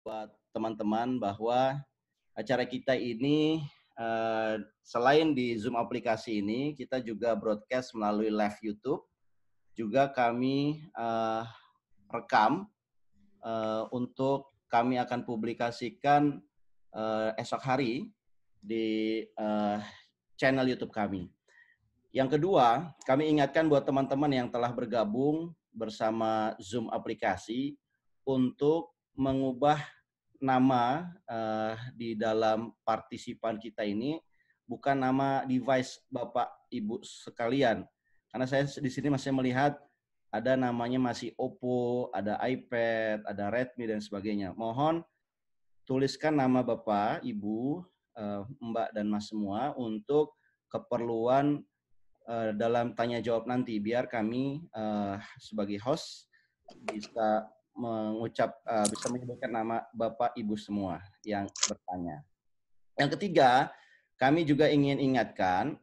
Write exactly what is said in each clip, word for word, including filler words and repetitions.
buat teman-teman bahwa acara kita ini uh, selain di Zoom aplikasi ini, kita juga broadcast melalui live YouTube. Juga kami uh, rekam uh, untuk kami akan publikasikan uh, esok hari di uh, channel YouTube kami. Yang kedua, kami ingatkan buat teman-teman yang telah bergabung bersama Zoom aplikasi untuk mengubah nama uh, di dalam partisipan kita ini bukan nama device Bapak Ibu sekalian. Karena saya di sini masih melihat ada namanya masih Oppo, ada iPad, ada Redmi dan sebagainya. Mohon tuliskan nama Bapak, Ibu, uh, Mbak dan Mas semua untuk keperluan Uh, dalam tanya jawab nanti, biar kami uh, sebagai host bisa mengucap uh, bisa menyebutkan nama Bapak Ibu semua yang bertanya. Yang ketiga, kami juga ingin ingatkan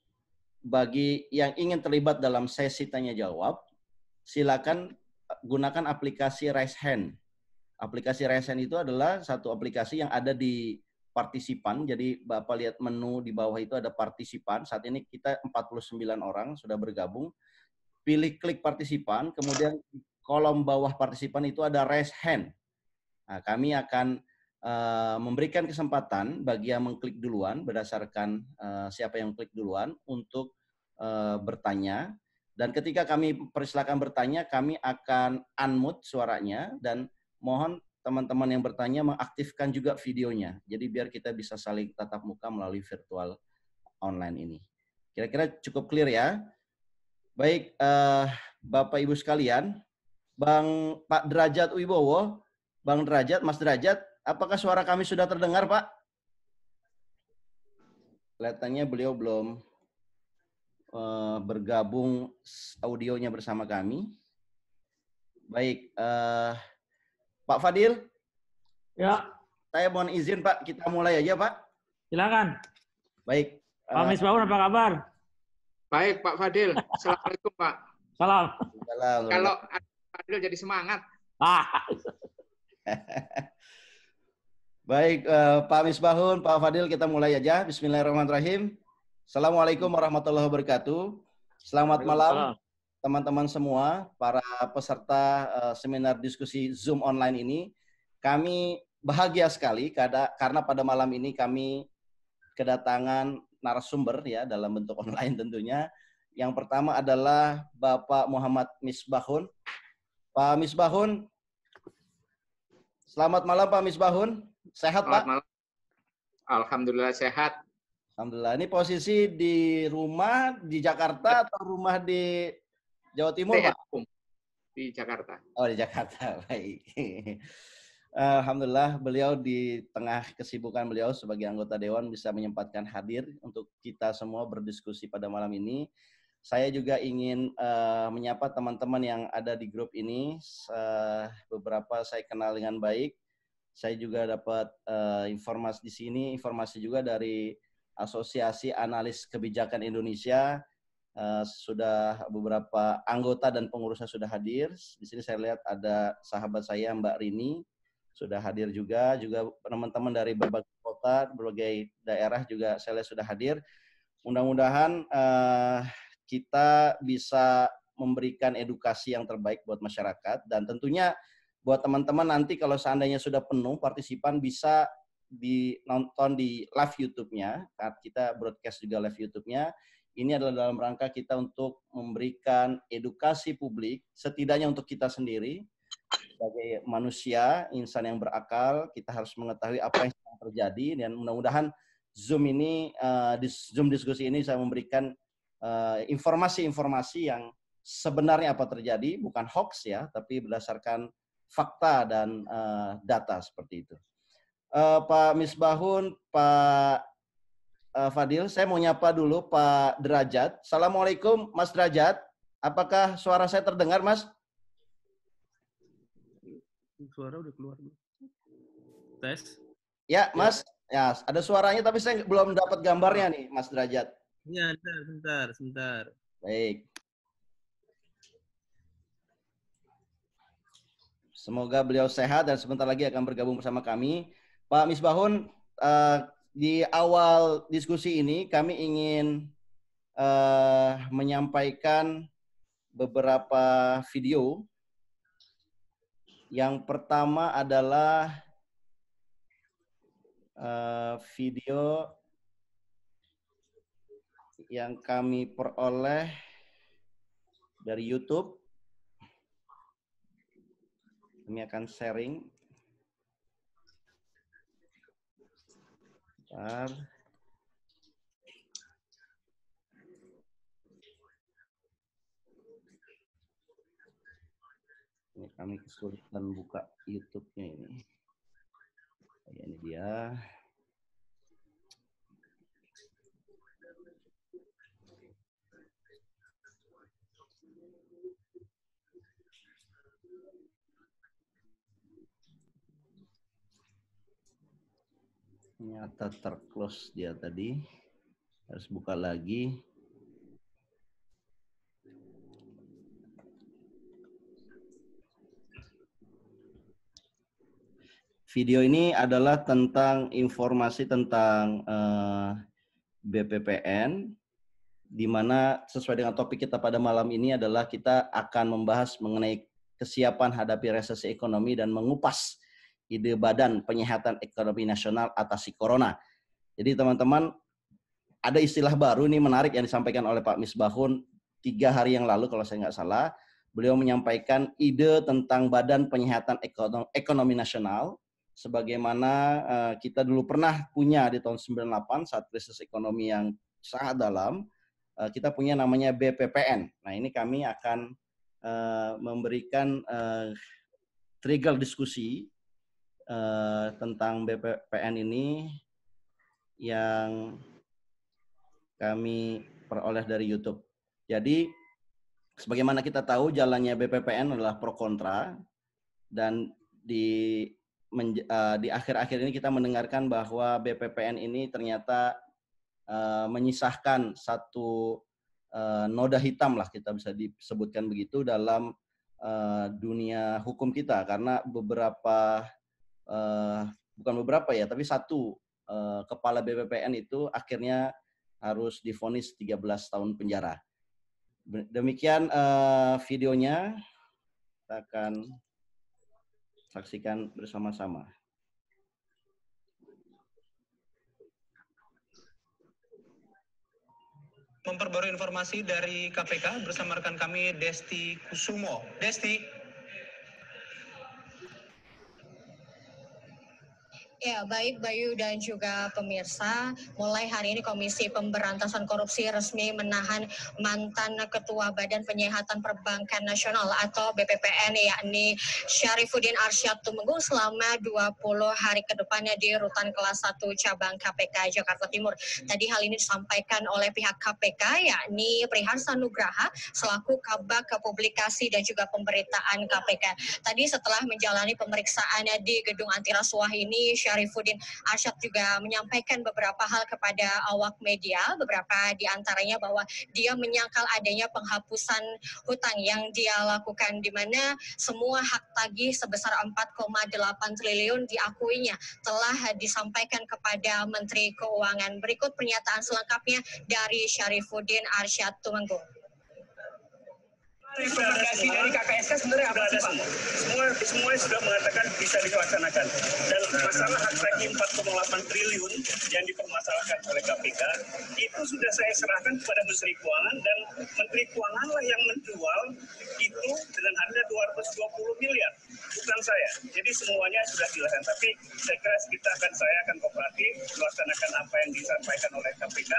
bagi yang ingin terlibat dalam sesi tanya jawab, silakan gunakan aplikasi Raise Hand. Aplikasi Raise Hand itu adalah satu aplikasi yang ada di partisipan. Jadi Bapak lihat menu di bawah itu ada partisipan. Saat ini kita empat puluh sembilan orang sudah bergabung. Pilih klik partisipan, kemudian di kolom bawah partisipan itu ada raise hand. Nah, kami akan uh, memberikan kesempatan bagi yang mengklik duluan berdasarkan uh, siapa yang klik duluan untuk uh, bertanya. Dan ketika kami persilakan bertanya, kami akan unmute suaranya dan mohon teman-teman yang bertanya mengaktifkan juga videonya. Jadi biar kita bisa saling tatap muka melalui virtual online ini. Kira-kira cukup clear ya? Baik, uh, Bapak Ibu sekalian, Bang Pak Derajat Wibowo, Bang Derajat, Mas Derajat, apakah suara kami sudah terdengar, Pak? Kelihatannya beliau belum uh, bergabung audionya bersama kami. Baik, uh, Pak Fadil. Ya. Saya mohon izin, Pak. Kita mulai aja, Pak. Silakan. Baik. Pak uh, Misbahun, apa kabar? Baik, Pak Fadil. Assalamualaikum, Pak. Salam. Salam. Kalau Pak Fadil jadi semangat. Ah. Baik, uh, Pak Misbahun, Pak Fadil, kita mulai aja. Bismillahirrahmanirrahim. Assalamualaikum warahmatullahi wabarakatuh. Selamat malam, teman-teman semua, para peserta uh, seminar diskusi Zoom online ini. Kami bahagia sekali karena pada malam ini kami kedatangan narasumber ya dalam bentuk online tentunya. Yang pertama adalah Bapak Muhammad Misbahun. Pak Misbahun, selamat malam Pak Misbahun. Sehat selamat Pak? Malam. Alhamdulillah sehat. Alhamdulillah. Ini posisi di rumah di Jakarta atau rumah di Jawa Timur Pak? Di Jakarta. Oh di Jakarta, baik. Alhamdulillah beliau di tengah kesibukan beliau sebagai anggota Dewan bisa menyempatkan hadir untuk kita semua berdiskusi pada malam ini. Saya juga ingin uh, menyapa teman-teman yang ada di grup ini. Uh, beberapa saya kenal dengan baik. Saya juga dapat uh, informasi di sini, informasi juga dari Asosiasi Analis Kebijakan Indonesia. Uh, sudah beberapa anggota dan pengurusnya sudah hadir. Di sini saya lihat ada sahabat saya Mbak Rini. Sudah hadir juga, juga teman-teman dari berbagai kota, berbagai daerah juga saya lihat sudah hadir. Mudah-mudahan uh, kita bisa memberikan edukasi yang terbaik buat masyarakat dan tentunya buat teman-teman nanti kalau seandainya sudah penuh partisipan bisa dinonton di live YouTube-nya. Kita broadcast juga live YouTube-nya. Ini adalah dalam rangka kita untuk memberikan edukasi publik setidaknya untuk kita sendiri. Sebagai manusia, insan yang berakal, kita harus mengetahui apa yang sedang terjadi dan mudah-mudahan Zoom ini, uh, di Zoom diskusi ini saya memberikan informasi-informasi uh, yang sebenarnya apa terjadi, bukan hoax ya, tapi berdasarkan fakta dan uh, data seperti itu. Uh, Pak Misbahun, Pak uh, Fadil, saya mau nyapa dulu Pak Derajat. Assalamualaikum Mas Derajat, apakah suara saya terdengar Mas? Suara udah keluar. Tes. Ya, Mas. Ya, ada suaranya tapi saya belum dapat gambarnya nih, Mas Derajat. Iya, bentar, bentar, sebentar. Baik. Semoga beliau sehat dan sebentar lagi akan bergabung bersama kami. Pak Misbahun, uh, di awal diskusi ini kami ingin uh, menyampaikan beberapa video. Yang pertama adalah uh, video yang kami peroleh dari YouTube. Kami akan sharing. Bentar. Ini kami kesulitan buka YouTube-nya ini. Ya, ini dia. Ternyata terclose dia tadi. Harus buka lagi. Video ini adalah tentang informasi tentang uh, B P P N, di mana sesuai dengan topik kita pada malam ini adalah kita akan membahas mengenai kesiapan hadapi resesi ekonomi dan mengupas ide Badan Penyihatan Ekonomi Nasional atasi Corona. Jadi teman-teman, ada istilah baru nih menarik yang disampaikan oleh Pak Misbahun tiga hari yang lalu kalau saya nggak salah. Beliau menyampaikan ide tentang Badan Penyihatan Ekonomi Nasional, sebagaimana uh, kita dulu pernah punya di tahun sembilan puluh delapan saat krisis ekonomi yang sangat dalam. Uh, kita punya namanya B P P N. Nah ini kami akan uh, memberikan uh, trigger diskusi Uh, tentang B P P N ini yang kami peroleh dari YouTube. Jadi, sebagaimana kita tahu jalannya B P P N adalah pro kontra, dan di menj- uh, di akhir-akhir ini kita mendengarkan bahwa B P P N ini ternyata uh, menyisahkan satu uh, noda hitam lah, kita bisa disebutkan begitu, dalam uh, dunia hukum kita, karena beberapa Uh, bukan beberapa ya, tapi satu uh, kepala B P P N itu akhirnya harus divonis tiga belas tahun penjara. Demikian uh, videonya, kita akan saksikan bersama-sama. Memperbarui informasi dari K P K bersama rekan kami Desti Kusumo. Desti. Ya, baik Bayu dan juga pemirsa, mulai hari ini Komisi Pemberantasan Korupsi resmi menahan mantan Ketua Badan Penyihatan Perbankan Nasional atau B P P N, yakni Syarifuddin Arsyad Tumenggung, selama dua puluh hari ke depannya di Rutan Kelas satu Cabang K P K Jakarta Timur. Tadi hal ini disampaikan oleh pihak K P K, yakni Priharsa Nugraha selaku Kabag Publikasi dan juga Pemberitaan K P K. Tadi setelah menjalani pemeriksaannya di Gedung Anti Rasuah ini, Syarifuddin Arsyad juga menyampaikan beberapa hal kepada awak media, beberapa di antaranya bahwa dia menyangkal adanya penghapusan hutang yang dia lakukan, di mana semua hak tagih sebesar empat koma delapan triliun diakuinya telah disampaikan kepada Menteri Keuangan. Berikut pernyataan selengkapnya dari Syarifuddin Arsyad Tumenggung. Rekomendasi dari K K S K sebenarnya apa sih Pak? Semua semua sudah mengatakan bisa dilaksanakan, dan masalah hak tagih empat koma delapan triliun yang dipermasalahkan oleh K P K itu sudah saya serahkan kepada Menteri Keuangan, dan Menteri Keuangan lah yang menjual itu dengan harga dua ratus dua puluh miliar, bukan saya. Jadi semuanya sudah dilakukan, tapi saya kira kita akan saya akan kooperatif melaksanakan apa yang disampaikan oleh K P K.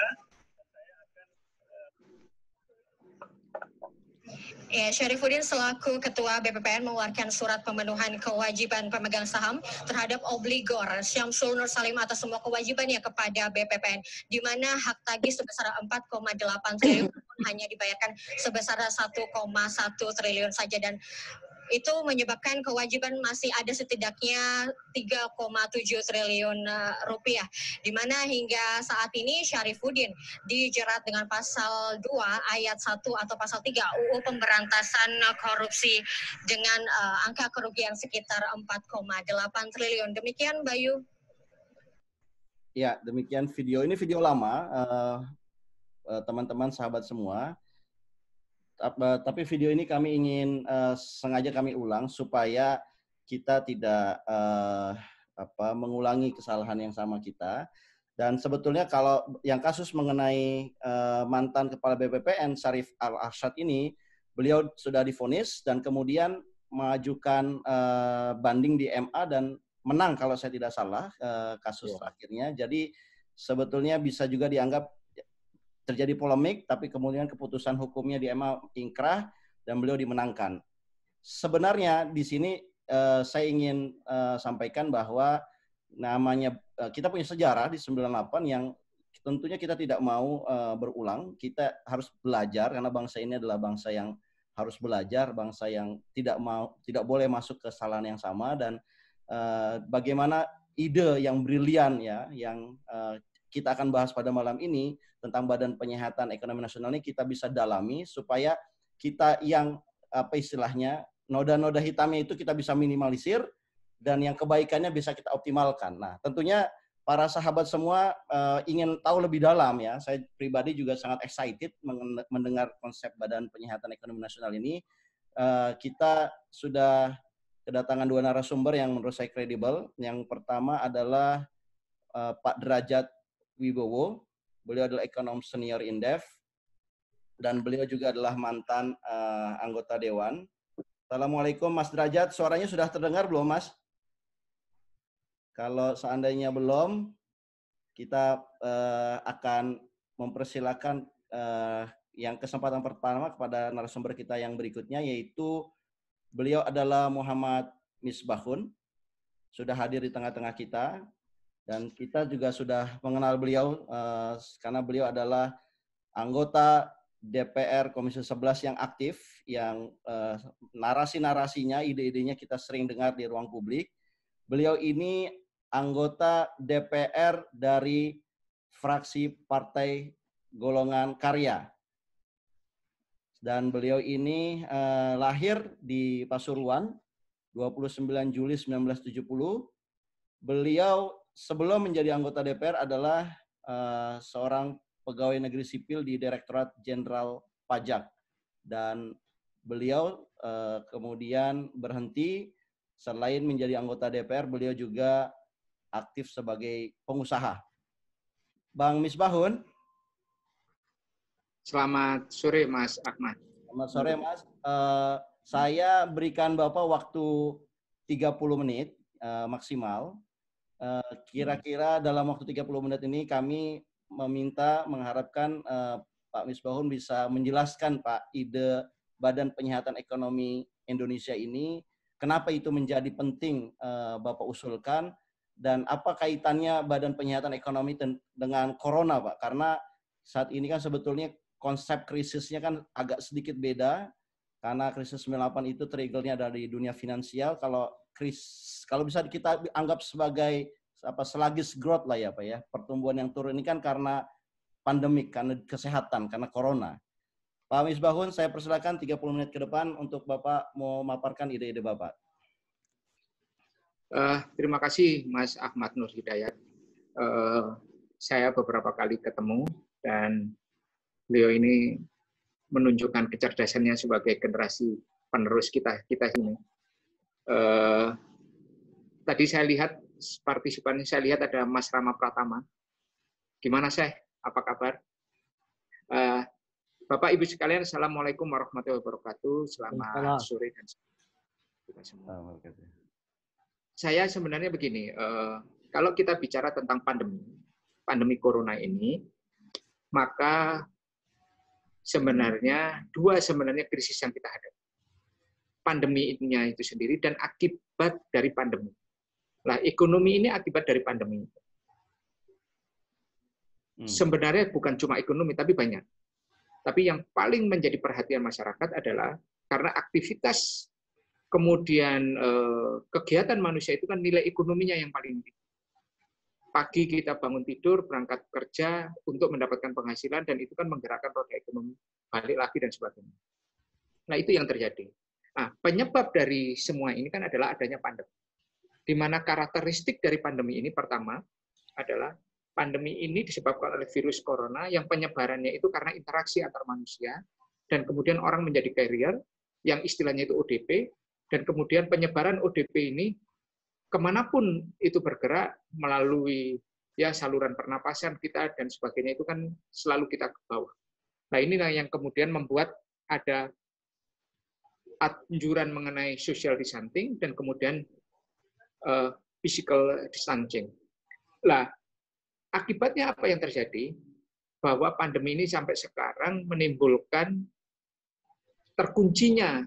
Ya, Syarifuddin selaku Ketua B P P N mengeluarkan surat pemenuhan kewajiban pemegang saham terhadap obligor Syamsul Nur Salim atas semua kewajibannya kepada B P P N, di mana hak tagih sebesar empat koma delapan triliun hanya dibayarkan sebesar satu koma satu triliun saja. Dan itu menyebabkan kewajiban masih ada setidaknya tiga koma tujuh triliun uh, rupiah, di mana hingga saat ini Syarifuddin dijerat dengan pasal dua ayat satu atau pasal tiga U U Pemberantasan Korupsi dengan uh, angka kerugian sekitar empat koma delapan triliun. Demikian Bayu. Ya, demikian video. Ini video lama, uh, uh, teman-teman, sahabat semua. Tapi video ini kami ingin uh, sengaja kami ulang supaya kita tidak uh, apa, mengulangi kesalahan yang sama kita. Dan sebetulnya kalau yang kasus mengenai uh, mantan Kepala B P P N Syarif Al-Arsyad ini, beliau sudah divonis dan kemudian mengajukan uh, banding di M A dan menang kalau saya tidak salah uh, kasus terakhirnya. Jadi sebetulnya bisa juga dianggap terjadi polemik, tapi kemudian keputusan hukumnya di M A ingkrah dan beliau dimenangkan. Sebenarnya di sini uh, saya ingin uh, sampaikan bahwa namanya uh, kita punya sejarah di sembilan puluh delapan yang tentunya kita tidak mau uh, berulang. Kita harus belajar karena bangsa ini adalah bangsa yang harus belajar, bangsa yang tidak mau tidak boleh masuk ke kesalahan yang sama, dan uh, bagaimana ide yang brilian ya yang uh, kita akan bahas pada malam ini tentang Badan Penyihatan Ekonomi Nasional ini kita bisa dalami supaya kita yang apa istilahnya noda-noda hitamnya itu kita bisa minimalisir dan yang kebaikannya bisa kita optimalkan. Nah, tentunya para sahabat semua uh, ingin tahu lebih dalam ya. Saya pribadi juga sangat excited mendengar konsep Badan Penyihatan Ekonomi Nasional ini. Uh, kita sudah kedatangan dua narasumber yang menurut saya kredibel. Yang pertama adalah uh, Pak Derajat Wibowo, beliau adalah ekonom senior Indef, dan beliau juga adalah mantan uh, anggota Dewan. Assalamualaikum Mas Derajat, suaranya sudah terdengar belum Mas? Kalau seandainya belum, kita uh, akan mempersilakan uh, yang kesempatan pertama kepada narasumber kita yang berikutnya, yaitu beliau adalah Muhammad Misbahun, sudah hadir di tengah-tengah kita. Dan kita juga sudah mengenal beliau uh, karena beliau adalah anggota D P R Komisi sebelas yang aktif, yang uh, narasi-narasinya, ide-idenya kita sering dengar di ruang publik. Beliau ini anggota D P R dari fraksi Partai Golongan Karya. Dan beliau ini uh, lahir di Pasuruan dua puluh sembilan Juli seribu sembilan ratus tujuh puluh. Beliau sebelum menjadi anggota D P R adalah uh, seorang pegawai negeri sipil di Direktorat Jenderal Pajak, dan beliau uh, kemudian berhenti. Selain menjadi anggota D P R, beliau juga aktif sebagai pengusaha. Bang Misbahun. Selamat sore Mas Ahmad. Selamat sore Mas. Uh, saya berikan Bapak waktu tiga puluh menit uh, maksimal. Kira-kira dalam waktu tiga puluh menit ini kami meminta, mengharapkan uh, Pak Misbahun bisa menjelaskan Pak ide Badan Penyihatan Ekonomi Indonesia ini, kenapa itu menjadi penting uh, Bapak usulkan, dan apa kaitannya Badan Penyihatan Ekonomi dengan Corona Pak? Karena saat ini kan sebetulnya konsep krisisnya kan agak sedikit beda, karena krisis sembilan puluh delapan itu triggernya dari dunia finansial. Kalau kris, kalau bisa kita anggap sebagai apa sluggish growth lah ya Pak ya, pertumbuhan yang turun ini kan karena pandemik, karena kesehatan, karena corona. Pak Misbahun, saya persilakan tiga puluh menit ke depan untuk Bapak mau memaparkan ide-ide Bapak. Uh, terima kasih Mas Ahmad Nur Hidayat. Uh, saya beberapa kali ketemu dan beliau ini menunjukkan kecerdasannya sebagai generasi penerus kita kita ini. Uh, tadi saya lihat partisipannya, saya lihat ada Mas Rama Pratama. Gimana Syekh? Apa kabar? Uh, Bapak Ibu sekalian, Assalamualaikum warahmatullahi wabarakatuh. Selamat sore dan kita semua. Saya sebenarnya begini, uh, kalau kita bicara tentang pandemi, pandemi Corona ini, maka sebenarnya dua sebenarnya krisis yang kita hadapi. Pandeminya itu sendiri dan akibat dari pandemi. Nah, ekonomi ini akibat dari pandemi. Hmm. Sebenarnya bukan cuma ekonomi, tapi banyak. Tapi yang paling menjadi perhatian masyarakat adalah karena aktivitas Kemudian eh, kegiatan manusia itu kan nilai ekonominya yang paling tinggi. Pagi kita bangun tidur, berangkat kerja untuk mendapatkan penghasilan, dan itu kan menggerakkan roda ekonomi, balik lagi dan sebagainya. Nah, itu yang terjadi. Nah, penyebab dari semua ini kan adalah adanya pandemi. Di mana karakteristik dari pandemi ini pertama adalah pandemi ini disebabkan oleh virus corona yang penyebarannya itu karena interaksi antar manusia, dan kemudian orang menjadi carrier, yang istilahnya itu O D P, dan kemudian penyebaran O D P ini kemanapun itu bergerak melalui ya saluran pernapasan kita dan sebagainya itu kan selalu kita ke bawah. Nah, inilah yang kemudian membuat ada anjuran mengenai social distancing dan kemudian uh, physical distancing. Nah, akibatnya apa yang terjadi? Bahwa pandemi ini sampai sekarang menimbulkan terkuncinya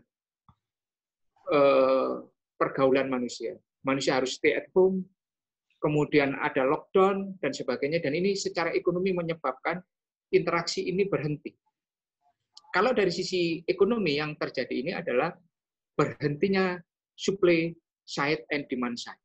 uh, pergaulan manusia. Manusia harus stay at home, kemudian ada lockdown, dan sebagainya. Dan ini secara ekonomi menyebabkan interaksi ini berhenti. Kalau dari sisi ekonomi yang terjadi ini adalah berhentinya supply side and demand side.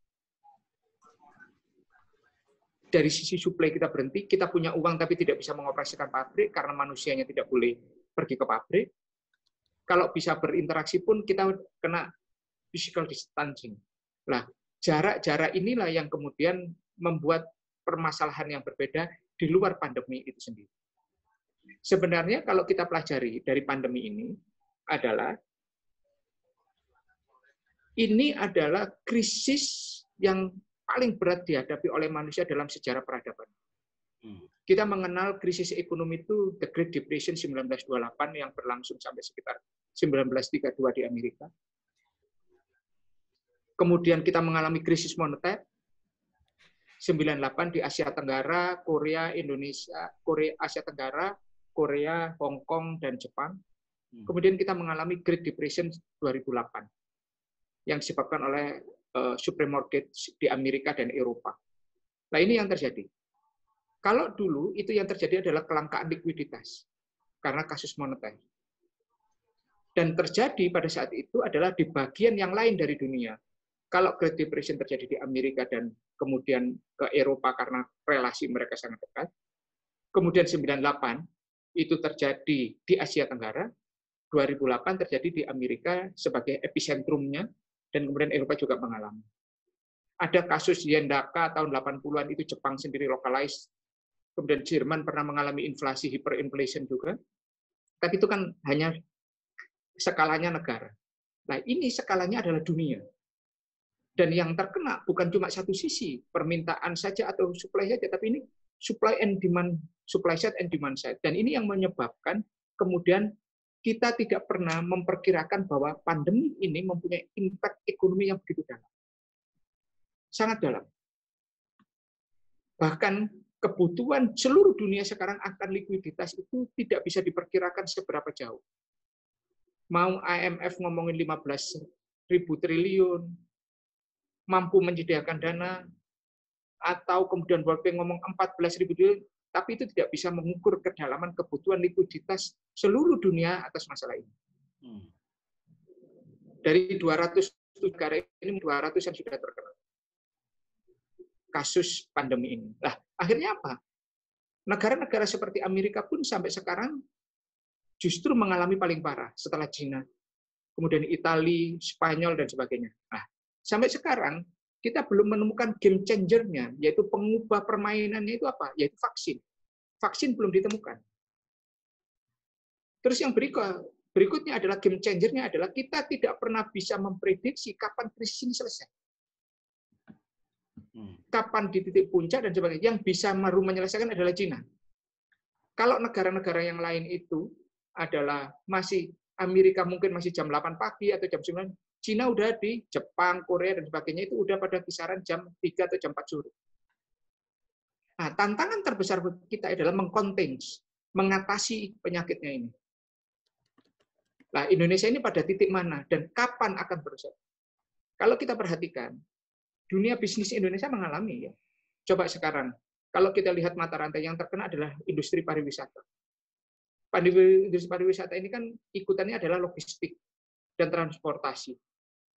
Dari sisi supply kita berhenti, kita punya uang tapi tidak bisa mengoperasikan pabrik karena manusianya tidak boleh pergi ke pabrik. Kalau bisa berinteraksi pun kita kena physical distancing. Nah, jarak-jarak inilah yang kemudian membuat permasalahan yang berbeda di luar pandemi itu sendiri. Sebenarnya kalau kita pelajari dari pandemi ini adalah ini adalah krisis yang paling berat dihadapi oleh manusia dalam sejarah peradaban. Kita mengenal krisis ekonomi itu The Great Depression seribu sembilan ratus dua puluh delapan yang berlangsung sampai sekitar seribu sembilan ratus tiga puluh dua di Amerika. Kemudian kita mengalami krisis moneter sembilan puluh delapan di Asia Tenggara, Korea, Indonesia, Korea, Asia Tenggara, Korea, Hong Kong, dan Jepang. Kemudian kita mengalami Great Depression dua ribu delapan yang disebabkan oleh uh, supreme mortgage di Amerika dan Eropa. Nah, ini yang terjadi. Kalau dulu itu yang terjadi adalah kelangkaan likuiditas karena kasus moneter. Dan terjadi pada saat itu adalah di bagian yang lain dari dunia. Kalau Great Depression terjadi di Amerika dan kemudian ke Eropa karena relasi mereka sangat dekat. Kemudian sembilan puluh delapan itu terjadi di Asia Tenggara, dua ribu delapan terjadi di Amerika sebagai epicentrumnya, dan kemudian Eropa juga mengalami. Ada kasus Yendaka tahun delapan puluhan itu Jepang sendiri localized, kemudian Jerman pernah mengalami inflasi hyperinflation juga, tapi itu kan hanya skalanya negara. Nah, ini skalanya adalah dunia. Dan yang terkena bukan cuma satu sisi, permintaan saja atau supply saja, tapi ini supply and demand, supply side and demand side. Dan ini yang menyebabkan kemudian kita tidak pernah memperkirakan bahwa pandemi ini mempunyai impact ekonomi yang begitu dalam. Sangat dalam. Bahkan kebutuhan seluruh dunia sekarang akan likuiditas itu tidak bisa diperkirakan seberapa jauh. Mau I M F ngomongin lima belas ribu triliun, mampu menyediakan dana, atau kemudian World Bank ngomong empat belas ribu triliun, tapi itu tidak bisa mengukur kedalaman kebutuhan likuiditas seluruh dunia atas masalah ini. Dari dua ratus negara ini, dua ratus yang sudah terkena kasus pandemi ini. Nah, akhirnya apa? Negara-negara seperti Amerika pun sampai sekarang justru mengalami paling parah setelah China, kemudian Italia, Spanyol, dan sebagainya. Nah, sampai sekarang, kita belum menemukan game changer-nya, yaitu pengubah permainannya itu apa? Yaitu vaksin. Vaksin belum ditemukan. Terus yang berikutnya adalah game changer-nya adalah kita tidak pernah bisa memprediksi kapan krisis ini selesai. Kapan di titik puncak dan sebagainya. Yang bisa baru menyelesaikan adalah Cina. Kalau negara-negara yang lain itu adalah masih, Amerika mungkin masih jam delapan pagi atau jam sembilan, Cina udah di Jepang, Korea, dan sebagainya itu udah pada kisaran jam tiga atau jam empat sore. Nah, tantangan terbesar kita adalah mengkonten, mengatasi penyakitnya ini. Nah, Indonesia ini pada titik mana dan kapan akan berusaha? Kalau kita perhatikan, dunia bisnis Indonesia mengalami ya. Coba sekarang, kalau kita lihat mata rantai yang terkena adalah industri pariwisata. Industri pariwisata ini kan ikutannya adalah logistik dan transportasi.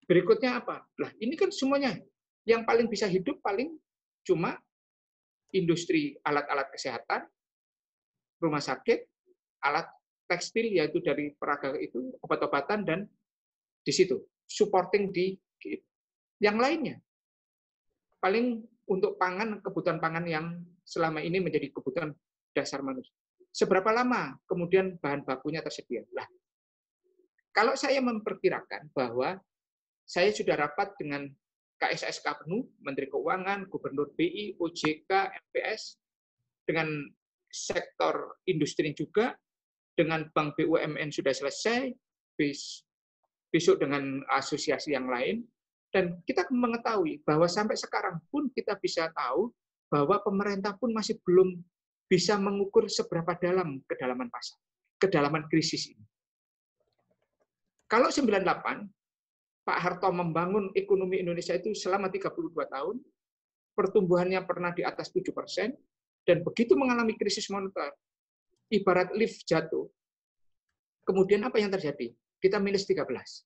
Berikutnya apa? Lah, ini kan semuanya yang paling bisa hidup paling cuma industri alat-alat kesehatan, rumah sakit, alat tekstil yaitu dari peraga itu, obat-obatan, dan di situ supporting di yang lainnya. Paling untuk pangan, kebutuhan pangan yang selama ini menjadi kebutuhan dasar manusia. Seberapa lama kemudian bahan bakunya tersedia? Lah, kalau saya memperkirakan bahwa saya sudah rapat dengan K S S K penuh, Menteri Keuangan, Gubernur B I, O J K, M P S, dengan sektor industri juga, dengan Bank B U M N sudah selesai, besok dengan asosiasi yang lain, dan kita mengetahui bahwa sampai sekarang pun kita bisa tahu bahwa pemerintah pun masih belum bisa mengukur seberapa dalam kedalaman pasar, kedalaman krisis ini. Kalau sembilan puluh delapan, Pak Harto membangun ekonomi Indonesia itu selama tiga puluh dua tahun, pertumbuhannya pernah di atas tujuh persen, dan begitu mengalami krisis moneter, ibarat lift jatuh, kemudian apa yang terjadi? Kita minus tiga belas.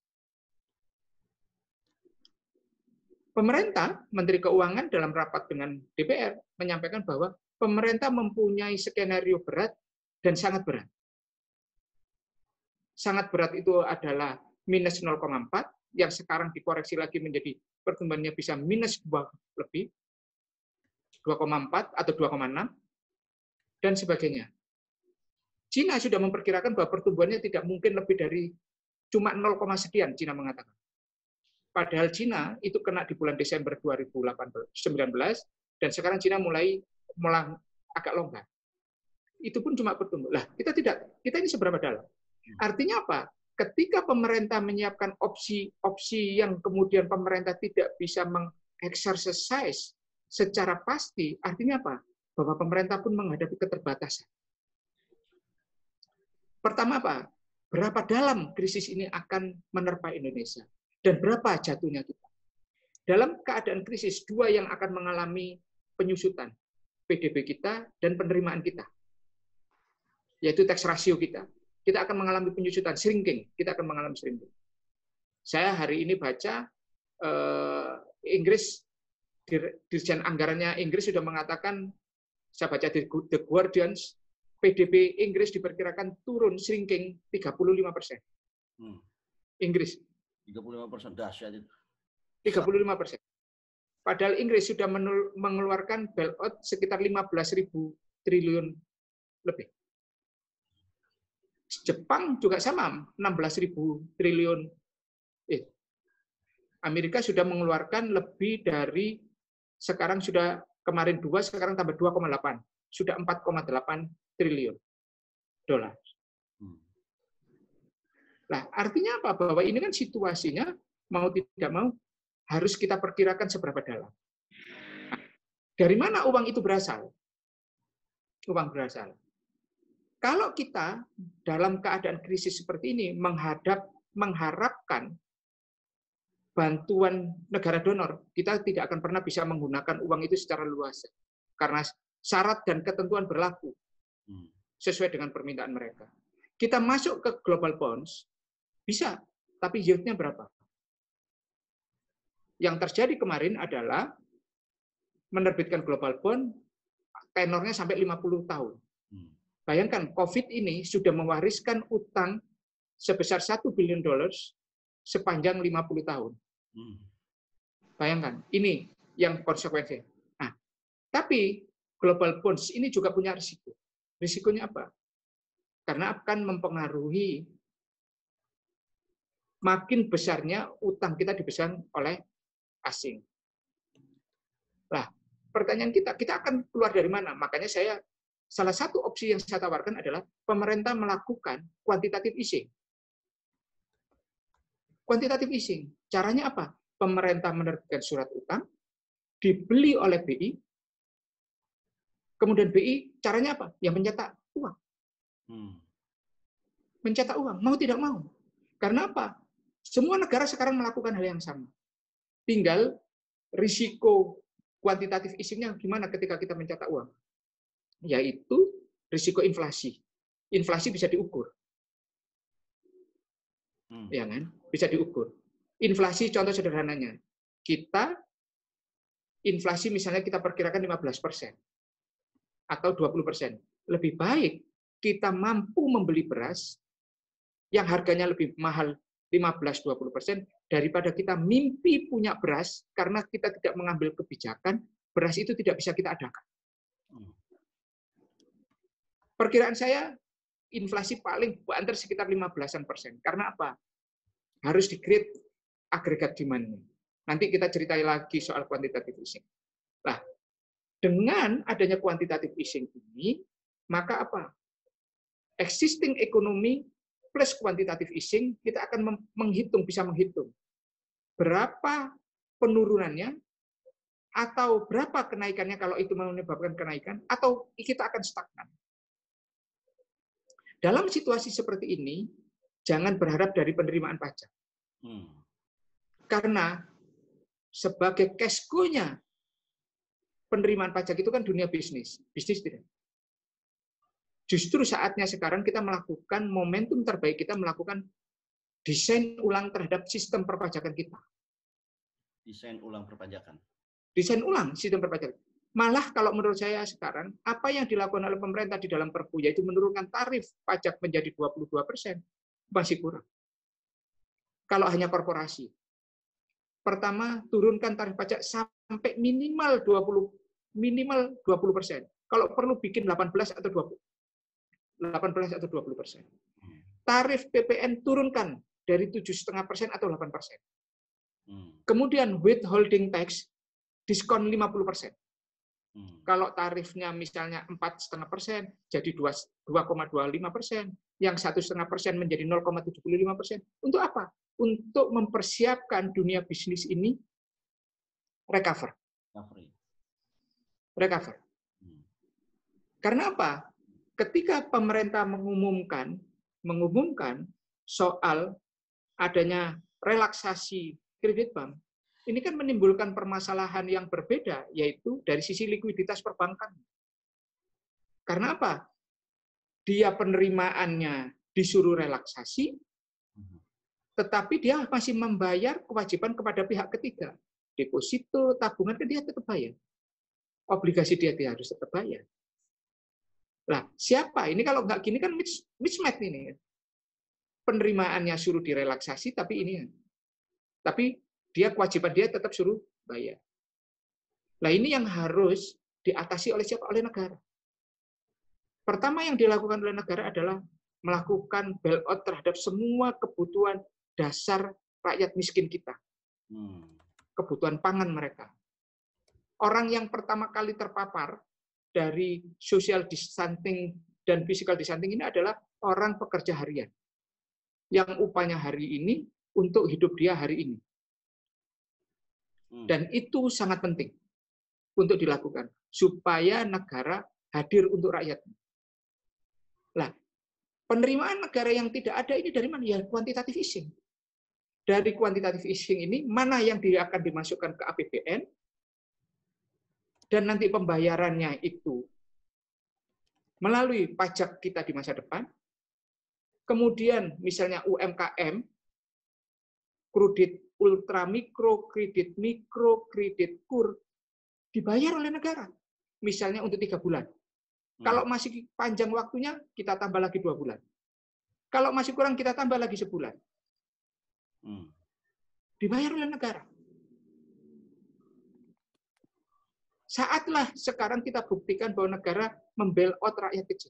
Pemerintah, Menteri Keuangan dalam rapat dengan D P R menyampaikan bahwa pemerintah mempunyai skenario berat dan sangat berat. Sangat berat itu adalah minus nol koma empat, yang sekarang dikoreksi lagi menjadi pertumbuhannya bisa minus dua lebih, dua koma empat atau dua koma enam, dan sebagainya. Cina sudah memperkirakan bahwa pertumbuhannya tidak mungkin lebih dari cuma nol, sekian, Cina mengatakan. Padahal Cina itu kena di bulan Desember dua ribu sembilan belas, dan sekarang Cina mulai mulai agak longgar. Itu pun cuma bertumbuh. Lah, kita tidak, kita ini seberapa dalam? Artinya apa? Ketika pemerintah menyiapkan opsi-opsi yang kemudian pemerintah tidak bisa mengeksersis secara pasti, artinya apa? Bahwa pemerintah pun menghadapi keterbatasan. Pertama apa? Berapa dalam krisis ini akan menerpa Indonesia? Dan berapa jatuhnya kita? Dalam keadaan krisis, dua yang akan mengalami penyusutan, P D B kita dan penerimaan kita, yaitu tax ratio kita. Kita akan mengalami penyusutan, shrinking. Kita akan mengalami shrinking. Saya hari ini baca eh, Inggris, Dirjen Anggarannya Inggris sudah mengatakan, saya baca di The Guardian, P D B Inggris diperkirakan turun shrinking tiga puluh lima persen. Hmm. Inggris. tiga puluh lima persen dahsyat itu. tiga puluh lima persen. Padahal Inggris sudah mengeluarkan bailout sekitar lima belas ribu triliun lebih. Jepang juga sama, enam belas ribu triliun. Eh, Amerika sudah mengeluarkan lebih dari, sekarang sudah kemarin dua, sekarang tambah dua koma delapan. Sudah empat koma delapan triliun dolar. Nah, artinya apa? Bahwa ini kan situasinya, mau tidak mau, harus kita perkirakan seberapa dalam. Dari mana uang itu berasal? Uang berasal. Kalau kita dalam keadaan krisis seperti ini menghadap mengharapkan bantuan negara donor, kita tidak akan pernah bisa menggunakan uang itu secara luas karena syarat dan ketentuan berlaku sesuai dengan permintaan mereka. Kita masuk ke global bonds bisa, tapi yield-nya berapa? Yang terjadi kemarin adalah menerbitkan global bond tenornya sampai lima puluh tahun. Bayangkan, COVID ini sudah mewariskan utang sebesar satu billion dollars sepanjang lima puluh tahun. Bayangkan, ini yang konsekuensinya. Nah, tapi global bonds ini juga punya risiko. Risikonya apa? Karena akan mempengaruhi makin besarnya utang kita dipesan oleh asing. Nah, pertanyaan kita, kita akan keluar dari mana? Makanya saya salah satu opsi yang saya tawarkan adalah pemerintah melakukan quantitative easing. Quantitative easing, caranya apa? Pemerintah menerbitkan surat utang, dibeli oleh B I, kemudian B I caranya apa? Yang mencetak uang. Mencetak uang, mau tidak mau. Karena apa? Semua negara sekarang melakukan hal yang sama. Tinggal risiko kuantitatif easing-nya gimana ketika kita mencetak uang. Yaitu risiko inflasi. Inflasi bisa diukur. Hmm. Ya kan? Bisa diukur. Inflasi contoh sederhananya, kita inflasi misalnya kita perkirakan lima belas persen atau dua puluh persen. Lebih baik kita mampu membeli beras yang harganya lebih mahal lima belas sampai dua puluh persen daripada kita mimpi punya beras karena kita tidak mengambil kebijakan, beras itu tidak bisa kita adakan. Perkiraan saya inflasi paling banter sekitar lima belasan persen. Karena apa? Harus di-create agregat demand-nya. Nanti kita ceritai lagi soal quantitative easing. Nah, dengan adanya quantitative easing ini, maka apa? Existing economy plus quantitative easing, kita akan menghitung, bisa menghitung berapa penurunannya, atau berapa kenaikannya kalau itu menyebabkan kenaikan, atau kita akan stagnan. Dalam situasi seperti ini, jangan berharap dari penerimaan pajak. Hmm. Karena sebagai cash flow-nya penerimaan pajak itu kan dunia bisnis. Bisnis tidak. Justru saatnya sekarang kita melakukan momentum terbaik kita melakukan desain ulang terhadap sistem perpajakan kita. Desain ulang perpajakan. Desain ulang sistem perpajakan. Malah kalau menurut saya sekarang, apa yang dilakukan oleh pemerintah di dalam Perpu, yaitu menurunkan tarif pajak menjadi dua puluh dua persen, masih kurang. Kalau hanya korporasi. Pertama, turunkan tarif pajak sampai minimal dua puluh minimal dua puluh persen. Kalau perlu bikin delapan belas atau dua puluh. delapan belas atau dua puluh persen. Tarif P P N turunkan dari tujuh koma lima persen atau delapan persen. Kemudian withholding tax diskon lima puluh persen. Kalau tarifnya misalnya empat koma lima persen jadi dua koma dua lima persen, yang satu koma lima persen menjadi nol koma tujuh lima persen. Untuk apa? Untuk mempersiapkan dunia bisnis ini recover. Recover. Karena apa? Ketika pemerintah mengumumkan mengumumkan soal adanya relaksasi kredit bank, ini kan menimbulkan permasalahan yang berbeda, yaitu dari sisi likuiditas perbankan. Karena apa? Dia penerimaannya disuruh relaksasi, tetapi dia masih membayar kewajiban kepada pihak ketiga. Deposito, tabungan, kan dia tetap bayar. Obligasi dia, dia harus tetap bayar. Lah, siapa? Ini kalau nggak gini kan mismatch ini. Penerimaannya suruh direlaksasi, tapi ini. Tapi dia kewajiban dia tetap suruh bayar. Nah, ini yang harus diatasi oleh siapa? Oleh negara. Pertama yang dilakukan oleh negara adalah melakukan bailout terhadap semua kebutuhan dasar rakyat miskin kita. Kebutuhan pangan mereka. Orang yang pertama kali terpapar dari social distancing dan physical distancing ini adalah orang pekerja harian. Yang upahnya hari ini untuk hidup dia hari ini. Dan itu sangat penting untuk dilakukan supaya negara hadir untuk rakyatnya. Nah, penerimaan negara yang tidak ada ini dari mana? Ya quantitative easing. Dari quantitative easing ini mana yang dia akan dimasukkan ke A P B N dan nanti pembayarannya itu melalui pajak kita di masa depan. Kemudian misalnya U M K M, kredit ultra mikro, kredit mikro, kredit kur, dibayar oleh negara. Misalnya untuk tiga bulan. Hmm. Kalau masih panjang waktunya, kita tambah lagi dua bulan. Kalau masih kurang, kita tambah lagi sebulan. Hmm. Dibayar oleh negara. Saatlah sekarang kita buktikan bahwa negara membailout rakyat kecil.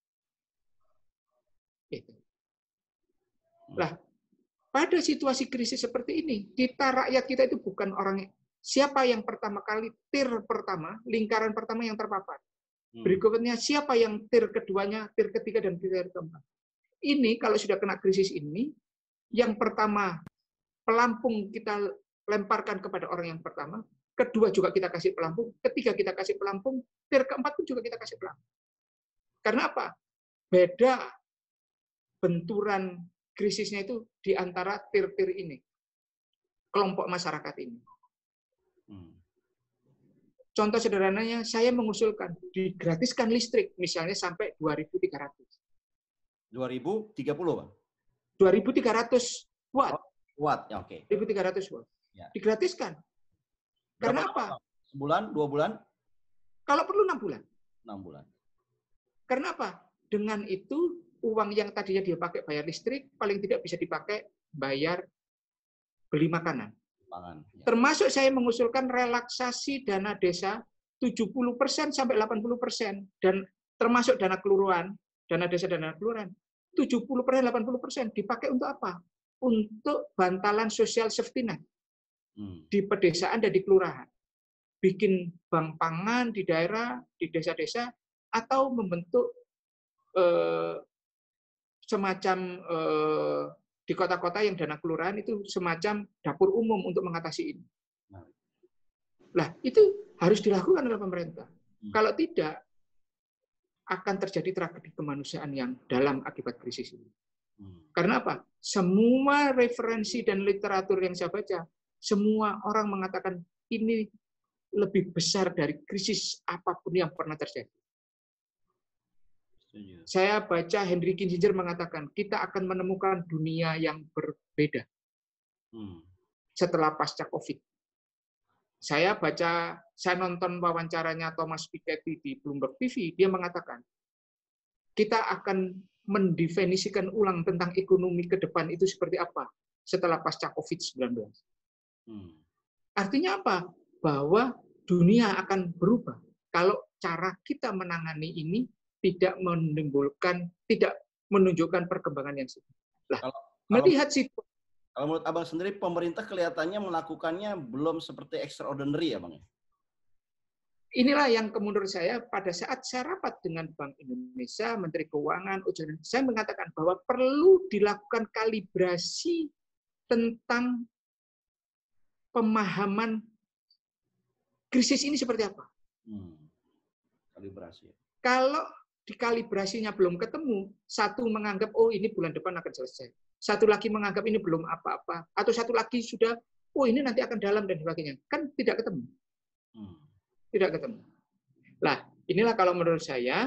Gitu. Lah, pada situasi krisis seperti ini, kita rakyat kita itu bukan orang siapa yang pertama kali tir pertama, lingkaran pertama yang terpapar. Berikutnya siapa yang tir keduanya, tir ketiga dan tir keempat. Ini kalau sudah kena krisis ini, yang pertama pelampung kita lemparkan kepada orang yang pertama, kedua juga kita kasih pelampung, ketiga kita kasih pelampung, tir keempat pun juga kita kasih pelampung. Karena apa? Beda benturan krisisnya itu di antara tir-tir ini, kelompok masyarakat ini. Contoh sederhananya, saya mengusulkan digratiskan listrik, misalnya sampai dua ribu tiga ratus. dua ribu tiga puluh, Pak? dua ribu tiga ratus watt. Watt, ya oke. seribu tiga ratus watt. Ya. Digratiskan. Karena Berapa apa? lama? Sebulan, dua bulan? Kalau perlu enam bulan. Enam bulan. Karena apa? Dengan itu uang yang tadinya dia pakai bayar listrik paling tidak bisa dipakai bayar beli makanan. Pangan. Ya. Termasuk saya mengusulkan relaksasi dana desa tujuh puluh persen sampai delapan puluh persen dan termasuk dana kelurahan, dana desa dan dana kelurahan. tujuh puluh persen delapan puluh persen dipakai untuk apa? Untuk bantalan sosial safety net Hmm. di pedesaan dan di kelurahan. Bikin bank pangan di daerah, di desa-desa, atau membentuk eh, semacam eh, di kota-kota yang dana kelurahan itu semacam dapur umum untuk mengatasi ini. Nah, itu harus dilakukan oleh pemerintah. Hmm. Kalau tidak, akan terjadi tragedi kemanusiaan yang dalam akibat krisis ini. Hmm. Karena apa? Semua referensi dan literatur yang saya baca, semua orang mengatakan ini lebih besar dari krisis apapun yang pernah terjadi. Setuju. Saya baca Henry Kissinger mengatakan kita akan menemukan dunia yang berbeda Hmm. setelah pasca COVID. Saya baca, saya nonton wawancaranya Thomas Piketty di Bloomberg T V, dia mengatakan kita akan mendefinisikan ulang tentang ekonomi ke depan itu seperti apa setelah pasca COVID sembilan belas. Hmm. Artinya apa? Bahwa dunia akan berubah kalau cara kita menangani ini tidak menimbulkan, tidak menunjukkan perkembangan yang signifikan. Lah, Kalau, melihat situasi. Kalau menurut Abang sendiri, pemerintah kelihatannya melakukannya belum seperti extraordinary ya, Bang? Inilah yang menurut saya pada saat saya rapat dengan Bank Indonesia, Menteri Keuangan, saya mengatakan bahwa perlu dilakukan kalibrasi tentang pemahaman krisis ini seperti apa. Hmm. Kalibrasi. Kalau dikalibrasinya belum ketemu, satu menganggap, oh ini bulan depan akan selesai. Satu lagi menganggap ini belum apa-apa. Atau satu lagi sudah, oh ini nanti akan dalam dan sebagainya. Kan tidak ketemu. Hmm. Tidak ketemu. Nah, inilah kalau menurut saya,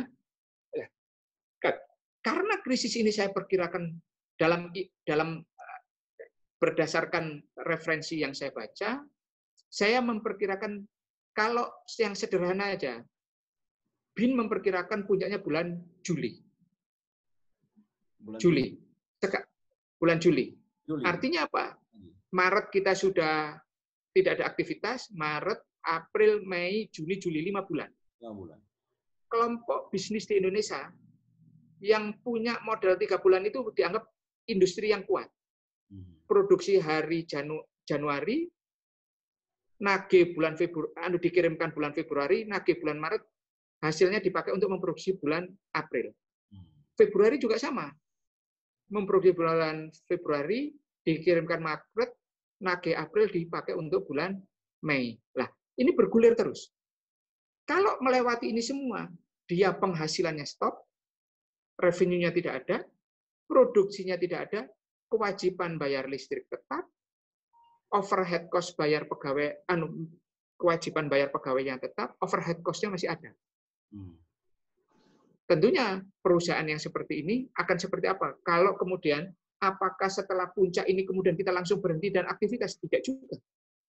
karena krisis ini saya perkirakan dalam dalam berdasarkan referensi yang saya baca, saya memperkirakan kalau yang sederhana aja, B I N memperkirakan puncaknya bulan Juli. Bulan Juli. Bulan Juli. Juli. Artinya apa? Maret kita sudah tidak ada aktivitas, Maret, April, Mei, Juni, Juli, lima bulan. lima bulan. Kelompok bisnis di Indonesia yang punya modal tiga bulan itu dianggap industri yang kuat. Produksi hari Janu, Januari, nagih bulan Februari, anu dikirimkan bulan Februari, nagih bulan Maret, hasilnya dipakai untuk memproduksi bulan April. Februari juga sama. Memproduksi bulan Februari, dikirimkan Maret, nagih April dipakai untuk bulan Mei. Lah, ini bergulir terus. Kalau melewati ini semua, dia penghasilannya stop, revenue-nya tidak ada, produksinya tidak ada, kewajiban bayar listrik tetap, overhead cost bayar pegawai, anu kewajiban bayar pegawai yang tetap, overhead cost-nya masih ada. Hmm. Tentunya perusahaan yang seperti ini akan seperti apa? Kalau kemudian, apakah setelah puncak ini kemudian kita langsung berhenti dan aktivitas? Tidak juga.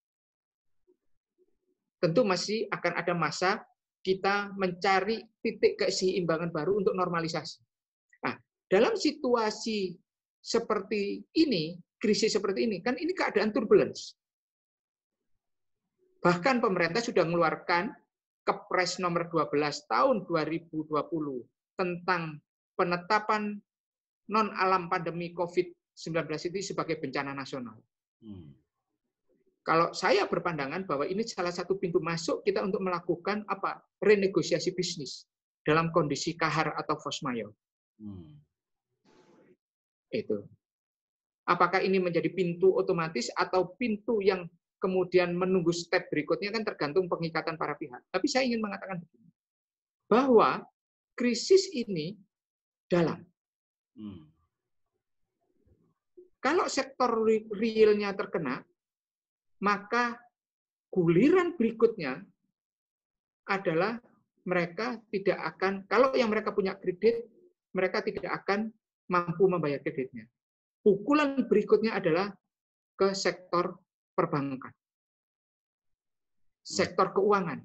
Tentu masih akan ada masa kita mencari titik keseimbangan baru untuk normalisasi. Nah, dalam situasi seperti ini, krisis seperti ini, kan ini keadaan turbulence. Bahkan pemerintah sudah mengeluarkan Kepres nomor dua belas tahun dua ribu dua puluh tentang penetapan non-alam pandemi COVID sembilan belas itu sebagai bencana nasional. Hmm. Kalau saya berpandangan bahwa ini salah satu pintu masuk kita untuk melakukan apa? Renegosiasi bisnis dalam kondisi kahar atau force majeure. Hmm. Itu. Apakah ini menjadi pintu otomatis atau pintu yang kemudian menunggu step berikutnya kan tergantung pengikatan para pihak. Tapi saya ingin mengatakan begini, bahwa krisis ini dalam. Hmm. Kalau sektor realnya terkena, maka guliran berikutnya adalah mereka tidak akan, kalau yang mereka punya kredit, mereka tidak akan mampu membayar kreditnya. Pukulan berikutnya adalah ke sektor perbankan, sektor keuangan.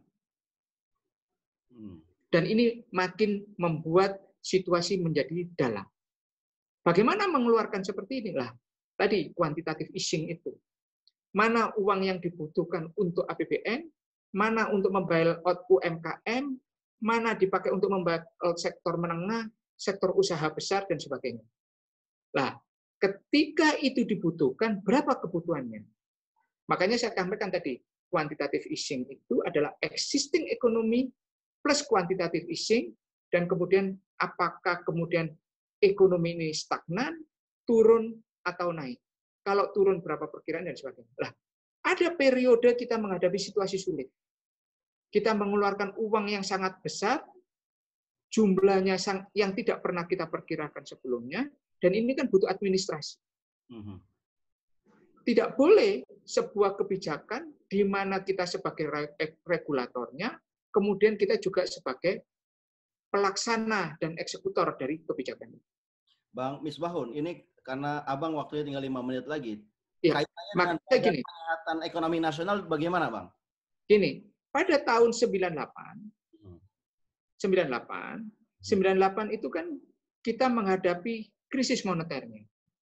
Dan ini makin membuat situasi menjadi dalam. Bagaimana mengeluarkan seperti inilah tadi kuantitatif easing itu. Mana uang yang dibutuhkan untuk A P B N, mana untuk membail out U M K M, mana dipakai untuk membail out sektor menengah, sektor usaha besar, dan sebagainya. Nah, ketika itu dibutuhkan, berapa kebutuhannya? Makanya saya sampaikan tadi, quantitative easing itu adalah existing economy plus quantitative easing, dan kemudian apakah kemudian ekonomi ini stagnan, turun, atau naik. Kalau turun berapa perkiraan, dan sebagainya. Lah, ada periode kita menghadapi situasi sulit. Kita mengeluarkan uang yang sangat besar, jumlahnya yang tidak pernah kita perkirakan sebelumnya, dan ini kan butuh administrasi. Tidak boleh sebuah kebijakan di mana kita sebagai regulatornya, kemudian kita juga sebagai pelaksana dan eksekutor dari kebijakan ini. Bang Misbahun, ini karena Abang waktunya tinggal lima menit lagi. Ya, kaitannya dengan gini, peningkatan ekonomi nasional bagaimana, Bang? Gini, pada tahun sembilan puluh delapan, sembilan puluh delapan, sembilan puluh delapan itu kan kita menghadapi krisis moneternya.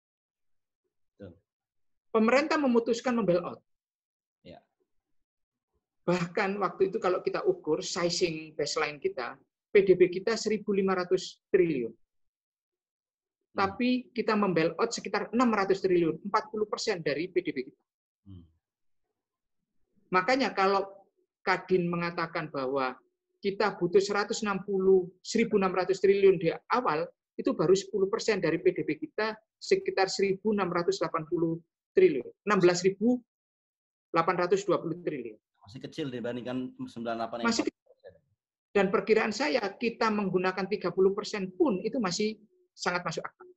Pemerintah memutuskan membail out. Ya. Bahkan waktu itu kalau kita ukur sizing baseline kita, P D B kita seribu lima ratus triliun. Tapi kita membail out sekitar enam ratus triliun, empat puluh persen dari P D B kita. Hmm. Makanya kalau Kadin mengatakan bahwa kita butuh seratus enam puluh, seribu enam ratus triliun di awal, itu baru sepuluh persen dari P D B kita, sekitar seribu enam ratus delapan puluh triliun, enam belas ribu delapan ratus dua puluh triliun. Masih kecil dibandingkan sembilan puluh delapan. Masih kecil. Dan perkiraan saya, kita menggunakan tiga puluh persen pun itu masih sangat masuk akal.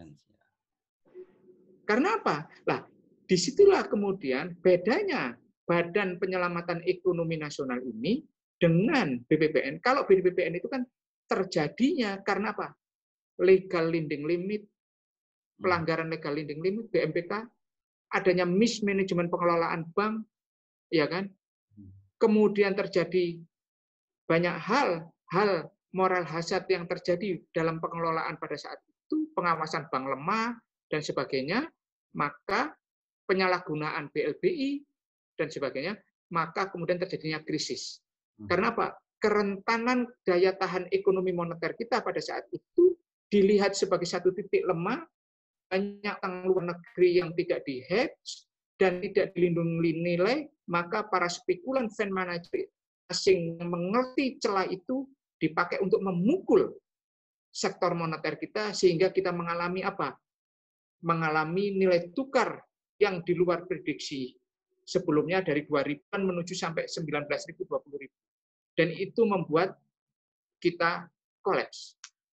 Karena apa? Lah, disitulah kemudian bedanya Badan Penyelamatan Ekonomi Nasional ini dengan B P P N. Kalau B P P N itu kan terjadinya karena apa? Legal lending limit, pelanggaran legal lending limit, B M P K, adanya mismanagement pengelolaan bank, ya kan? Kemudian terjadi banyak hal, hal moral hazard yang terjadi dalam pengelolaan pada saat itu, pengawasan bank lemah, dan sebagainya, maka penyalahgunaan B L B I, dan sebagainya, maka kemudian terjadinya krisis. Karena apa? Kerentanan daya tahan ekonomi moneter kita pada saat itu dilihat sebagai satu titik lemah, banyak utang luar negeri yang tidak di-hedge, dan tidak dilindungi nilai, maka para spekulan fund manager asing yang mengerti celah itu dipakai untuk memukul sektor moneter kita, sehingga kita mengalami apa? Mengalami nilai tukar yang di luar prediksi sebelumnya dari dua ribuan menuju sampai sembilan belas ribu, dua puluh ribu. Dan itu membuat kita kolaps.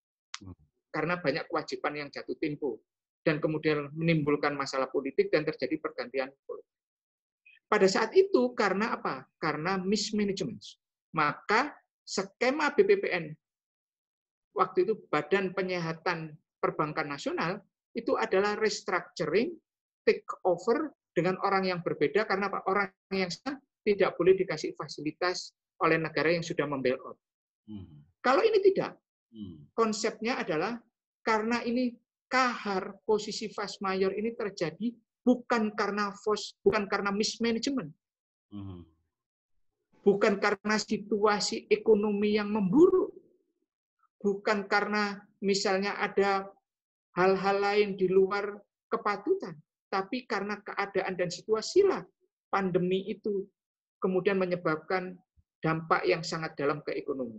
Karena banyak kewajiban yang jatuh tempo. Dan kemudian menimbulkan masalah politik dan terjadi pergantian politik. Pada saat itu, karena apa? Karena mismanagement. Maka skema B P P N, waktu itu Badan Penyihatan Perbankan Nasional, itu adalah restructuring, take over dengan orang yang berbeda, karena apa? Orang yang sama tidak boleh dikasih fasilitas oleh negara yang sudah membail out. Hmm. Kalau ini tidak, hmm. konsepnya adalah karena ini kahar posisi force majeure ini terjadi bukan karena force, bukan karena mismanagement. Hmm. Bukan karena situasi ekonomi yang memburuk, bukan karena misalnya ada hal-hal lain di luar kepatutan, tapi karena keadaan dan situasi lah pandemi itu kemudian menyebabkan dampak yang sangat dalam ke ekonomi.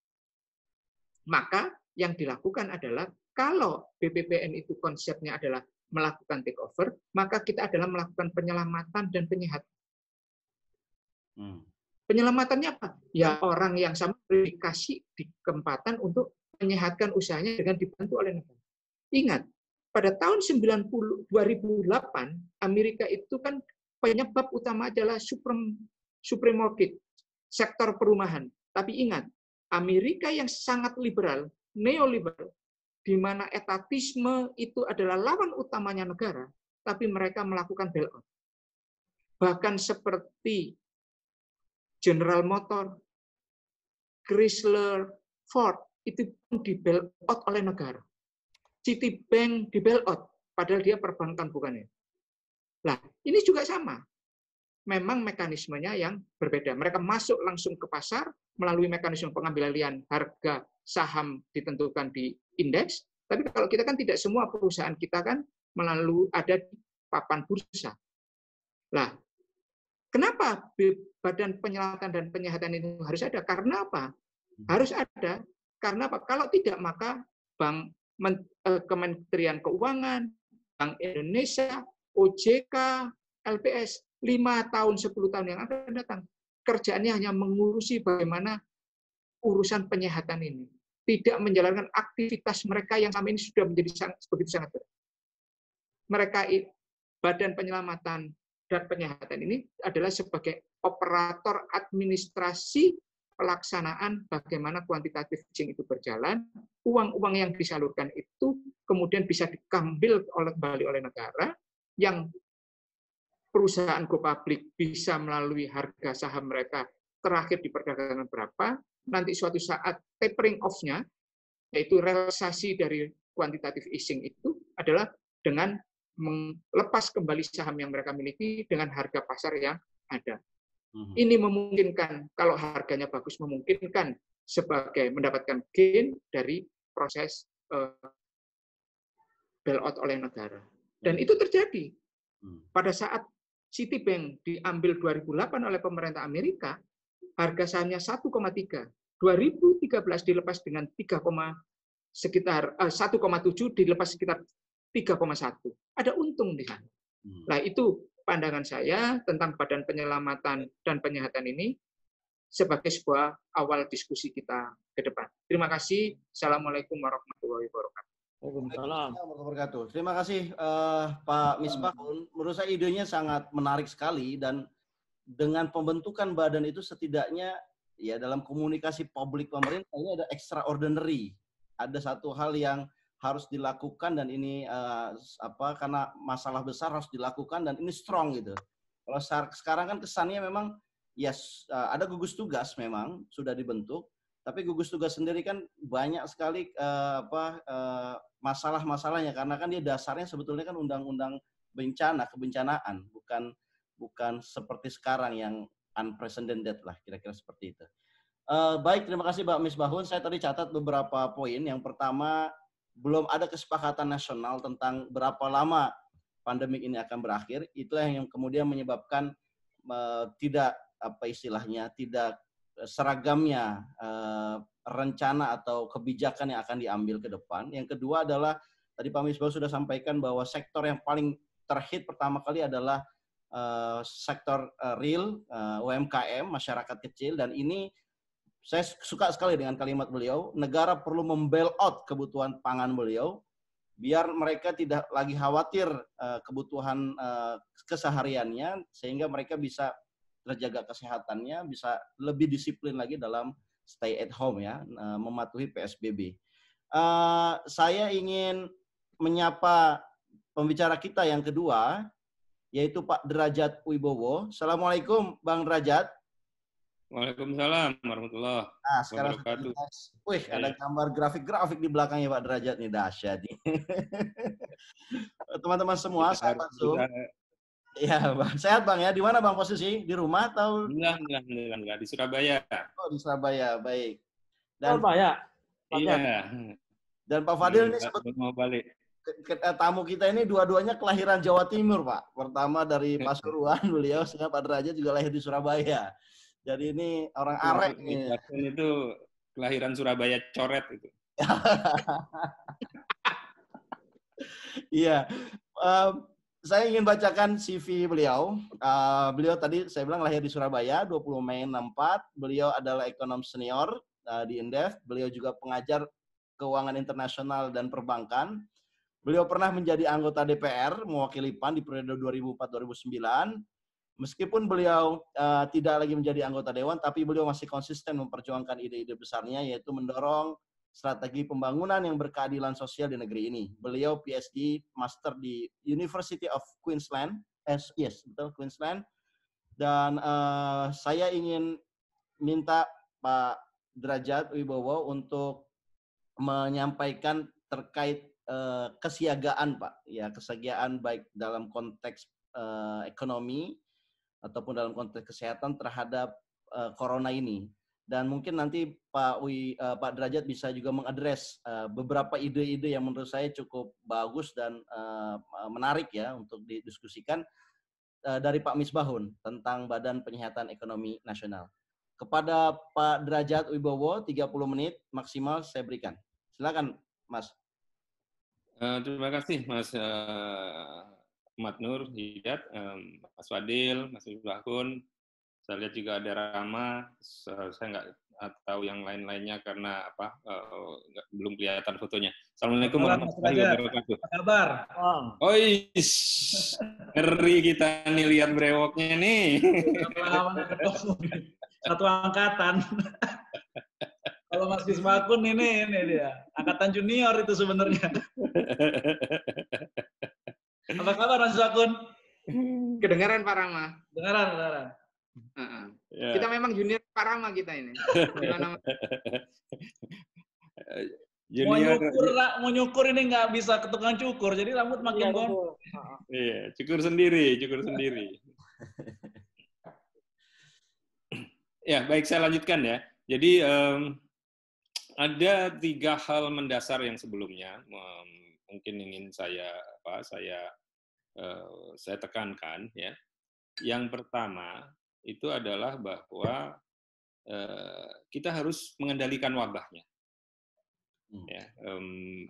Maka yang dilakukan adalah kalau B P P N itu konsepnya adalah melakukan take over, maka kita adalah melakukan penyelamatan dan penyihatan. Hmm. Penyelamatannya apa? Ya orang yang sama dikasih di kesempatan untuk menyehatkan usahanya dengan dibantu oleh negara. Ingat, pada tahun sembilan puluh, dua ribu delapan, Amerika itu kan penyebab utama adalah supreme, supreme mortgage, sektor perumahan. Tapi ingat, Amerika yang sangat liberal, neoliberal, di mana etatisme itu adalah lawan utamanya negara, tapi mereka melakukan bailout. Bahkan seperti General Motors, Chrysler, Ford, itu pun di bailout oleh negara. Citibank di bailout, padahal dia perbankan bukannya. Nah, ini juga sama. Memang mekanismenya yang berbeda. Mereka masuk langsung ke pasar melalui mekanisme pengambilan harga saham ditentukan di indeks. Tapi kalau kita kan tidak semua perusahaan kita kan melalui ada di papan bursa. Nah, kenapa Badan Penyelamatan dan Penyihatan itu harus ada? Karena apa? Harus ada. Karena apa? Kalau tidak, maka Bank Kementerian Keuangan, Bank Indonesia, O J K, L P S, lima tahun, sepuluh tahun yang akan datang, kerjaannya hanya mengurusi bagaimana urusan penyihatan ini. Tidak menjalankan aktivitas mereka yang selama ini sudah menjadi sangat, begitu sangat berat. Mereka, Badan Penyelamatan dan Penyihatan ini adalah sebagai operator administrasi pelaksanaan bagaimana kuantitatif easing itu berjalan, uang-uang yang disalurkan itu kemudian bisa diambil oleh kembali oleh negara, yang perusahaan go public bisa melalui harga saham mereka terakhir di perdagangan berapa, nanti suatu saat tapering off-nya, yaitu realisasi dari kuantitatif easing itu adalah dengan melepas kembali saham yang mereka miliki dengan harga pasar yang ada. Ini memungkinkan, kalau harganya bagus, memungkinkan sebagai mendapatkan gain dari proses uh, bailout oleh negara. Dan itu terjadi. Pada saat Citibank diambil dua ribu delapan oleh pemerintah Amerika, harga sahamnya satu koma tiga. dua ribu tiga belas dilepas dengan tiga, sekitar uh, satu koma tujuh, dilepas sekitar tiga koma satu. Ada untung di sana. Nah, itu pandangan saya tentang Badan Penyelamatan dan Penyihatan ini sebagai sebuah awal diskusi kita ke depan. Terima kasih. Assalamualaikum warahmatullahi wabarakatuh. Waalaikumsalam. Wabarakatuh. Terima kasih uh, Pak Misbahun. Menurut saya idenya sangat menarik sekali, dan dengan pembentukan badan itu setidaknya ya dalam komunikasi publik pemerintah ini ada extraordinary. Ada satu hal yang harus dilakukan, dan ini uh, apa karena masalah besar harus dilakukan, dan ini strong gitu. Kalau sekarang kan kesannya memang yes, uh, ada gugus tugas memang sudah dibentuk, tapi gugus tugas sendiri kan banyak sekali uh, apa uh, masalah-masalahnya, karena kan dia dasarnya sebetulnya kan undang-undang bencana, kebencanaan, bukan bukan seperti sekarang yang unprecedented lah, kira-kira seperti itu. Uh, baik, terima kasih Pak Misbahun. Saya tadi catat beberapa poin. Yang pertama, belum ada kesepakatan nasional tentang berapa lama pandemi ini akan berakhir. Itulah yang kemudian menyebabkan uh, tidak apa istilahnya tidak seragamnya uh, rencana atau kebijakan yang akan diambil ke depan. Yang kedua adalah tadi Pak Misbahun sudah sampaikan bahwa sektor yang paling terhit pertama kali adalah uh, sektor uh, real, uh, U M K M, masyarakat kecil, dan ini saya suka sekali dengan kalimat beliau, negara perlu membail out kebutuhan pangan beliau, biar mereka tidak lagi khawatir uh, kebutuhan uh, kesehariannya, sehingga mereka bisa terjaga kesehatannya, bisa lebih disiplin lagi dalam stay at home ya, uh, mematuhi P S B B. Uh, saya ingin menyapa pembicara kita yang kedua, yaitu Pak Derajat Wibowo. Assalamualaikum Bang Derajat. Waalaikumsalam warahmatullahi wabarakatuh. Nah, sekarang wih, ada gambar grafik-grafik di belakangnya Pak Derajat nih, dahsyat nih. Teman-teman semua, saya langsung. Ya, Bang. Sehat Bang ya. Di mana Bang posisi? Di rumah atau? Enggak, enggak, enggak, enggak. Di Surabaya. Oh, di Surabaya. Baik. Dan Surabaya. Iya. Dan Pak Fadil ini sebut mau balik. Tamu kita ini dua-duanya kelahiran Jawa Timur, Pak. Pertama dari Pasuruan, beliau, sehingga Pak Derajat juga lahir di Surabaya. Jadi ini orang arek nih. Itu kelahiran Surabaya coret itu. Iya. uh, saya ingin bacakan C V beliau. Uh, beliau tadi saya bilang lahir di Surabaya, dua puluh Mei enam puluh empat. Beliau adalah ekonom senior uh, di Indef. Beliau juga pengajar keuangan internasional dan perbankan. Beliau pernah menjadi anggota D P R, mewakili P A N di periode dua ribu empat sampai dua ribu sembilan. Meskipun beliau uh, tidak lagi menjadi anggota dewan, tapi beliau masih konsisten memperjuangkan ide-ide besarnya, yaitu mendorong strategi pembangunan yang berkeadilan sosial di negeri ini. Beliau P H D Master di University of Queensland, eh, yes betul Queensland. Dan uh, saya ingin minta Pak Derajat Wibowo untuk menyampaikan terkait uh, kesiagaan Pak, ya kesiagaan baik dalam konteks uh, ekonomi ataupun dalam konteks kesehatan terhadap uh, corona ini. Dan mungkin nanti Pak Wi, uh, Pak Derajat bisa juga mengadres uh, beberapa ide-ide yang menurut saya cukup bagus dan uh, menarik ya untuk didiskusikan uh, dari Pak Misbahun tentang Badan Penyihatan Ekonomi Nasional. Kepada Pak Derajat Wibowo, tiga puluh menit maksimal saya berikan. Silakan, Mas. Uh, terima kasih, Mas uh, Ahmad Nur Hidayat, um, Mas Fadil, Mas Misbahun. Saya lihat juga ada Rama. Saya nggak tahu yang lain-lainnya karena apa uh, nggak, belum kelihatan fotonya. Assalamualaikum warahmatullahi wabarakatuh. Apa kabar? Oh, ish, ngeri kita nih lihat brewoknya nih. Satu angkatan. Kalau Mas Misbahun ini ini dia angkatan junior itu sebenarnya. Apa kabar Mas Misbahun? Kedengaran Pak Rama? Kedengaran, kedengaran. Uh-uh. Ya. Kita memang junior Pak Rama kita ini. Gimana? Junior. Mau nyukur, mau nyukur ini nggak bisa ke tukang cukur, jadi rambut makin gondrong. Iya, cukur sendiri, cukur sendiri. Ya, baik saya lanjutkan ya. Jadi um, ada tiga hal mendasar yang sebelumnya um, mungkin ingin saya apa saya uh, saya tekankan ya. Yang pertama itu adalah bahwa uh, kita harus mengendalikan wabahnya. Ya, um,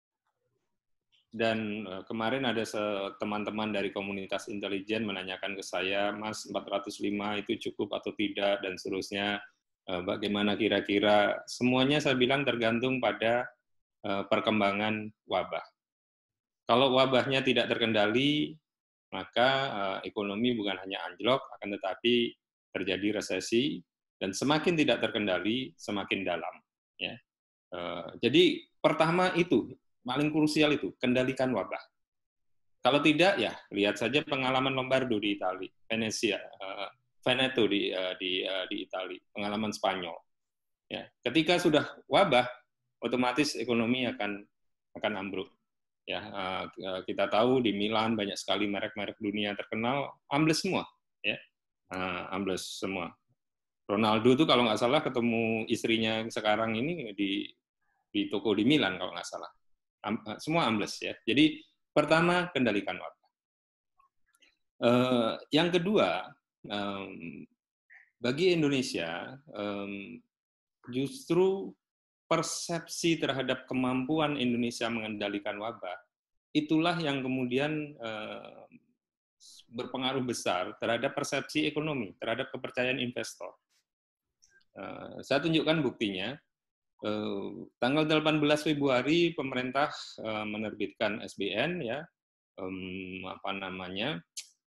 dan uh, kemarin ada teman-teman dari komunitas intelijen menanyakan ke saya, Mas, empat ratus lima itu cukup atau tidak, dan seterusnya. Uh, bagaimana kira-kira? Semuanya saya bilang tergantung pada uh, perkembangan wabah. Kalau wabahnya tidak terkendali, maka uh, ekonomi bukan hanya anjlok, akan tetapi terjadi resesi, dan semakin tidak terkendali, semakin dalam. Ya. Uh, jadi pertama itu, paling krusial itu, kendalikan wabah. Kalau tidak, ya lihat saja pengalaman Lombardo di Italia, Venesia, uh, Veneto di, uh, di, uh, di Italia, pengalaman Spanyol. Ya. Ketika sudah wabah, otomatis ekonomi akan akan ambruk. Ya, uh, kita tahu di Milan banyak sekali merek-merek dunia terkenal ambles semua, ya, uh, ambles semua. Ronaldo tuh kalau nggak salah ketemu istrinya sekarang ini di di toko di Milan kalau nggak salah, Am, uh, semua ambles ya. Jadi pertama kendalikan wabah. Uh, yang kedua, um, bagi Indonesia um, justru persepsi terhadap kemampuan Indonesia mengendalikan wabah, itulah yang kemudian eh, berpengaruh besar terhadap persepsi ekonomi, terhadap kepercayaan investor. Eh, saya tunjukkan buktinya. Eh, tanggal delapan belas Februari pemerintah eh, menerbitkan S B N, ya, um, apa namanya,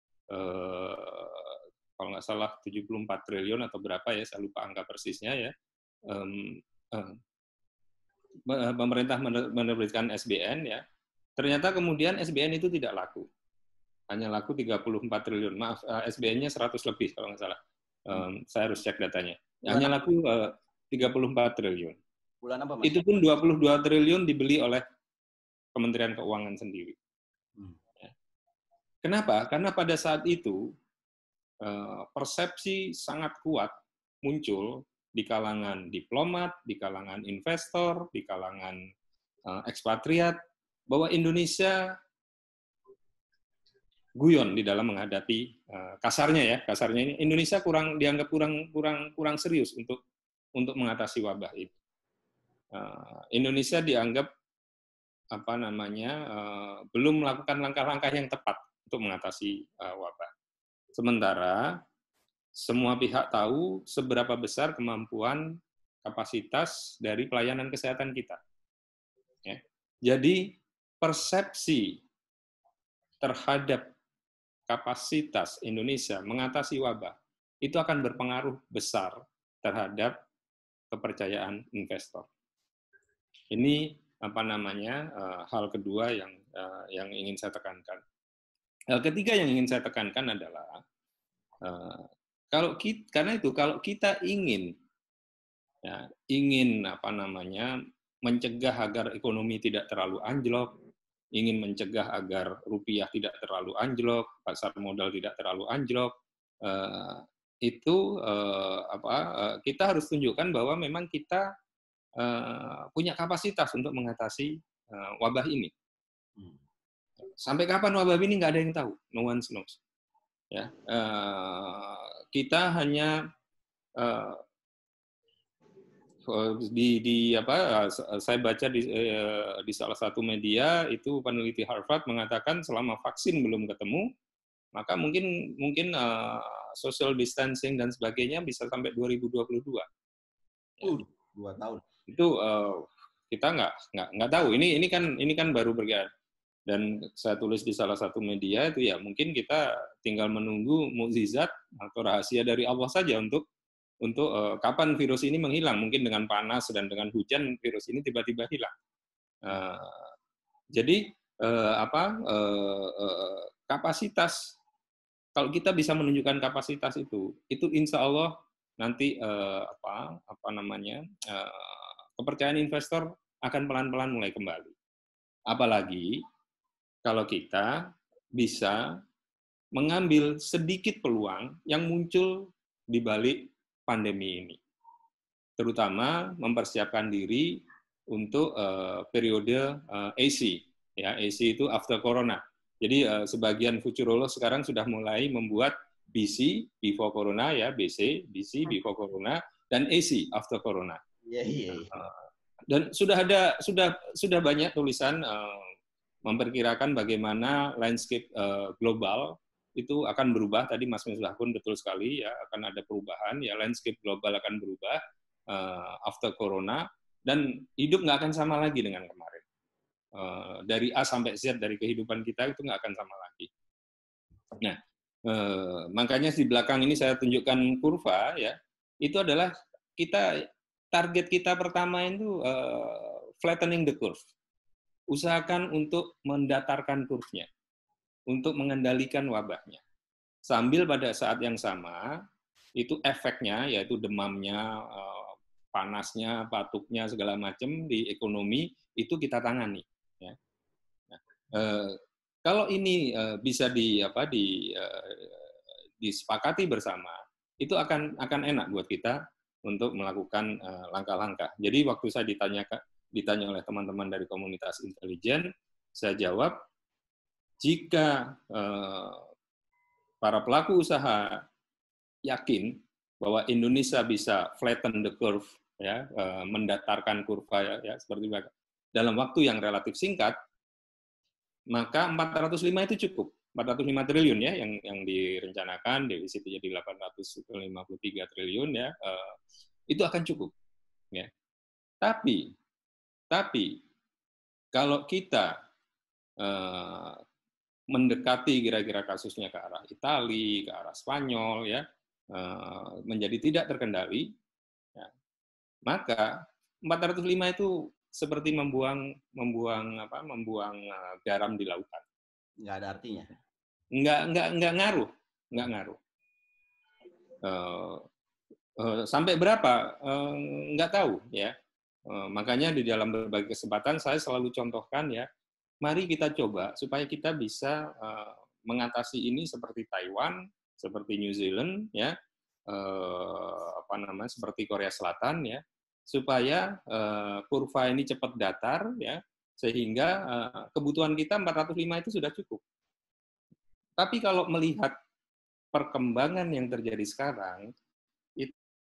eh, kalau nggak salah tujuh puluh empat triliun atau berapa ya, saya lupa angka persisnya ya. Um, eh, pemerintah menerbitkan S B N, ya, ternyata kemudian S B N itu tidak laku, hanya laku tiga puluh empat triliun, maaf, S B N-nya seratus lebih kalau nggak salah, um, saya harus cek datanya, hanya laku uh, tiga puluh empat triliun. Bulan apa, Mas? Itu pun dua puluh dua triliun dibeli oleh Kementerian Keuangan sendiri. Hmm. Kenapa? Karena pada saat itu uh, persepsi sangat kuat muncul di kalangan diplomat, di kalangan investor, di kalangan uh, ekspatriat, bahwa Indonesia guyon di dalam menghadapi uh, kasarnya ya, kasarnya ini Indonesia kurang dianggap kurang kurang kurang serius untuk untuk mengatasi wabah itu. Uh, Indonesia dianggap apa namanya uh, belum melakukan langkah-langkah yang tepat untuk mengatasi uh, wabah. Sementara semua pihak tahu seberapa besar kemampuan kapasitas dari pelayanan kesehatan kita. Ya. Jadi persepsi terhadap kapasitas Indonesia mengatasi wabah itu akan berpengaruh besar terhadap kepercayaan investor. Ini apa namanya uh, hal kedua yang uh, yang ingin saya tekankan. Hal ketiga yang ingin saya tekankan adalah uh, kalau kita, karena itu kalau kita ingin ya, ingin apa namanya mencegah agar ekonomi tidak terlalu anjlok, ingin mencegah agar rupiah tidak terlalu anjlok, pasar modal tidak terlalu anjlok, uh, itu uh, apa uh, kita harus tunjukkan bahwa memang kita Uh, punya kapasitas untuk mengatasi uh, wabah ini. Sampai kapan wabah ini nggak ada yang tahu, no one knows. Ya, uh, kita hanya uh, di, di apa? Uh, saya baca di, uh, di salah satu media itu peneliti Harvard mengatakan selama vaksin belum ketemu, maka mungkin mungkin uh, social distancing dan sebagainya bisa sampai dua ribu dua puluh dua. Uh, dua tahun. Itu uh, kita nggak nggak nggak tahu. Ini ini kan ini kan baru bergerak. Dan saya tulis di salah satu media itu ya mungkin kita tinggal menunggu mukjizat atau rahasia dari Allah saja untuk untuk uh, kapan virus ini menghilang. Mungkin dengan panas dan dengan hujan virus ini tiba-tiba hilang. Uh, jadi uh, apa uh, uh, kapasitas kalau kita bisa menunjukkan kapasitas itu itu insya Allah nanti uh, apa apa namanya uh, kepercayaan investor akan pelan-pelan mulai kembali. Apalagi kalau kita bisa mengambil sedikit peluang yang muncul di balik pandemi ini. Terutama mempersiapkan diri untuk uh, periode uh, A C. Ya, A C itu after corona. Jadi uh, sebagian futurolog sekarang sudah mulai membuat B C, before corona, ya, B C, B C, before corona, dan A C, after corona. Iya, iya. Dan sudah ada sudah sudah banyak tulisan uh, memperkirakan bagaimana landscape uh, global itu akan berubah. Tadi Mas Misbah pun betul sekali ya, akan ada perubahan ya, landscape global akan berubah uh, after corona dan hidup nggak akan sama lagi dengan kemarin. Uh, dari A sampai Z dari kehidupan kita itu nggak akan sama lagi. Nah, uh, makanya di belakang ini saya tunjukkan kurva ya, itu adalah kita target kita pertama itu uh, flattening the curve. Usahakan untuk mendatarkan kurvnya, untuk mengendalikan wabahnya. Sambil pada saat yang sama, itu efeknya, yaitu demamnya, uh, panasnya, batuknya, segala macam di ekonomi, itu kita tangani. Ya. Nah, uh, kalau ini uh, bisa di, apa, di, uh, disepakati bersama, itu akan akan enak buat kita untuk melakukan langkah-langkah. Uh, Jadi waktu saya ditanyakan, ditanya oleh teman-teman dari komunitas intelijen, saya jawab, jika uh, para pelaku usaha yakin bahwa Indonesia bisa flatten the curve, ya, uh, mendatarkan kurva ya, ya seperti itu, dalam waktu yang relatif singkat, maka empat ratus lima itu cukup. empat ratus lima triliun ya yang yang direncanakan, defisitnya jadi delapan ratus lima puluh tiga triliun ya, uh, itu akan cukup ya. Tapi tapi kalau kita uh, mendekati kira-kira kasusnya ke arah Italia, ke arah Spanyol ya, uh, menjadi tidak terkendali ya, maka empat ratus lima itu seperti membuang membuang apa membuang uh, garam di lautan. Nggak ada artinya. Nggak, nggak, nggak ngaruh, nggak ngaruh. Uh, uh, sampai berapa? Uh, nggak tahu, ya. Uh, makanya di dalam berbagai kesempatan saya selalu contohkan, ya, mari kita coba supaya kita bisa uh, mengatasi ini seperti Taiwan, seperti New Zealand, ya, uh, apa namanya, seperti Korea Selatan, ya, supaya uh, kurva ini cepat datar, ya, sehingga uh, kebutuhan kita empat ratus lima itu sudah cukup. Tapi kalau melihat perkembangan yang terjadi sekarang, itu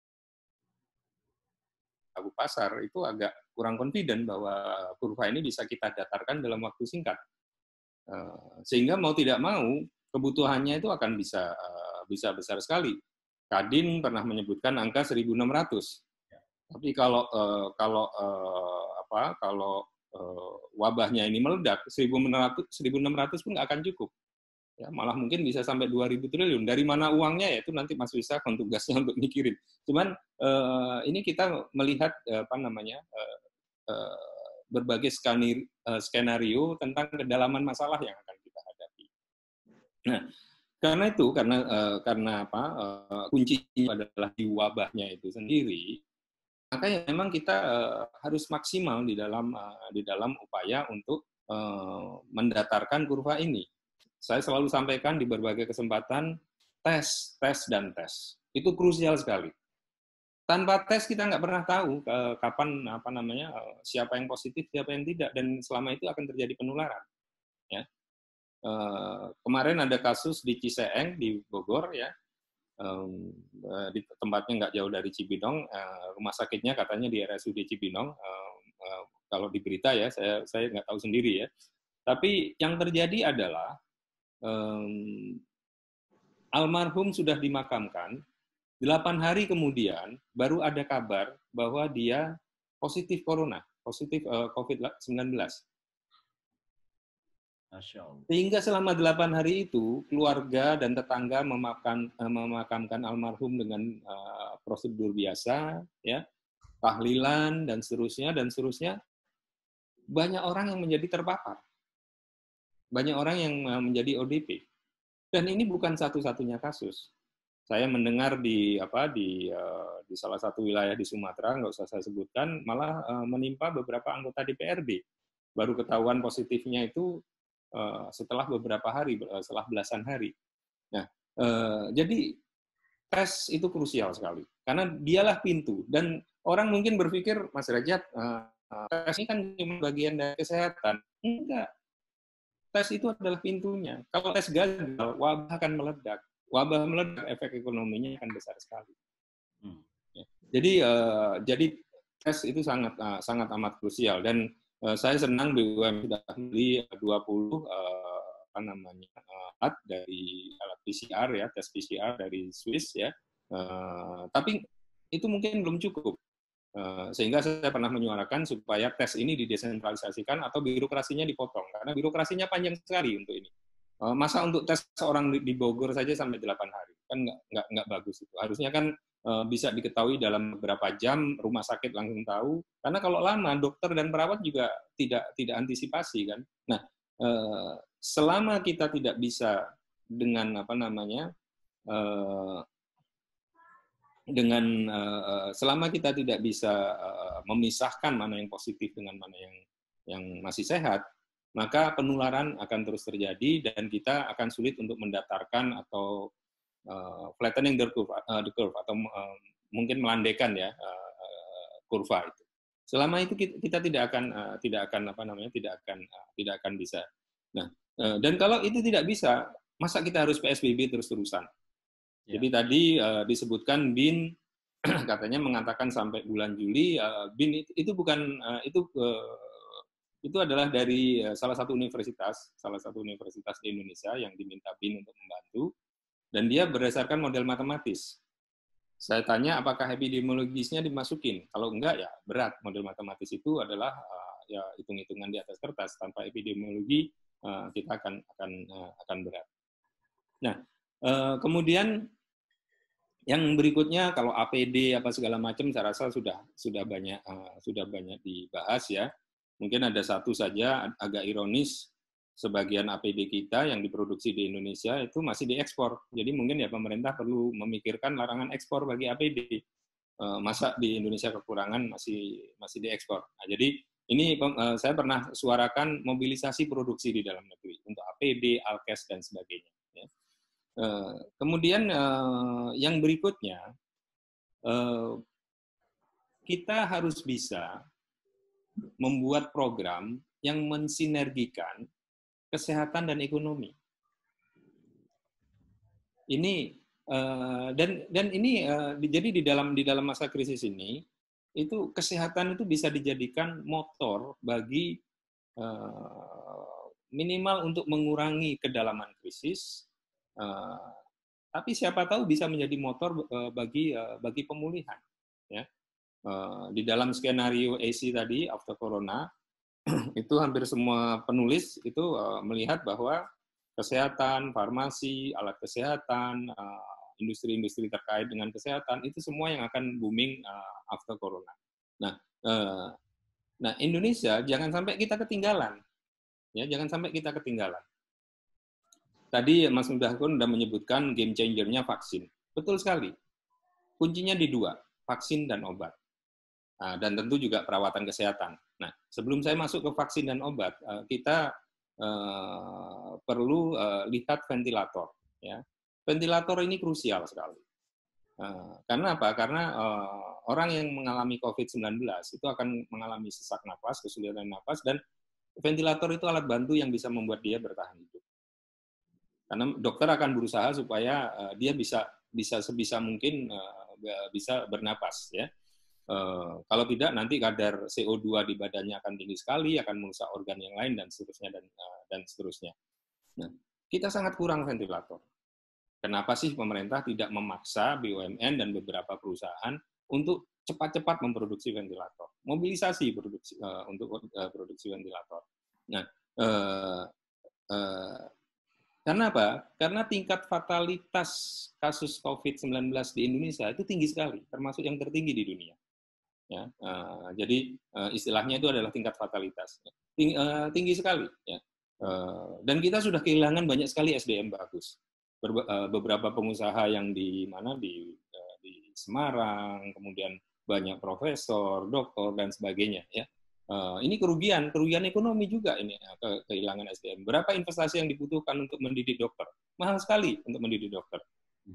Abu Pasar itu agak kurang confident bahwa kurva ini bisa kita datarkan dalam waktu singkat. Sehingga mau tidak mau, kebutuhannya itu akan bisa bisa besar sekali. Kadin pernah menyebutkan angka seribu enam ratus. Tapi kalau kalau apa kalau wabahnya ini meledak, seribu enam ratus pun nggak akan cukup. Ya, malah mungkin bisa sampai dua ribu triliun. Dari mana uangnya ya itu nanti Mas Wisa kan tugasnya untuk mikirin. Cuman eh, ini kita melihat eh, apa namanya eh, eh, berbagai skenario, skenario tentang kedalaman masalah yang akan kita hadapi. Nah, karena itu, karena uh, karena apa? Uh, kunci adalah di wabahnya itu sendiri. Maka ya memang kita uh, harus maksimal di dalam uh, di dalam upaya untuk uh, mendatarkan kurva ini. Saya selalu sampaikan di berbagai kesempatan, tes, tes, dan tes. Itu krusial sekali. Tanpa tes kita nggak pernah tahu uh, kapan apa namanya uh, siapa yang positif, siapa yang tidak, dan selama itu akan terjadi penularan. Ya. Uh, kemarin ada kasus di Ciseeng di Bogor, ya, um, uh, di tempatnya nggak jauh dari Cibinong, uh, rumah sakitnya katanya di R S U D Cibinong. Uh, uh, kalau di berita ya, saya saya nggak tahu sendiri ya. Tapi yang terjadi adalah um, almarhum sudah dimakamkan, delapan hari kemudian baru ada kabar bahwa dia positif corona, positif uh, covid sembilan belas. Sehingga selama delapan hari itu, keluarga dan tetangga memakamkan, uh, memakamkan almarhum dengan uh, prosedur biasa, ya, tahlilan, dan seterusnya, dan seterusnya. Banyak orang yang menjadi terpapar. Banyak orang yang uh, menjadi O D P. Dan ini bukan satu-satunya kasus. Saya mendengar di apa di uh, di salah satu wilayah di Sumatera, nggak usah saya sebutkan, malah uh, menimpa beberapa anggota D P R D. Baru ketahuan positifnya itu uh, setelah beberapa hari, uh, setelah belasan hari. Nah, uh, jadi tes itu krusial sekali, karena dialah pintu. Dan orang mungkin berpikir, Mas Rajat, uh, tes ini kan cuma bagian dari kesehatan. Enggak. Tes itu adalah pintunya. Kalau tes gagal, wabah akan meledak. Wabah meledak, efek ekonominya akan besar sekali. Hmm. Ya. Jadi, uh, jadi tes itu sangat uh, sangat amat krusial. Dan uh, saya senang B U M sudah beli dua puluh uh, apa namanya uh, alat dari alat P C R, ya, tes P C R dari Swiss, ya. Uh, tapi itu mungkin belum cukup. Uh, sehingga saya pernah menyuarakan supaya tes ini didesentralisasikan atau birokrasinya dipotong, karena birokrasinya panjang sekali untuk ini. Uh, masa untuk tes seorang di, di Bogor saja sampai delapan hari, kan nggak nggak nggak bagus itu. Harusnya kan uh, bisa diketahui dalam beberapa jam, rumah sakit langsung tahu. Karena kalau lama, dokter dan perawat juga tidak tidak antisipasi kan. Nah, uh, selama kita tidak bisa dengan apa namanya uh, dengan uh, selama kita tidak bisa uh, memisahkan mana yang positif dengan mana yang yang masih sehat, maka penularan akan terus terjadi dan kita akan sulit untuk mendatarkan atau uh, flattening the curve, uh, the curve atau uh, mungkin melandaikan, ya, uh, kurva itu. Selama itu kita, kita tidak akan uh, tidak akan apa namanya tidak akan uh, tidak akan bisa. Nah, uh, dan kalau itu tidak bisa, masa kita harus P S B B terus-terusan? Ya. Jadi tadi uh, disebutkan B I N katanya mengatakan sampai bulan Juli. uh, B I N itu, itu bukan uh, itu uh, itu adalah dari uh, salah satu universitas salah satu universitas di Indonesia yang diminta B I N untuk membantu, dan dia berdasarkan model matematis. Saya tanya apakah epidemiologisnya dimasukin. Kalau enggak, ya berat. Model matematis itu adalah uh, ya hitung-hitungan di atas kertas. Tanpa epidemiologi uh, kita akan akan uh, akan berat. Nah, Uh, kemudian yang berikutnya, kalau A P D apa segala macam, saya rasa sudah sudah banyak uh, sudah banyak dibahas, ya. Mungkin ada satu saja agak ironis, sebagian A P D kita yang diproduksi di Indonesia itu masih diekspor. Jadi mungkin ya pemerintah perlu memikirkan larangan ekspor bagi A P D. Uh, masa di Indonesia kekurangan masih masih diekspor. Nah, jadi ini uh, saya pernah suarakan mobilisasi produksi di dalam negeri untuk A P D, Alkes dan sebagainya. Ya. Uh, kemudian uh, yang berikutnya, uh, kita harus bisa membuat program yang mensinergikan kesehatan dan ekonomi. Ini uh, dan dan ini uh, jadi di dalam di dalam masa krisis ini, itu kesehatan itu bisa dijadikan motor bagi uh, minimal untuk mengurangi kedalaman krisis. Uh, tapi siapa tahu bisa menjadi motor uh, bagi uh, bagi pemulihan, ya. Uh, di dalam skenario A C tadi, after corona, itu hampir semua penulis itu uh, melihat bahwa kesehatan, farmasi, alat kesehatan, uh, industri-industri terkait dengan kesehatan itu semua yang akan booming uh, after corona. Nah, uh, Nah, Indonesia jangan sampai kita ketinggalan. Ya, jangan sampai kita ketinggalan. Tadi Mas Mudahkun sudah menyebutkan game changer-nya vaksin. Betul sekali. Kuncinya di dua, vaksin dan obat. Nah, dan tentu juga perawatan kesehatan. Nah, sebelum saya masuk ke vaksin dan obat, kita uh, perlu uh, lihat ventilator. Ya. Ventilator ini krusial sekali. Uh, karena apa? Karena uh, orang yang mengalami covid sembilan belas itu akan mengalami sesak napas, kesulitan napas, dan ventilator itu alat bantu yang bisa membuat dia bertahan hidup. Karena dokter akan berusaha supaya uh, dia bisa bisa sebisa mungkin uh, bisa bernapas, ya. Uh, kalau tidak nanti kadar C O dua di badannya akan tinggi sekali, akan merusak organ yang lain dan seterusnya dan uh, dan seterusnya. Nah, kita sangat kurang ventilator. Kenapa sih pemerintah tidak memaksa B U M N dan beberapa perusahaan untuk cepat-cepat memproduksi ventilator, mobilisasi produksi uh, untuk uh, produksi ventilator. Nah, uh, uh, karena apa? Karena tingkat fatalitas kasus covid sembilan belas di Indonesia itu tinggi sekali, termasuk yang tertinggi di dunia. Ya, uh, jadi uh, istilahnya itu adalah tingkat fatalitas. Tinggi, uh, tinggi sekali. Ya. Uh, dan kita sudah kehilangan banyak sekali S D M bagus. Berbe uh, beberapa pengusaha yang di mana di, uh, di Semarang, kemudian banyak profesor, doktor, dan sebagainya. Ya. Uh, ini kerugian, kerugian ekonomi juga ini ke kehilangan S D M. Berapa investasi yang dibutuhkan untuk mendidik dokter? Mahal sekali untuk mendidik dokter.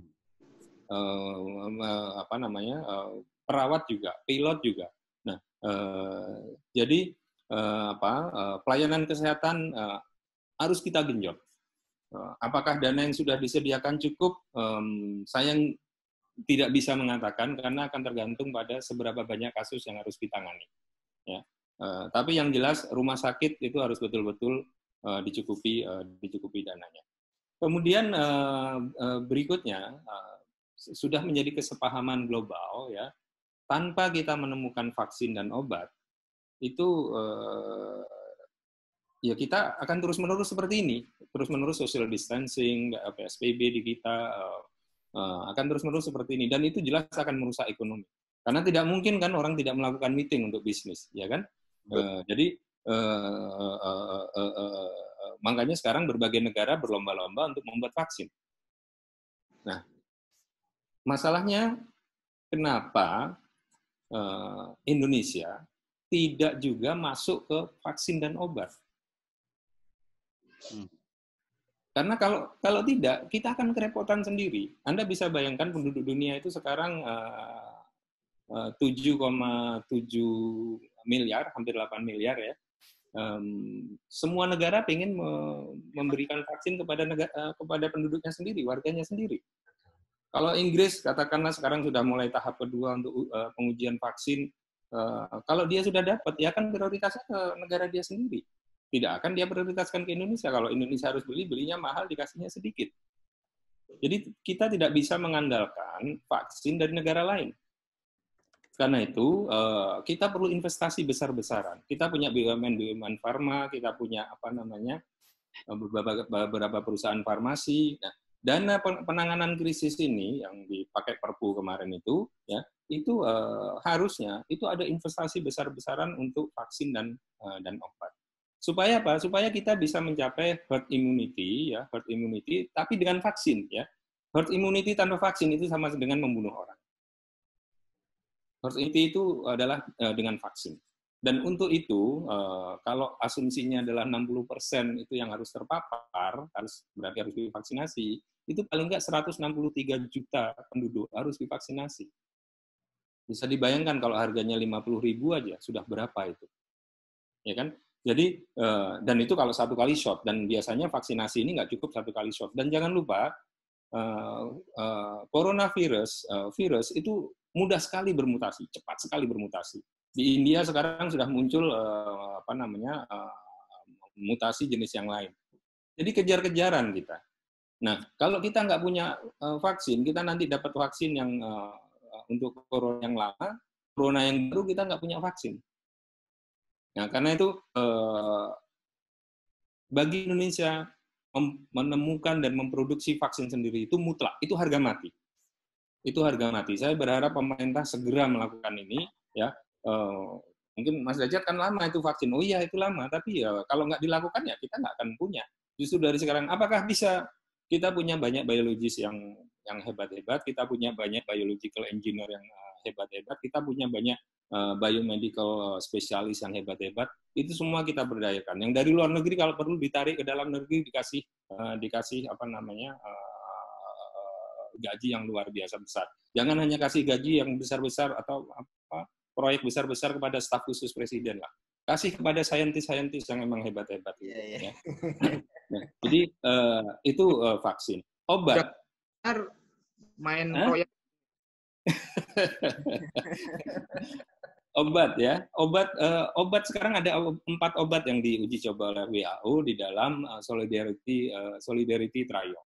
Uh, uh, apa namanya? Uh, perawat juga, pilot juga. Nah, uh, jadi uh, apa? Uh, pelayanan kesehatan uh, harus kita genjot. Uh, apakah dana yang sudah disediakan cukup? Um, saya tidak bisa mengatakan karena akan tergantung pada seberapa banyak kasus yang harus ditangani. Ya. Uh, tapi yang jelas rumah sakit itu harus betul-betul uh, dicukupi uh, dicukupi dananya. Kemudian uh, uh, berikutnya uh, sudah menjadi kesepahaman global, ya, tanpa kita menemukan vaksin dan obat itu uh, ya kita akan terus-menerus seperti ini, terus-menerus social distancing, P S B B di kita uh, uh, akan terus-menerus seperti ini, dan itu jelas akan merusak ekonomi. Karena tidak mungkin kan orang tidak melakukan meeting untuk bisnis, ya kan? Uh, jadi uh, uh, uh, uh, uh, makanya sekarang berbagai negara berlomba-lomba untuk membuat vaksin. Nah, masalahnya kenapa uh, Indonesia tidak juga masuk ke vaksin dan obat? Hmm. Karena kalau kalau tidak, kita akan kerepotan sendiri. Anda bisa bayangkan penduduk dunia itu sekarang uh, uh, tujuh koma tujuh miliar, hampir delapan miliar, ya. Um, semua negara ingin me memberikan vaksin kepada negara, uh, kepada penduduknya sendiri, warganya sendiri. Kalau Inggris katakanlah sekarang sudah mulai tahap kedua untuk uh, pengujian vaksin, uh, kalau dia sudah dapat, ya kan prioritasnya ke negara dia sendiri. Tidak akan dia prioritaskan ke Indonesia. Kalau Indonesia harus beli, belinya mahal, dikasihnya sedikit. Jadi kita tidak bisa mengandalkan vaksin dari negara lain. Karena itu kita perlu investasi besar-besaran. Kita punya B U M N B U M N Farma, kita punya apa namanya beberapa, beberapa perusahaan farmasi. Nah, dana penanganan krisis ini yang dipakai Perpu kemarin itu, ya itu uh, harusnya itu ada investasi besar-besaran untuk vaksin dan uh, dan obat. Supaya apa? Supaya kita bisa mencapai herd immunity, ya herd immunity, tapi dengan vaksin, ya. Herd immunity tanpa vaksin itu sama dengan membunuh orang. Herd immunity itu adalah uh, dengan vaksin. Dan untuk itu, uh, kalau asumsinya adalah enam puluh persen itu yang harus terpapar, harus berarti harus divaksinasi, itu paling nggak seratus enam puluh tiga juta penduduk harus divaksinasi. Bisa dibayangkan kalau harganya lima puluh ribu aja, sudah berapa itu? Ya kan? Jadi, uh, dan itu kalau satu kali shot, dan biasanya vaksinasi ini nggak cukup satu kali shot. Dan jangan lupa, uh, uh, coronavirus uh, virus itu mudah sekali bermutasi, cepat sekali bermutasi. Di India sekarang sudah muncul uh, apa namanya uh, mutasi jenis yang lain. Jadi kejar-kejaran kita. Nah, kalau kita nggak punya uh, vaksin, kita nanti dapat vaksin yang uh, untuk corona yang lama, corona yang baru kita nggak punya vaksin. Nah, karena itu uh, bagi Indonesia menemukan dan memproduksi vaksin sendiri itu mutlak, itu harga mati. Itu harga mati. Saya berharap pemerintah segera melakukan ini, ya. Uh, Mungkin Mas Derajat kan lama itu vaksin. Oh iya itu lama, tapi ya kalau nggak dilakukan ya kita nggak akan punya. Justru dari sekarang, apakah bisa kita punya banyak biologis yang yang hebat-hebat, kita punya banyak biological engineer yang hebat-hebat, kita punya banyak uh, biomedical spesialis yang hebat-hebat, itu semua kita berdayakan. Yang dari luar negeri kalau perlu ditarik ke dalam negeri, dikasih uh, dikasih apa namanya uh, gaji yang luar biasa besar. Jangan hanya kasih gaji yang besar-besar atau apa proyek besar-besar kepada staf khusus presiden lah. Kasih kepada saintis-saintis yang memang hebat-hebat. Yeah, yeah. Ya. Nah, jadi uh, itu uh, vaksin. Obat. Main Hah? proyek. Obat ya. Obat uh, obat sekarang ada empat obat yang diuji coba oleh W H O di dalam uh, solidarity uh, solidarity trial.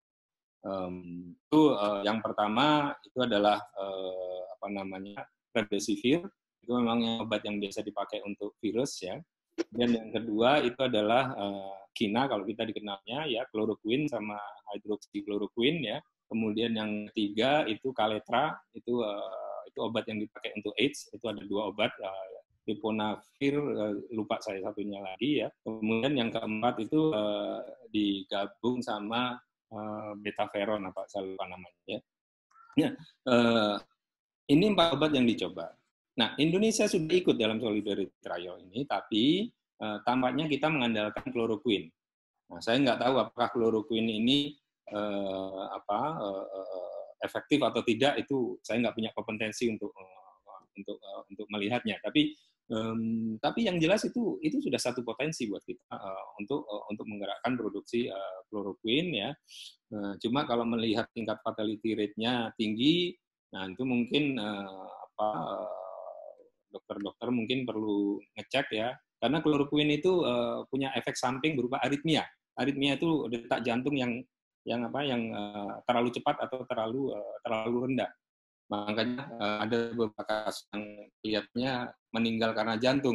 Um, itu uh, yang pertama itu adalah uh, apa namanya remdesivir. Itu memang yang obat yang biasa dipakai untuk virus ya. Dan yang kedua itu adalah uh, kina kalau kita dikenalnya ya, kloroquine sama hidroksikloroquine ya. Kemudian yang ketiga itu kaletra, itu uh, itu obat yang dipakai untuk AIDS. Itu ada dua obat, uh, riponavir, uh, lupa saya satunya lagi ya. Kemudian yang keempat itu uh, digabung sama uh, betaferon apa saya lupa namanya ya. Ya uh, ini empat obat yang dicoba. Nah, Indonesia sudah ikut dalam solidarity trial ini, tapi uh, tampaknya kita mengandalkan kloroquine. Nah, saya nggak tahu apakah kloroquine ini uh, apa uh, efektif atau tidak, itu saya nggak punya kompetensi untuk uh, untuk uh, untuk melihatnya. Tapi um, tapi yang jelas itu itu sudah satu potensi buat kita uh, untuk uh, untuk menggerakkan produksi uh, kloroquine ya. Uh, cuma kalau melihat tingkat fatality rate-nya tinggi, nah itu mungkin uh, apa uh, dokter-dokter mungkin perlu ngecek ya, karena kloroquine itu uh, punya efek samping berupa aritmia. Aritmia itu detak jantung yang yang apa yang uh, terlalu cepat atau terlalu uh, terlalu rendah. Makanya uh, ada beberapa kasus yang lihatnya meninggal karena jantung.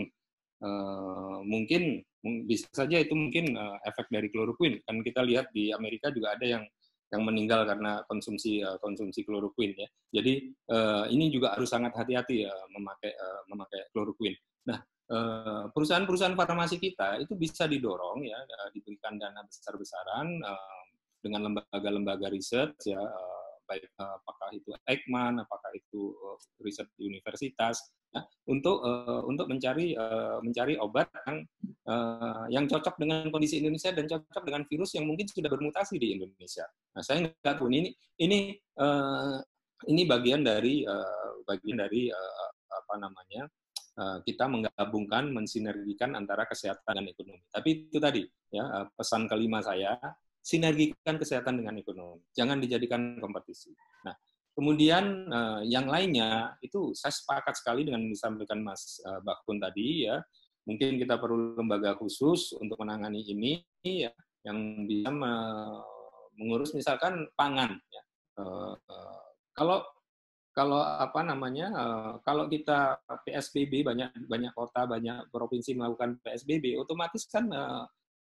Uh, mungkin bisa saja itu mungkin uh, efek dari kloroquine. Kan kita lihat di Amerika juga ada yang yang meninggal karena konsumsi uh, konsumsi kloroquine ya. Jadi uh, ini juga harus sangat hati-hati uh, memakai uh, memakai kloroquine. Nah, uh, perusahaan-perusahaan farmasi kita itu bisa didorong ya, uh, diberikan dana besar-besaran uh, dengan lembaga-lembaga riset ya, uh, baik uh, apakah itu Eijkman, apakah itu uh, riset di universitas ya, untuk uh, untuk mencari uh, mencari obat yang uh, yang cocok dengan kondisi Indonesia dan cocok dengan virus yang mungkin sudah bermutasi di Indonesia. Nah, saya nggak tahu ini ini uh, ini bagian dari uh, bagian dari uh, apa namanya uh, kita menggabungkan, mensinergikan antara kesehatan dan ekonomi. Tapi itu tadi ya, uh, pesan kelima saya, sinergikan kesehatan dengan ekonomi, jangan dijadikan kompetisi. Nah, kemudian uh, yang lainnya itu saya sepakat sekali dengan yang disampaikan Mas uh, Bakun tadi ya, mungkin kita perlu lembaga khusus untuk menangani ini ya, yang bisa me- mengurus misalkan pangan ya. Uh, uh, kalau kalau apa namanya uh, kalau kita P S B B, banyak banyak kota, banyak provinsi melakukan P S B B, otomatis kan uh,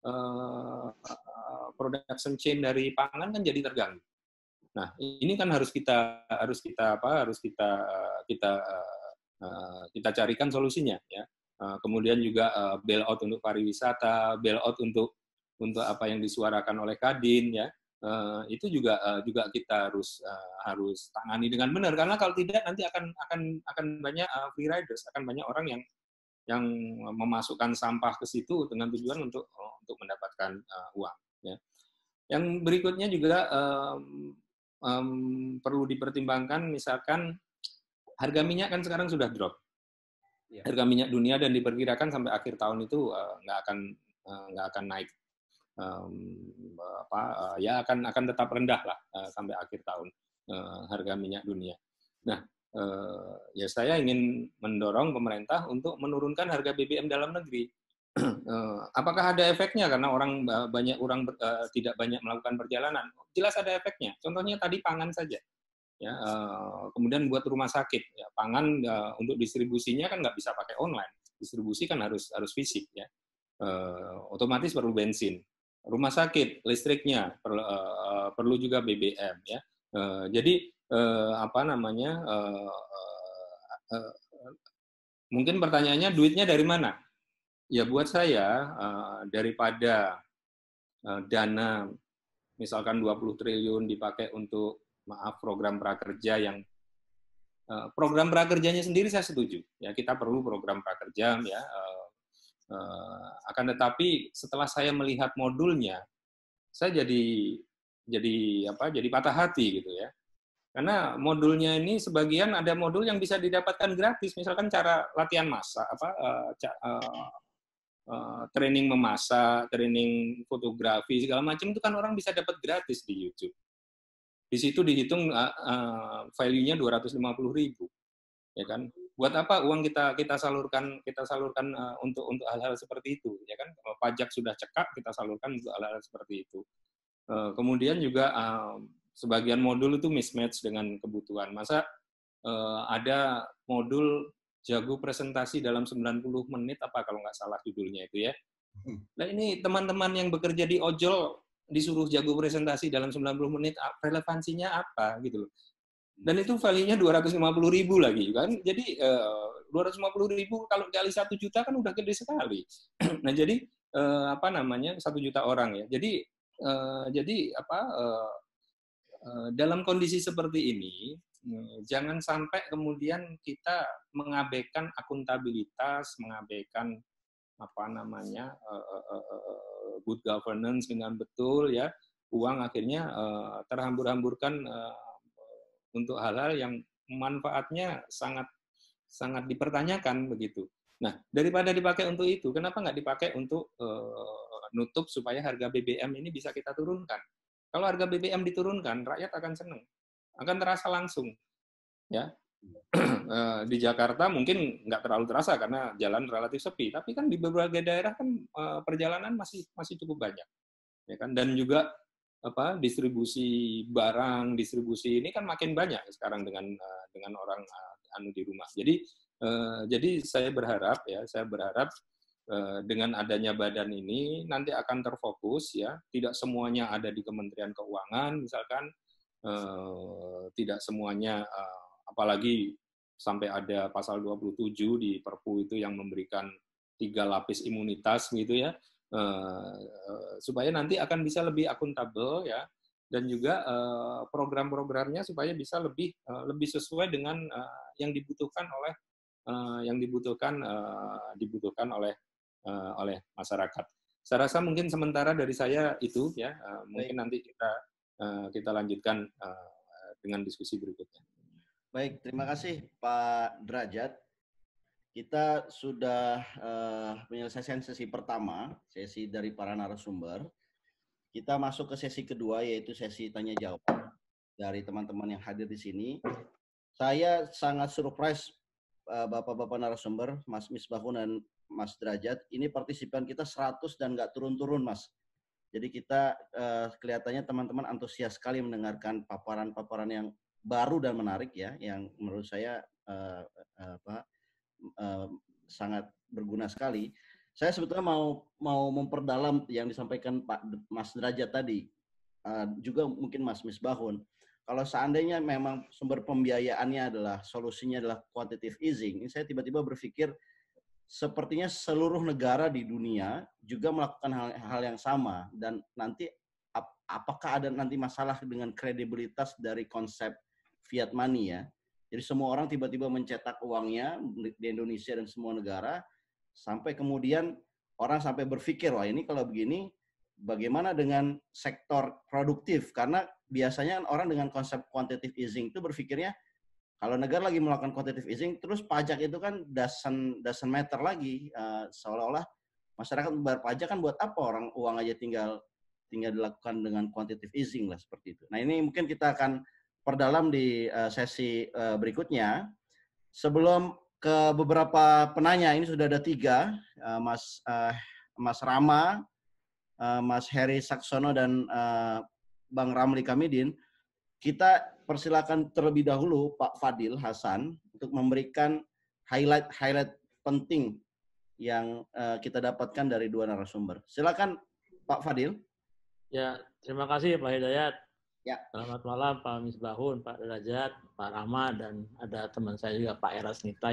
uh, uh, production chain dari pangan kan jadi terganggu. Nah, ini kan harus kita harus kita apa harus kita uh, kita uh, kita carikan solusinya ya. Uh, kemudian juga uh, bailout untuk pariwisata, bailout untuk untuk apa yang disuarakan oleh Kadin ya. Uh, itu juga uh, juga kita harus uh, harus tangani dengan benar, karena kalau tidak nanti akan akan akan banyak uh, free riders, akan banyak orang yang yang memasukkan sampah ke situ dengan tujuan untuk uh, untuk mendapatkan uh, uang ya. Yang berikutnya juga um, um, perlu dipertimbangkan, misalkan harga minyak kan sekarang sudah drop, ya. Harga minyak dunia dan diperkirakan sampai akhir tahun itu uh, nggak akan uh, nggak akan naik. Um, apa uh, ya akan akan tetap rendah lah uh, sampai akhir tahun uh, harga minyak dunia. Nah, uh, ya saya ingin mendorong pemerintah untuk menurunkan harga B B M dalam negeri. uh, apakah ada efeknya karena orang uh, banyak orang uh, tidak banyak melakukan perjalanan? Jelas ada efeknya. Contohnya tadi pangan saja. Ya, uh, kemudian buat rumah sakit, ya, pangan uh, untuk distribusinya kan nggak bisa pakai online. Distribusi kan harus harus fisik ya. Uh, otomatis perlu bensin. Rumah sakit listriknya perlu, uh, perlu juga B B M ya. Uh, jadi uh, apa namanya uh, uh, uh, mungkin pertanyaannya duitnya dari mana? Ya buat saya uh, daripada uh, dana misalkan dua puluh triliun dipakai untuk maaf program prakerja yang uh, program prakerjanya sendiri saya setuju. Ya kita perlu program prakerja ya. Uh, uh, akan tetapi setelah saya melihat modulnya, saya jadi jadi apa? Jadi patah hati gitu ya. Karena modulnya ini sebagian ada modul yang bisa didapatkan gratis, misalkan cara latihan masak, apa uh, uh, uh, training memasak, training fotografi segala macam itu kan orang bisa dapat gratis di YouTube. Di situ dihitung uh, uh, value-nya dua ratus lima puluh ribu, ya kan? Buat apa uang kita kita salurkan kita salurkan uh, untuk untuk hal-hal seperti itu, ya kan? Kalau pajak sudah cekak, kita salurkan untuk hal-hal seperti itu. Uh, kemudian juga uh, sebagian modul itu mismatch dengan kebutuhan. Masa uh, ada modul jago presentasi dalam sembilan puluh menit, apa kalau nggak salah judulnya itu ya. Nah ini teman-teman yang bekerja di ojol disuruh jago presentasi dalam sembilan puluh menit, relevansinya apa gitu loh. Dan itu value-nya dua ratus lima puluh ribu lagi kan. Jadi uh, dua ratus lima puluh ribu kalau kali satu juta kan udah gede sekali. Nah jadi uh, apa namanya satu juta orang ya. Jadi uh, jadi apa uh, dalam kondisi seperti ini, jangan sampai kemudian kita mengabaikan akuntabilitas, mengabaikan apa namanya good governance dengan betul ya, uang akhirnya terhambur-hamburkan untuk hal-hal yang manfaatnya sangat sangat dipertanyakan begitu. Nah, daripada dipakai untuk itu, kenapa nggak dipakai untuk nutup supaya harga B B M ini bisa kita turunkan? Kalau harga B B M diturunkan, rakyat akan senang, akan terasa langsung. Ya, di Jakarta mungkin nggak terlalu terasa karena jalan relatif sepi, tapi kan di beberapa daerah kan perjalanan masih masih cukup banyak, ya kan? Dan juga apa distribusi barang, distribusi ini kan makin banyak sekarang dengan dengan orang anu di rumah. Jadi jadi saya berharap ya, saya berharap dengan adanya badan ini nanti akan terfokus ya, tidak semuanya ada di Kementerian Keuangan misalkan, eh, tidak semuanya eh, apalagi sampai ada pasal dua puluh tujuh di Perpu itu yang memberikan tiga lapis imunitas gitu ya, eh, eh, supaya nanti akan bisa lebih akuntabel ya, dan juga eh, program-programnya supaya bisa lebih eh, lebih sesuai dengan eh, yang dibutuhkan oleh eh, yang dibutuhkan eh, dibutuhkan oleh Uh, oleh masyarakat. Saya rasa mungkin sementara dari saya itu ya, uh, mungkin Baik. nanti kita uh, kita lanjutkan uh, dengan diskusi berikutnya. Baik, terima kasih Pak Derajat. Kita sudah uh, menyelesaikan sesi pertama, sesi dari para narasumber. Kita masuk ke sesi kedua, yaitu sesi tanya jawab dari teman-teman yang hadir di sini. Saya sangat surprise uh, Bapak-bapak narasumber, Mas Misbahun dan Mas Derajat, ini partisipan kita seratus dan nggak turun-turun, Mas. Jadi kita uh, kelihatannya teman-teman antusias sekali mendengarkan paparan-paparan yang baru dan menarik ya, yang menurut saya uh, uh, apa, uh, sangat berguna sekali. Saya sebetulnya mau mau memperdalam yang disampaikan Pak Mas Derajat tadi, uh, juga mungkin Mas Misbahun. Kalau seandainya memang sumber pembiayaannya adalah solusinya adalah quantitative easing, ini saya tiba-tiba berpikir sepertinya seluruh negara di dunia juga melakukan hal, hal yang sama, dan nanti ap, apakah ada nanti masalah dengan kredibilitas dari konsep fiat money ya. Jadi semua orang tiba-tiba mencetak uangnya di Indonesia dan semua negara, sampai kemudian orang sampai berpikir, wah ini kalau begini bagaimana dengan sektor produktif, karena biasanya orang dengan konsep quantitative easing itu berpikirnya kalau negara lagi melakukan quantitative easing, terus pajak itu kan doesn't, doesn't matter lagi. Uh, seolah-olah masyarakat membayar pajak kan buat apa, orang uang aja tinggal tinggal dilakukan dengan quantitative easing lah, seperti itu. Nah ini mungkin kita akan perdalam di uh, sesi uh, berikutnya. Sebelum ke beberapa penanya, ini sudah ada tiga, uh, Mas uh, Mas Rama, uh, Mas Heri Saksono, dan uh, Bang Ramli Kamidin. Kita persilakan terlebih dahulu Pak Fadil Hasan untuk memberikan highlight-highlight penting yang uh, kita dapatkan dari dua narasumber. Silakan Pak Fadil. Ya, terima kasih Pak Hidayat. Ya. Selamat malam Pak Misbahun, Pak Derajat, Pak Rama, dan ada teman saya juga Pak Erasnita yang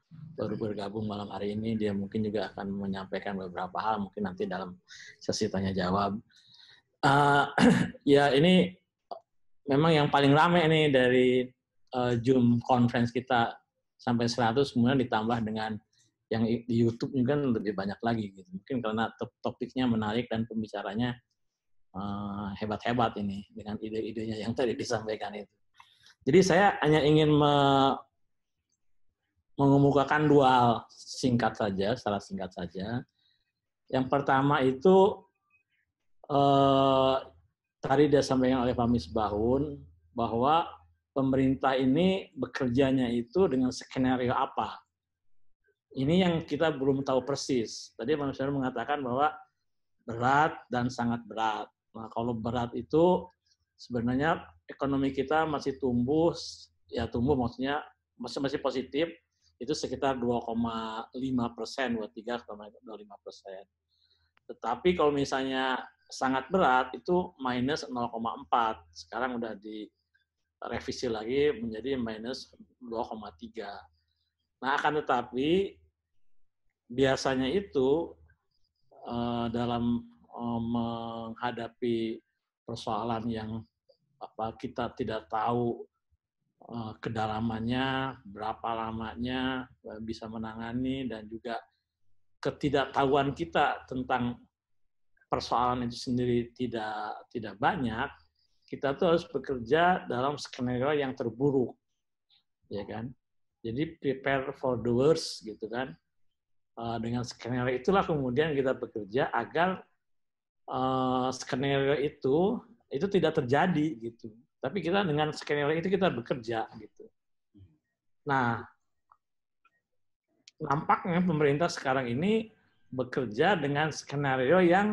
baru bergabung malam hari ini. Dia mungkin juga akan menyampaikan beberapa hal, mungkin nanti dalam sesi tanya jawab. Uh, ya ini memang yang paling rame nih dari uh, Zoom conference kita sampai seratus, kemudian ditambah dengan yang di YouTube juga lebih banyak lagi gitu. Mungkin karena topiknya menarik dan pembicaranya uh, hebat-hebat ini dengan ide-idenya yang tadi disampaikan itu. Jadi saya hanya ingin me mengemukakan dua hal singkat saja, secara singkat saja. Yang pertama itu eh, tadi disampaikan oleh Pak Misbahun bahwa pemerintah ini bekerjanya itu dengan skenario apa. Ini yang kita belum tahu persis. Tadi Pak Misbahun mengatakan bahwa berat dan sangat berat. Nah, kalau berat itu sebenarnya ekonomi kita masih tumbuh, ya tumbuh maksudnya masih masih positif, itu sekitar dua koma lima persen, dua puluh tiga koma dua lima persen. Tetapi kalau misalnya sangat berat, itu minus nol koma empat. Sekarang udah direvisi lagi menjadi minus dua koma tiga. Nah, akan tetapi biasanya itu eh, dalam eh, menghadapi persoalan yang apa kita tidak tahu uh, kedalamannya, berapa lamanya uh, bisa menangani, dan juga ketidaktahuan kita tentang persoalan itu sendiri tidak tidak banyak, kita tuh harus bekerja dalam skenario yang terburuk, ya kan? Jadi prepare for the worst gitu kan. Uh, dengan skenario itulah kemudian kita bekerja agar uh, skenario itu itu tidak terjadi gitu. Tapi kita dengan skenario itu kita bekerja gitu. Nah, nampaknya pemerintah sekarang ini bekerja dengan skenario yang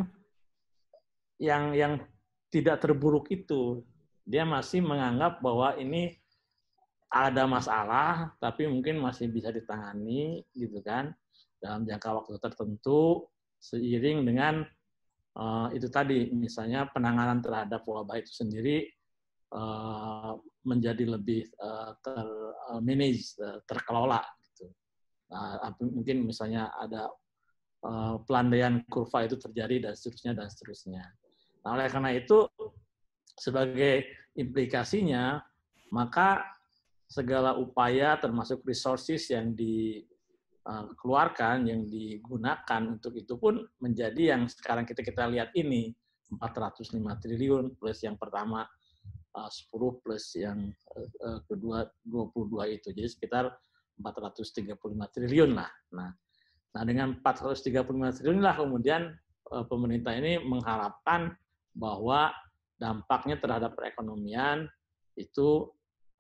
yang yang tidak terburuk itu. Dia masih menganggap bahwa ini ada masalah, tapi mungkin masih bisa ditangani gitu kan dalam jangka waktu tertentu seiring dengan Uh, itu tadi, misalnya penanganan terhadap wabah itu sendiri uh, menjadi lebih uh, ter-manage, uh, terkelola. Gitu. Nah, mungkin misalnya ada uh, pelandaian kurva itu terjadi dan seterusnya dan seterusnya. Nah, oleh karena itu, sebagai implikasinya, maka segala upaya termasuk resources yang di keluarkan, yang digunakan untuk itu pun menjadi yang sekarang kita kita lihat ini, empat ratus lima triliun plus yang pertama sepuluh plus yang kedua dua puluh dua itu. Jadi sekitar empat ratus tiga puluh lima triliun lah. Nah, nah dengan empat ratus tiga puluh lima triliun lah kemudian pemerintah ini mengharapkan bahwa dampaknya terhadap perekonomian itu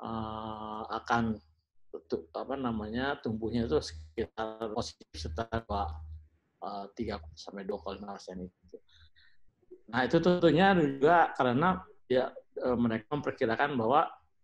akan apa namanya tumbuhnya itu sekitar positif sekitar tiga sampai dua koma lima persen itu. Nah, itu tentunya juga karena ya mereka memperkirakan bahwa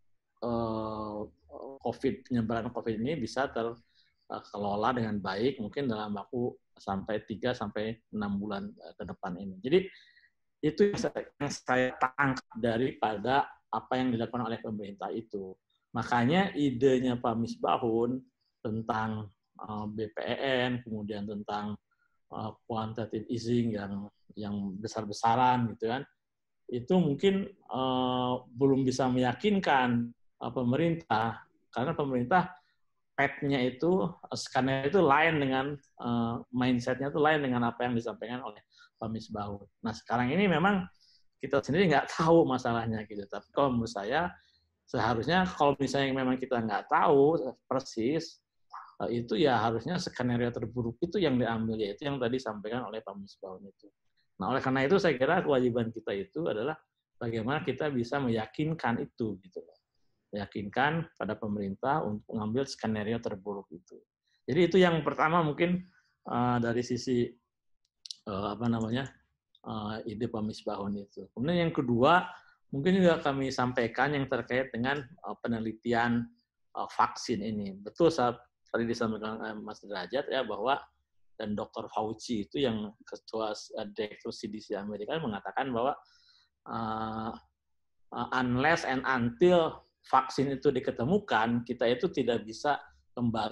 eh, COVID, penyebaran COVID ini bisa terkelola dengan baik mungkin dalam waktu sampai tiga sampai enam bulan ke depan ini. Jadi itu yang saya tangkap daripada apa yang dilakukan oleh pemerintah itu. Makanya idenya Pak Misbahun tentang uh, B P E N, kemudian tentang uh, quantitative easing yang yang besar-besaran gitu kan, itu mungkin uh, belum bisa meyakinkan uh, pemerintah, karena pemerintah P E T-nya itu, skenario itu lain dengan uh, mindset-nya itu lain dengan apa yang disampaikan oleh Pak Misbahun. Nah, sekarang ini memang kita sendiri nggak tahu masalahnya gitu, tapi kalau menurut saya seharusnya kalau misalnya memang kita nggak tahu persis, itu ya harusnya skenario terburuk itu yang diambil, yaitu yang tadi disampaikan oleh Pak Misbahun itu. Nah, oleh karena itu saya kira kewajiban kita itu adalah bagaimana kita bisa meyakinkan itu, gitu, meyakinkan pada pemerintah untuk mengambil skenario terburuk itu. Jadi itu yang pertama mungkin uh, dari sisi uh, apa namanya uh, ide Pak Misbahun itu. Kemudian yang kedua, mungkin juga kami sampaikan yang terkait dengan uh, penelitian uh, vaksin ini. Betul saat tadi disampaikan uh, Mas Derajat ya, bahwa dan Doktor Fauci itu yang ketua uh, direktur C D C Amerika mengatakan bahwa uh, uh, unless and until vaksin itu diketemukan, kita itu tidak bisa kembali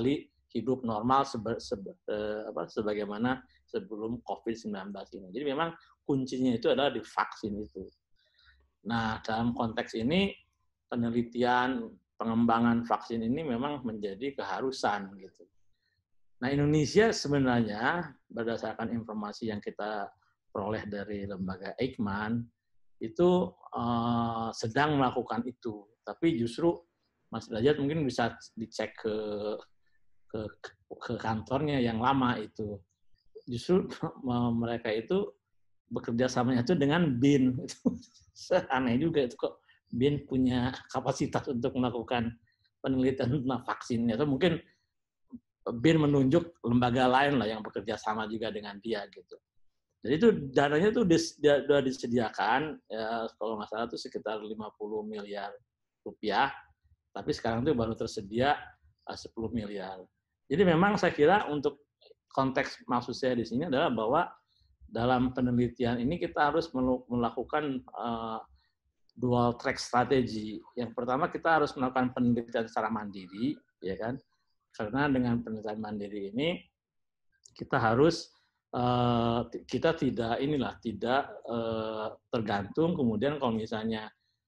hidup normal sebe, sebe, eh, apa, sebagaimana sebelum covid sembilan belas ini. Jadi memang kuncinya itu adalah di vaksin itu. Nah, dalam konteks ini penelitian pengembangan vaksin ini memang menjadi keharusan gitu. Nah, Indonesia sebenarnya berdasarkan informasi yang kita peroleh dari lembaga Eijkman itu uh, sedang melakukan itu. Tapi justru Mas Derajat mungkin bisa dicek ke ke ke kantornya yang lama itu. Justru mereka itu bekerja samanya itu dengan B I N. Itu aneh juga itu kok B I N punya kapasitas untuk melakukan penelitian tentang vaksinnya. Atau mungkin B I N menunjuk lembaga lain lah yang bekerja sama juga dengan dia gitu. Jadi itu dananya itu sudah disediakan, ya, kalau nggak salah itu sekitar lima puluh miliar rupiah, tapi sekarang itu baru tersedia sepuluh miliar. Jadi memang saya kira untuk konteks maksud saya di sini adalah bahwa dalam penelitian ini kita harus melakukan uh, dual track strategi. Yang pertama kita harus melakukan penelitian secara mandiri, ya kan? Karena dengan penelitian mandiri ini kita harus uh, kita tidak inilah tidak uh, tergantung kemudian kalau misalnya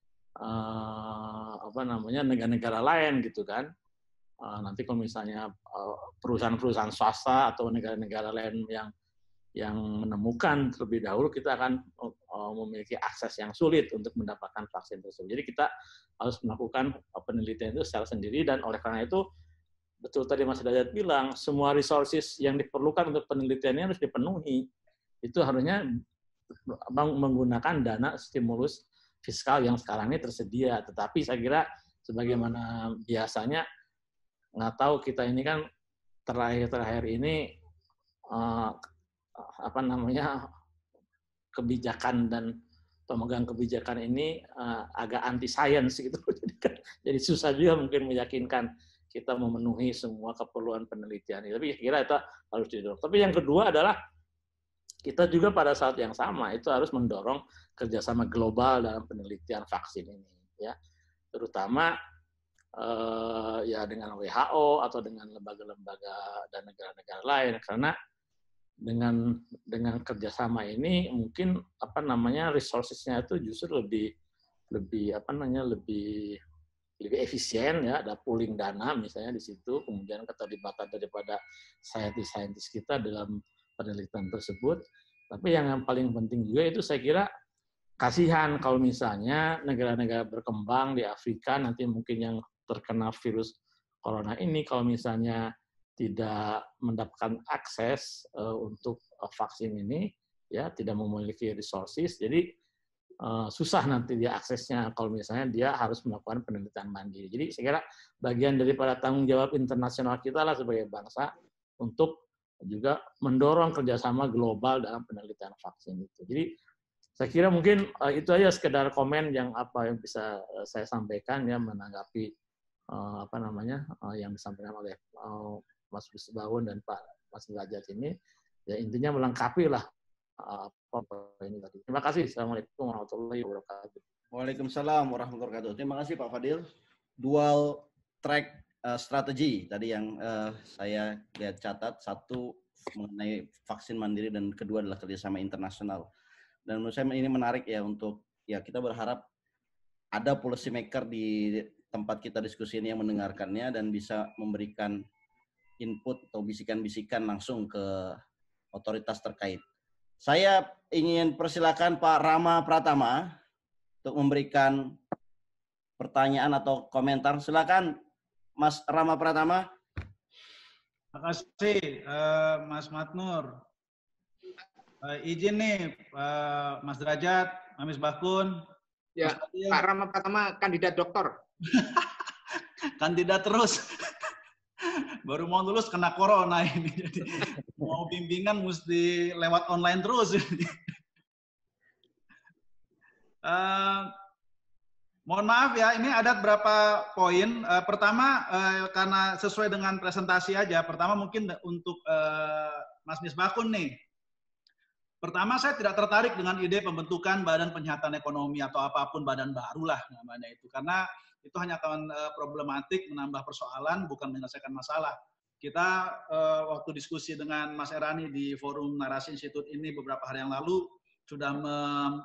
uh, apa namanya negara-negara lain gitu kan. Uh, nanti kalau misalnya uh, perusahaan-perusahaan swasta atau negara-negara lain yang yang menemukan terlebih dahulu, kita akan uh, memiliki akses yang sulit untuk mendapatkan vaksin tersebut. Jadi kita harus melakukan penelitian itu secara sendiri, dan oleh karena itu betul tadi Mas Derajat bilang, semua resources yang diperlukan untuk penelitiannya harus dipenuhi. Itu harusnya menggunakan dana stimulus fiskal yang sekarang ini tersedia. Tetapi saya kira sebagaimana biasanya, nggak tahu kita ini kan terakhir-terakhir ini uh, apa namanya kebijakan dan pemegang kebijakan ini uh, agak anti science gitu. Jadi, kan, jadi susah juga mungkin meyakinkan kita memenuhi semua keperluan penelitian. Tapi kira itu harus didorong. Tapi yang kedua adalah kita juga pada saat yang sama itu harus mendorong kerjasama global dalam penelitian vaksin ini, ya, terutama uh, ya dengan W H O atau dengan lembaga-lembaga dan negara-negara lain, karena dengan dengan kerjasama ini mungkin apa namanya resources-nya itu justru lebih lebih apa namanya lebih lebih efisien, ya, ada pooling dana misalnya di situ, kemudian keterlibatan daripada saintis-saintis kita dalam penelitian tersebut. Tapi yang paling penting juga itu saya kira kasihan kalau misalnya negara-negara berkembang di Afrika nanti mungkin yang terkena virus corona ini kalau misalnya tidak mendapatkan akses uh, untuk uh, vaksin ini, ya, tidak memiliki resources, jadi uh, susah nanti dia aksesnya kalau misalnya dia harus melakukan penelitian mandiri. Jadi saya kira bagian daripada tanggung jawab internasional kita lah sebagai bangsa untuk juga mendorong kerjasama global dalam penelitian vaksin itu. Jadi saya kira mungkin uh, itu aja sekedar komen yang apa yang bisa uh, saya sampaikan, ya, menanggapi uh, apa namanya uh, yang disampaikan oleh uh, Mas Misbahun dan Pak Mas Derajat ini, ya, intinya melengkapi lah apa ini tadi. Terima kasih. Assalamualaikum warahmatullahi wabarakatuh. Waalaikumsalam warahmatullahi wabarakatuh. Terima kasih Pak Fadil. Dual track uh, strategi tadi yang uh, saya lihat catat, satu mengenai vaksin mandiri dan kedua adalah kerjasama internasional. Dan menurut saya ini menarik, ya, untuk, ya, kita berharap ada policy maker di tempat kita diskusi ini yang mendengarkannya dan bisa memberikan input atau bisikan-bisikan langsung ke otoritas terkait. Saya ingin persilakan Pak Rama Pratama untuk memberikan pertanyaan atau komentar. Silakan Mas Rama Pratama. Terima kasih uh, Mas Matnur. Uh, izin nih uh, Mas Derajat, Mas Misbahkun. Ya, Pak Rama Pratama kandidat doktor. Kandidat terus. Baru mau lulus kena corona ini, jadi mau bimbingan mesti lewat online terus. uh, mohon maaf ya, ini ada beberapa poin. Uh, pertama, uh, karena sesuai dengan presentasi aja, pertama mungkin untuk uh, Mas Misbahun nih. Pertama, saya tidak tertarik dengan ide pembentukan Badan Penyihatan Ekonomi atau apapun badan baru lah namanya itu, karena itu hanya akan uh, problematik, menambah persoalan, bukan menyelesaikan masalah. kita uh, waktu diskusi dengan Mas Erani di forum Narasi Institute ini beberapa hari yang lalu sudah me,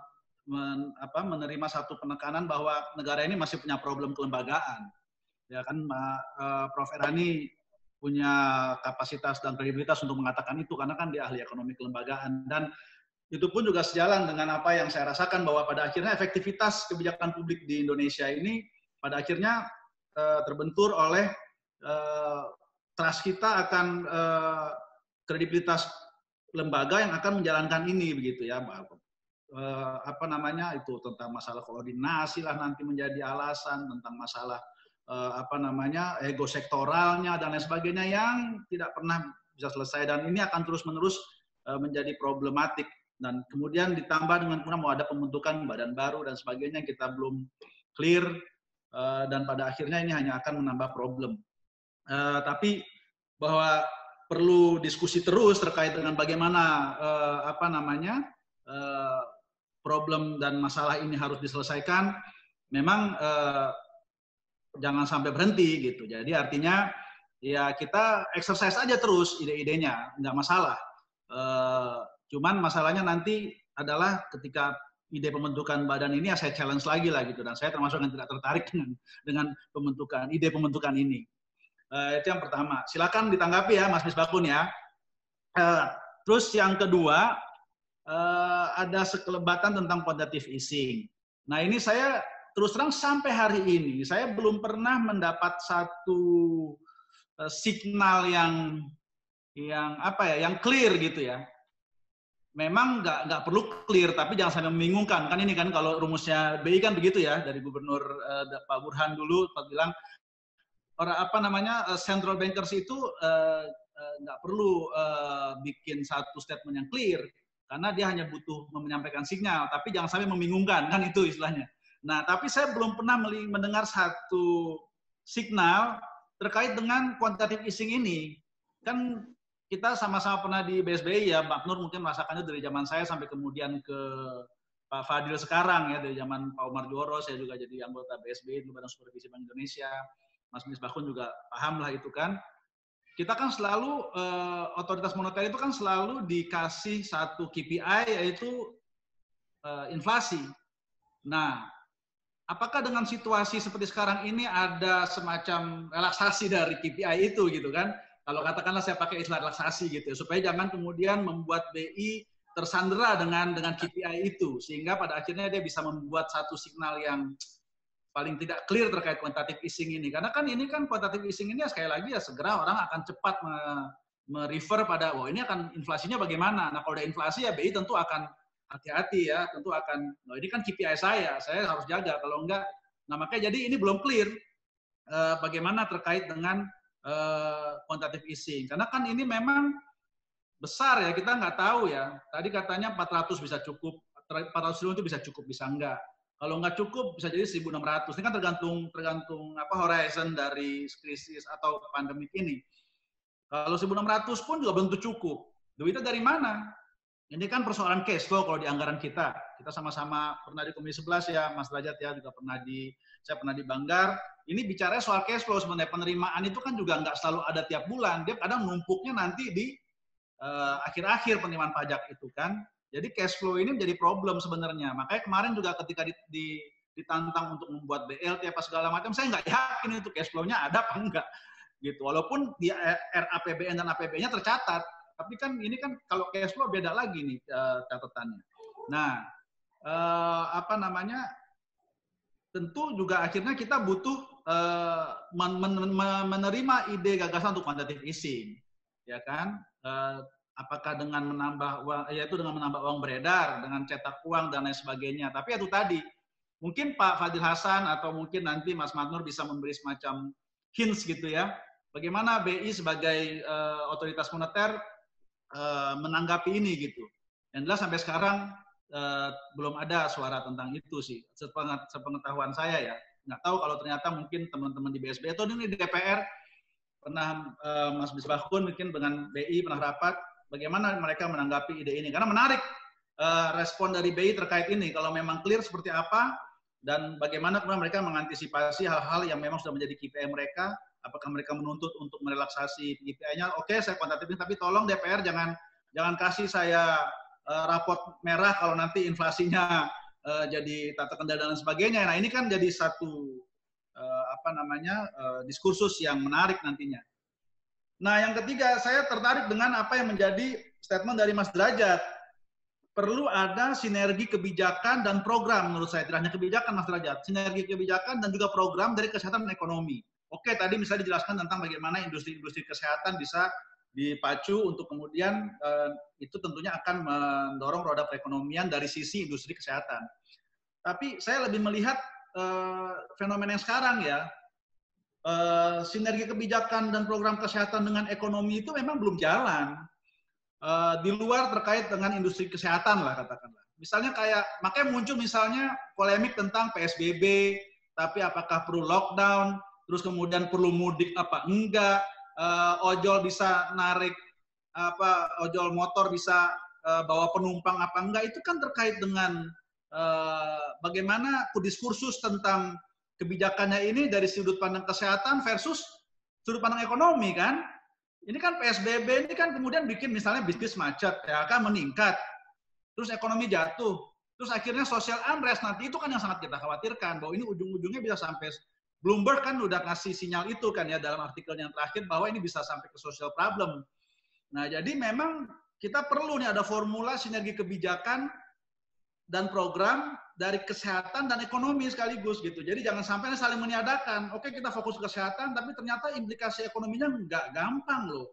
men, apa, menerima satu penekanan bahwa negara ini masih punya problem kelembagaan. Ya kan, uh, Prof Erani punya kapasitas dan kredibilitas untuk mengatakan itu karena kan dia ahli ekonomi kelembagaan, dan itu pun juga sejalan dengan apa yang saya rasakan bahwa pada akhirnya efektivitas kebijakan publik di Indonesia ini pada akhirnya uh, terbentur oleh uh, trust kita akan uh, kredibilitas lembaga yang akan menjalankan ini begitu ya. Uh, apa namanya itu tentang masalah koordinasi lah nanti menjadi alasan, tentang masalah uh, apa namanya ego sektoralnya dan lain sebagainya yang tidak pernah bisa selesai, dan ini akan terus-menerus uh, menjadi problematik. Dan kemudian ditambah dengan kemudian mau ada pembentukan badan baru dan sebagainya, kita belum clear, uh, dan pada akhirnya ini hanya akan menambah problem. Uh, tapi bahwa perlu diskusi terus terkait dengan bagaimana uh, apa namanya uh, problem dan masalah ini harus diselesaikan, memang uh, jangan sampai berhenti gitu. Jadi artinya ya kita exercise aja terus ide-idenya, nggak masalah. Uh, Cuman masalahnya nanti adalah ketika ide pembentukan badan ini ya saya challenge lagi lah gitu, dan saya termasuk yang tidak tertarik dengan dengan pembentukan ide pembentukan ini. Uh, itu yang pertama. Silakan ditanggapi ya Mas Misbakun ya. Uh, terus yang kedua uh, ada sekelebatan tentang quantitative easing. Nah ini saya terus terang sampai hari ini saya belum pernah mendapat satu uh, signal yang yang apa ya, yang clear gitu ya. Memang nggak nggak perlu clear, tapi jangan sampai membingungkan. Kan ini kan kalau rumusnya B I kan begitu ya, dari Gubernur uh, Pak Burhan dulu, Pak bilang orang apa namanya uh, central bankers itu uh, uh, nggak perlu uh, bikin satu statement yang clear, karena dia hanya butuh menyampaikan sinyal, tapi jangan sampai membingungkan, kan itu istilahnya. Nah, tapi saya belum pernah mendengar satu signal terkait dengan quantitative easing ini. Kan kita sama-sama pernah di B S B I ya, Mbak Nur mungkin merasakannya dari zaman saya sampai kemudian ke Pak Fadil sekarang ya, dari zaman Pak Umar Juworo, saya juga jadi anggota B S B I di Badan Supervisi Bank Indonesia, Mas Misbakun juga paham lah itu kan. Kita kan selalu, eh, otoritas moneter itu kan selalu dikasih satu K P I yaitu eh, inflasi. Nah, apakah dengan situasi seperti sekarang ini ada semacam relaksasi dari K P I itu gitu kan? Kalau katakanlah saya pakai istilah relaksasi gitu ya, supaya jangan kemudian membuat B I tersandera dengan dengan K P I itu, sehingga pada akhirnya dia bisa membuat satu signal yang paling tidak clear terkait quantitative easing ini. Karena kan ini kan quantitative easing ini ya, sekali lagi ya segera orang akan cepat merefer pada, wah ini akan inflasinya bagaimana. Nah kalau ada inflasi ya B I tentu akan hati-hati ya, tentu akan, nah ini kan K P I saya, saya harus jaga, kalau enggak, nah makanya jadi ini belum clear eh, bagaimana terkait dengan Uh, quantitative easing, karena kan ini memang besar ya, kita nggak tahu ya. Tadi katanya empat ratus bisa cukup, empat ratus triliun itu bisa cukup, bisa enggak. Kalau nggak cukup bisa jadi seribu enam ratus. Ini kan tergantung tergantung apa horizon dari krisis atau pandemik ini. Kalau seribu enam ratus pun juga belum tentu cukup. Duitnya dari mana? Ini kan persoalan cash flow kalau di anggaran kita. Kita sama-sama pernah di Komisi sebelas ya, Mas Derajat ya, juga pernah di, saya pernah di Banggar. Ini bicara soal cash flow sebenarnya. Penerimaan itu kan juga nggak selalu ada tiap bulan. Dia kadang numpuknya nanti di uh, akhir-akhir penerimaan pajak itu kan. Jadi cash flow ini menjadi problem sebenarnya. Makanya kemarin juga ketika di, di, ditantang untuk membuat B L T apa segala macam, saya nggak yakin itu cash flow-nya ada apa enggak. Gitu. Walaupun di R A P B N dan A P B N-nya tercatat. Tapi kan ini kan kalau cash flow beda lagi nih uh, catatannya. Nah, uh, apa namanya? Tentu juga akhirnya kita butuh uh, men men menerima ide gagasan untuk quantitative easing, ya kan? Uh, apakah dengan menambah uang, yaitu dengan menambah uang beredar, dengan cetak uang dan lain sebagainya. Tapi itu tadi, mungkin Pak Fadil Hasan atau mungkin nanti Mas Matnur bisa memberi semacam hints gitu ya. Bagaimana B I sebagai uh, otoritas moneter Uh, menanggapi ini gitu. Yang jelas sampai sekarang uh, belum ada suara tentang itu sih, sepengetahuan saya ya. Nggak tahu kalau ternyata mungkin teman-teman di B S B I atau ini di D P R pernah uh, Mas Misbakun mungkin dengan B I pernah rapat, bagaimana mereka menanggapi ide ini. Karena menarik uh, respon dari B I terkait ini. Kalau memang clear seperti apa, dan bagaimana kemudian mereka mengantisipasi hal-hal yang memang sudah menjadi K P I mereka. Apakah mereka menuntut untuk merelaksasi K P I-nya? Oke, saya kuantitatif, tapi tolong D P R jangan jangan kasih saya uh, raport merah kalau nanti inflasinya uh, jadi tak terkendali dan sebagainya. Nah, ini kan jadi satu uh, apa namanya uh, diskursus yang menarik nantinya. Nah, yang ketiga, saya tertarik dengan apa yang menjadi statement dari Mas Derajat. Perlu ada sinergi kebijakan dan program menurut saya. Tidak hanya kebijakan, Mas Derajat. Sinergi kebijakan dan juga program dari kesehatan dan ekonomi. Oke, tadi misalnya dijelaskan tentang bagaimana industri-industri kesehatan bisa dipacu untuk kemudian eh, itu tentunya akan mendorong roda perekonomian dari sisi industri kesehatan. Tapi saya lebih melihat eh, fenomena yang sekarang ya, eh, sinergi kebijakan dan program kesehatan dengan ekonomi itu memang belum jalan. Eh, di luar terkait dengan industri kesehatan lah katakanlah. Misalnya kayak, makanya muncul misalnya polemik tentang P S B B, tapi apakah perlu lockdown, terus kemudian perlu mudik apa enggak, uh, ojol bisa narik apa ojol motor bisa uh, bawa penumpang apa enggak, itu kan terkait dengan uh, bagaimana diskursus tentang kebijakannya ini dari sudut pandang kesehatan versus sudut pandang ekonomi kan. Ini kan P S B B ini kan kemudian bikin misalnya bisnis macet, ya kan meningkat, terus ekonomi jatuh, terus akhirnya social unrest, nanti itu kan yang sangat kita khawatirkan, bahwa ini ujung-ujungnya bisa sampai Bloomberg kan udah kasih sinyal itu kan ya dalam artikel yang terakhir bahwa ini bisa sampai ke social problem. Nah, jadi memang kita perlu nih ada formula sinergi kebijakan dan program dari kesehatan dan ekonomi sekaligus gitu. Jadi jangan sampai saling meniadakan. Oke, kita fokus ke kesehatan, tapi ternyata implikasi ekonominya nggak gampang loh.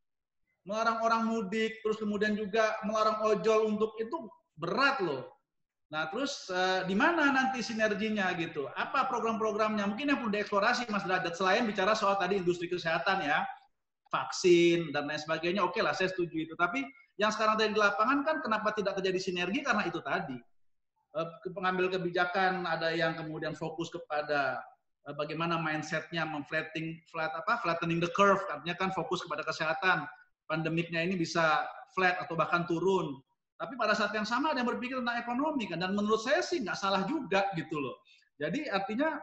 Melarang orang mudik, terus kemudian juga melarang ojol untuk itu berat loh. Nah, terus uh, di mana nanti sinerginya gitu? Apa program-programnya? Mungkin yang perlu dieksplorasi, Mas Derajat, selain bicara soal tadi industri kesehatan ya, vaksin dan lain sebagainya. Oke lah, saya setuju itu. Tapi yang sekarang dari di lapangan kan kenapa tidak terjadi sinergi? Karena itu tadi. Uh, pengambil kebijakan ada yang kemudian fokus kepada uh, bagaimana mindset-nya memflattening flat apa flattening the curve, artinya kan fokus kepada kesehatan. Pandemiknya ini bisa flat atau bahkan turun. Tapi pada saat yang sama ada yang berpikir tentang ekonomi kan, dan menurut saya sih nggak salah juga gitu loh. Jadi artinya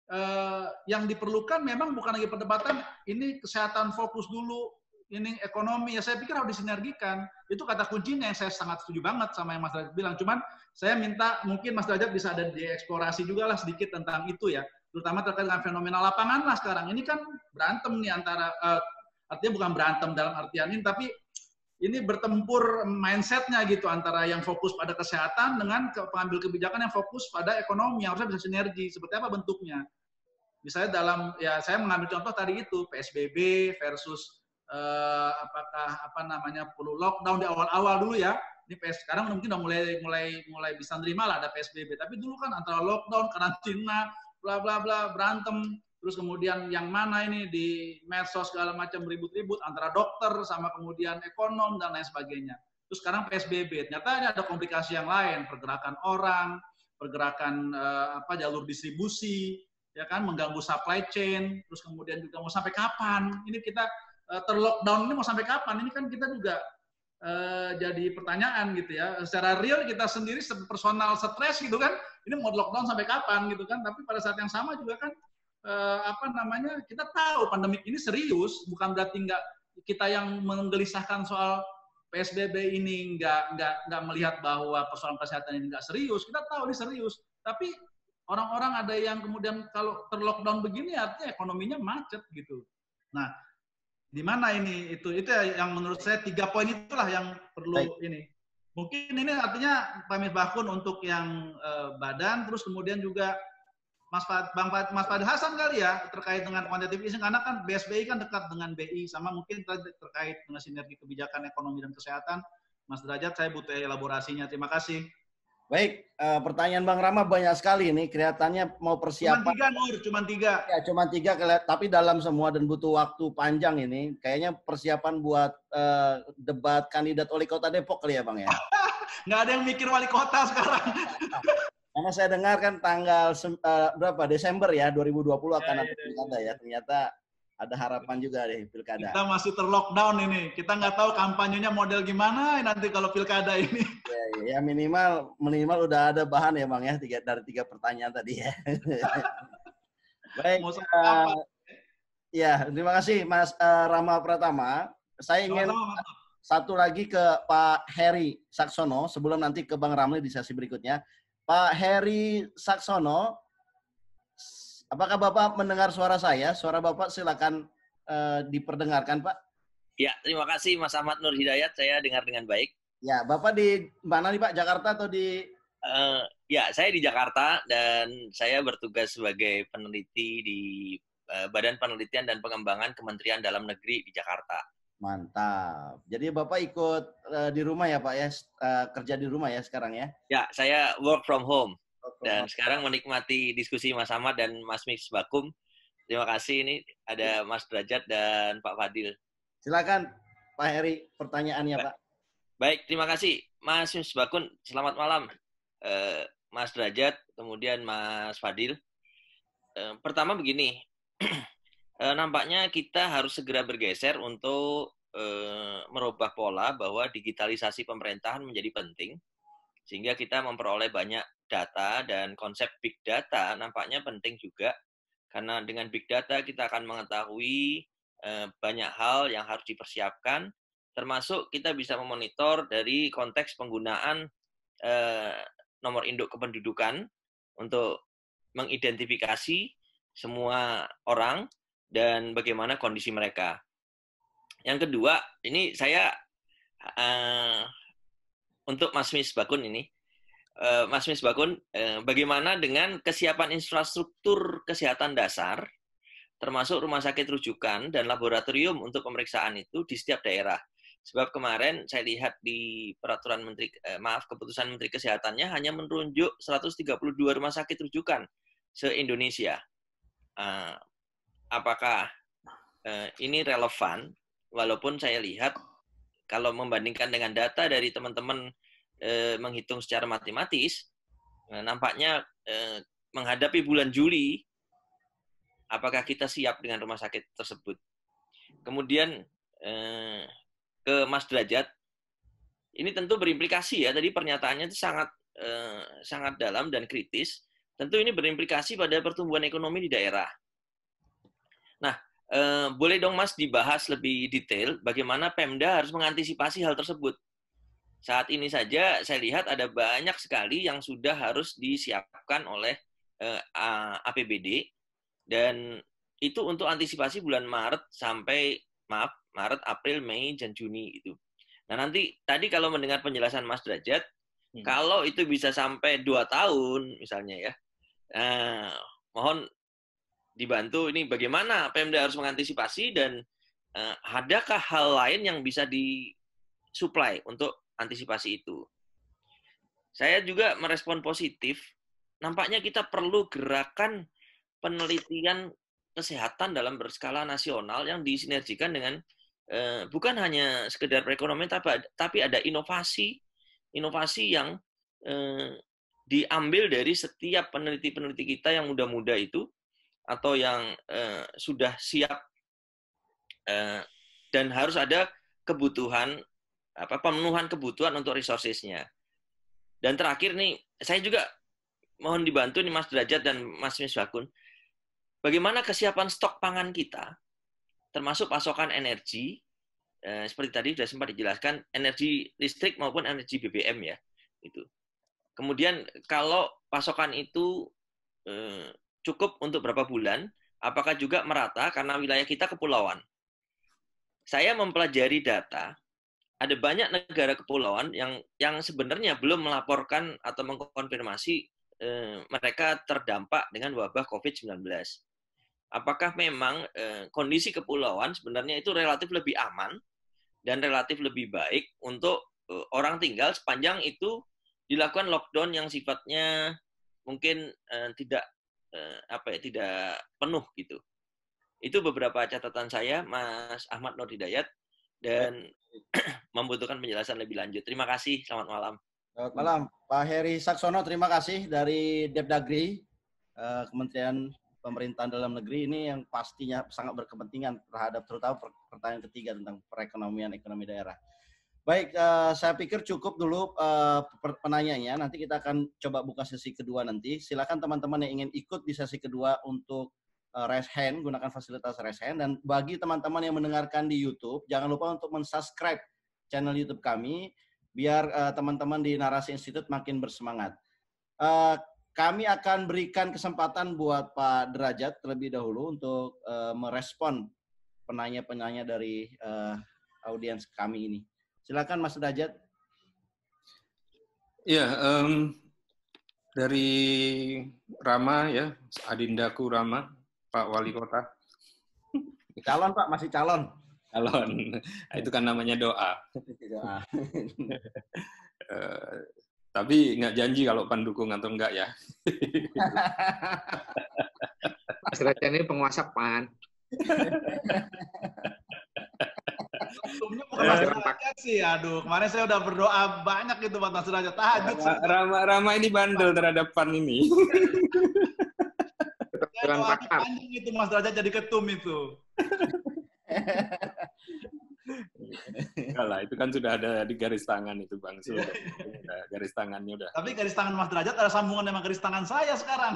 eh, yang diperlukan memang bukan lagi perdebatan ini kesehatan fokus dulu, ini ekonomi ya saya pikir harus disinergikan. Itu kata kuncinya yang saya sangat setuju banget sama yang Mas Derajat bilang. Cuman saya minta mungkin Mas Derajat bisa ada dieksplorasi juga lah sedikit tentang itu ya, terutama terkait dengan fenomena lapangan lah sekarang. Ini kan berantem nih antara eh, artinya bukan berantem dalam artian ini, tapi ini bertempur mindset-nya gitu antara yang fokus pada kesehatan dengan pengambil kebijakan yang fokus pada ekonomi yang harusnya bisa sinergi. Seperti apa bentuknya? Misalnya dalam ya saya mengambil contoh tadi itu P S B B versus eh, apakah apa namanya perlu lockdown di awal-awal dulu ya. Ini P S sekarang mungkin udah mulai mulai mulai bisa nerima lah ada P S B B. Tapi dulu kan antara lockdown, karantina, bla bla bla berantem. Terus kemudian yang mana ini di medsos segala macam ribut-ribut antara dokter sama kemudian ekonom dan lain sebagainya. Terus sekarang P S B B, ternyata ini ada komplikasi yang lain, pergerakan orang, pergerakan eh, apa jalur distribusi, ya kan mengganggu supply chain, terus kemudian juga mau sampai kapan? Ini kita eh, terlockdown ini mau sampai kapan? Ini kan kita juga eh, jadi pertanyaan gitu ya. Secara real kita sendiri personal stres gitu kan, ini mau lockdown sampai kapan gitu kan? Tapi pada saat yang sama juga kan Eh, apa namanya kita tahu pandemik ini serius, bukan berarti nggak kita yang menggelisahkan soal P S B B ini nggak nggak nggak melihat bahwa persoalan kesehatan ini nggak serius. Kita tahu ini serius, tapi orang-orang ada yang kemudian kalau terlockdown begini artinya ekonominya macet gitu. Nah, di mana ini itu itu yang menurut saya tiga poin itulah yang perlu Baik. ini. Mungkin ini artinya Pak Misbahkun untuk yang eh, badan, terus kemudian juga Mas Fad, Bang Fad, Mas Fadil Hasan kali ya terkait dengan quantitative easing, karena kan B S B I kan dekat dengan B I, sama mungkin terkait dengan sinergi kebijakan ekonomi dan kesehatan. Mas Derajat, saya butuh elaborasinya. Terima kasih. Baik, uh, pertanyaan Bang Rama banyak sekali ini. Kelihatannya mau persiapan. Cuma tiga, Nur. Cuma tiga. Ya, cuma tiga. Tapi dalam semua dan butuh waktu panjang ini, kayaknya persiapan buat uh, debat kandidat wali kota Depok kali ya, Bang ya? Nggak ada yang mikir wali kota sekarang. Karena saya dengar kan tanggal uh, berapa Desember ya dua ribu dua puluh akan ya, ada ya, pilkada ya. Ternyata ada harapan juga deh pilkada. Kita masih terlockdown ini. Kita nggak tahu kampanyenya model gimana nanti kalau pilkada ini. Ya, ya minimal minimal udah ada bahan ya Bang ya tiga dari tiga pertanyaan tadi ya. Baik. Uh, ya, terima kasih Mas uh, Rama Pratama. Saya ingin Sama-sama. satu lagi ke Pak Heri Saksono sebelum nanti ke Bang Ramli di sesi berikutnya. Pak Heri Saksono, apakah Bapak mendengar suara saya? Suara Bapak silakan uh, diperdengarkan, Pak. Ya, terima kasih Mas Ahmad Nur Hidayat. Saya dengar dengan baik. Ya, Bapak di mana nih Pak? Jakarta atau di? Uh, ya, saya di Jakarta dan saya bertugas sebagai peneliti di uh, Badan Penelitian dan Pengembangan Kementerian Dalam Negeri di Jakarta. Mantap. Jadi Bapak ikut uh, di rumah ya Pak ya, uh, kerja di rumah ya sekarang ya? Ya, saya work from home. Dan sekarang menikmati diskusi Mas Ahmad dan Mas Misbakum. Terima kasih, ini ada Mas Derajat dan Pak Fadil. Silakan Pak Heri, pertanyaannya Pak. Baik, terima kasih Mas Misbakum. Selamat malam eh, Mas Derajat, kemudian Mas Fadil. Eh, pertama begini, eh, nampaknya kita harus segera bergeser untuk eh, merubah pola bahwa digitalisasi pemerintahan menjadi penting. Sehingga kita memperoleh banyak data dan konsep big data nampaknya penting juga. Karena dengan big data kita akan mengetahui eh, banyak hal yang harus dipersiapkan. Termasuk kita bisa memonitor dari konteks penggunaan eh, nomor induk kependudukan untuk mengidentifikasi semua orang dan bagaimana kondisi mereka. Yang kedua, ini saya... Eh, untuk Mas Misbakun ini, uh, Mas Misbakun, uh, bagaimana dengan kesiapan infrastruktur kesehatan dasar, termasuk rumah sakit rujukan dan laboratorium untuk pemeriksaan itu di setiap daerah? Sebab kemarin saya lihat di peraturan Menteri, uh, maaf, keputusan Menteri Kesehatannya hanya menunjuk seratus tiga puluh dua rumah sakit rujukan se-Indonesia. Uh, apakah uh, ini relevan? Walaupun saya lihat kalau membandingkan dengan data dari teman-teman eh, menghitung secara matematis, eh, nampaknya eh, menghadapi bulan Juli, apakah kita siap dengan rumah sakit tersebut? Kemudian eh, ke Mas Derajat, ini tentu berimplikasi ya. Tadi pernyataannya itu sangat eh, sangat dalam dan kritis. Tentu ini berimplikasi pada pertumbuhan ekonomi di daerah. Nah, Eh, boleh dong Mas dibahas lebih detail bagaimana Pemda harus mengantisipasi hal tersebut. Saat ini saja saya lihat ada banyak sekali yang sudah harus disiapkan oleh eh, A P B D dan itu untuk antisipasi bulan Maret sampai maaf Maret, April, Mei, dan Juni itu. Nah nanti tadi kalau mendengar penjelasan Mas Derajat, hmm. kalau itu bisa sampai dua tahun misalnya ya, eh, mohon dibantu ini bagaimana Pemda harus mengantisipasi dan uh, adakah hal lain yang bisa disuplai untuk antisipasi itu. Saya juga merespon positif, nampaknya kita perlu gerakan penelitian kesehatan dalam berskala nasional yang disinergikan dengan uh, bukan hanya sekedar perekonomian tapi, tapi ada inovasi, inovasi yang uh, diambil dari setiap peneliti-peneliti kita yang muda-muda itu atau yang eh, sudah siap eh, dan harus ada kebutuhan apa pemenuhan kebutuhan untuk resources-nya. Dan terakhir nih, saya juga mohon dibantu nih Mas Derajat dan Mas Misbakun, bagaimana kesiapan stok pangan kita, termasuk pasokan energi, eh, seperti tadi sudah sempat dijelaskan, energi listrik maupun energi B B M ya, itu. Kemudian kalau pasokan itu eh, cukup untuk berapa bulan, apakah juga merata karena wilayah kita kepulauan. Saya mempelajari data, ada banyak negara kepulauan yang yang sebenarnya belum melaporkan atau mengkonfirmasi eh, mereka terdampak dengan wabah covid sembilan belas. Apakah memang eh, kondisi kepulauan sebenarnya itu relatif lebih aman dan relatif lebih baik untuk eh, orang tinggal sepanjang itu dilakukan lockdown yang sifatnya mungkin eh, tidak apa ya tidak penuh gitu. Itu beberapa catatan saya, Mas Ahmad Nur Hidayat, dan membutuhkan penjelasan lebih lanjut. Terima kasih. Selamat malam. Selamat malam, Pak Heri Saksono. Terima kasih dari Depdagri, Kementerian pemerintahan dalam negeri ini yang pastinya sangat berkepentingan terhadap terutama pertanyaan ketiga tentang perekonomian ekonomi daerah. Baik, uh, saya pikir cukup dulu uh, penanyanya. Nanti kita akan coba buka sesi kedua nanti. Silakan teman-teman yang ingin ikut di sesi kedua untuk uh, raise hand, gunakan fasilitas raise hand. Dan bagi teman-teman yang mendengarkan di YouTube, jangan lupa untuk men-subscribe channel YouTube kami, biar uh, teman-teman di Narasi Institute makin bersemangat. Uh, kami akan berikan kesempatan buat Pak Derajat terlebih dahulu untuk uh, merespon penanya-penanya dari uh, audiens kami ini. Silakan Mas Derajat. Ya, um, dari Rama ya, Adindaku Rama, Pak Wali Kota. Calon Pak, masih calon. Calon, itu kan namanya doa. Doa. uh, tapi nggak janji kalau pendukung atau enggak ya. Mas Derajat ini penguasa P A N. Untungnya bukan Mas Derajat sih, aduh. Kemarin saya udah berdoa banyak itu buat Mas Derajat. Tahajud. Rama, Rama ini bandel terhadap P A N ini. Saya doa panjang itu Mas Derajat jadi ketum itu. Enggak lah, itu kan sudah ada di garis tangan itu Bang. Sudah, udah, garis tangannya udah. Tapi garis tangan Mas Derajat ada sambungan dengan garis tangan saya sekarang.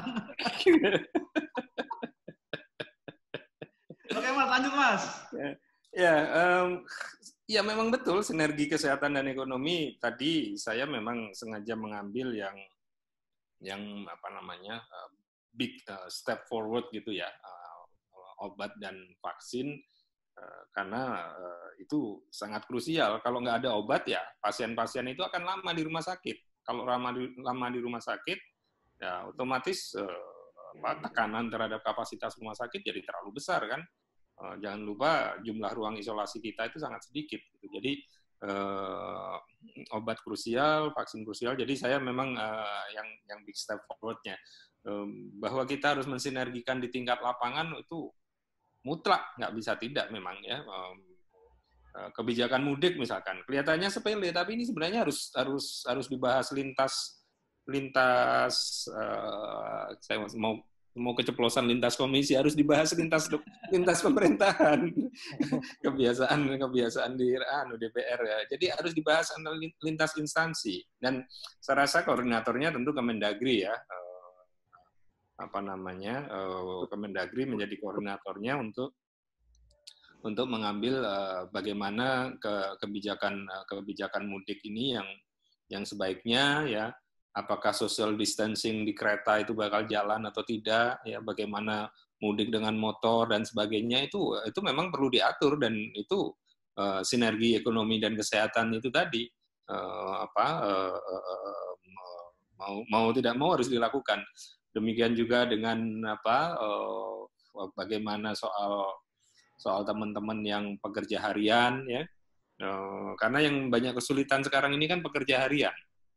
Oke Mas, lanjut Mas. Ya, um, ya memang betul sinergi kesehatan dan ekonomi. Tadi saya memang sengaja mengambil yang yang apa namanya uh, big uh, step forward gitu ya, uh, obat dan vaksin. Karena uh, itu sangat krusial. Kalau nggak ada obat ya pasien-pasien itu akan lama di rumah sakit. Kalau lama di, lama di rumah sakit, ya otomatis uh, tekanan terhadap kapasitas rumah sakit jadi terlalu besar kan. Uh, jangan lupa jumlah ruang isolasi kita itu sangat sedikit. Gitu. Jadi uh, obat krusial, vaksin krusial. Jadi saya memang uh, yang yang big step forward-nya um, bahwa kita harus mensinergikan di tingkat lapangan itu mutlak, nggak bisa tidak memang ya. Kebijakan mudik misalkan kelihatannya sepele, tapi ini sebenarnya harus harus harus dibahas lintas lintas uh, saya mau mau keceplosan lintas komisi, harus dibahas lintas lintas pemerintahan. kebiasaan kebiasaan di anu D P R ya. Jadi harus dibahas lintas instansi, dan saya rasa koordinatornya tentu Kemendagri ya. apa namanya uh, Kemendagri menjadi koordinatornya untuk untuk mengambil uh, bagaimana ke kebijakan uh, kebijakan mudik ini yang yang sebaiknya ya, apakah social distancing di kereta itu bakal jalan atau tidak ya, bagaimana mudik dengan motor dan sebagainya, itu itu memang perlu diatur, dan itu uh, sinergi ekonomi dan kesehatan itu tadi uh, apa uh, uh, mau mau tidak mau harus dilakukan. Demikian juga dengan apa uh, bagaimana soal soal teman-teman yang pekerja harian ya, uh, karena yang banyak kesulitan sekarang ini kan pekerja harian,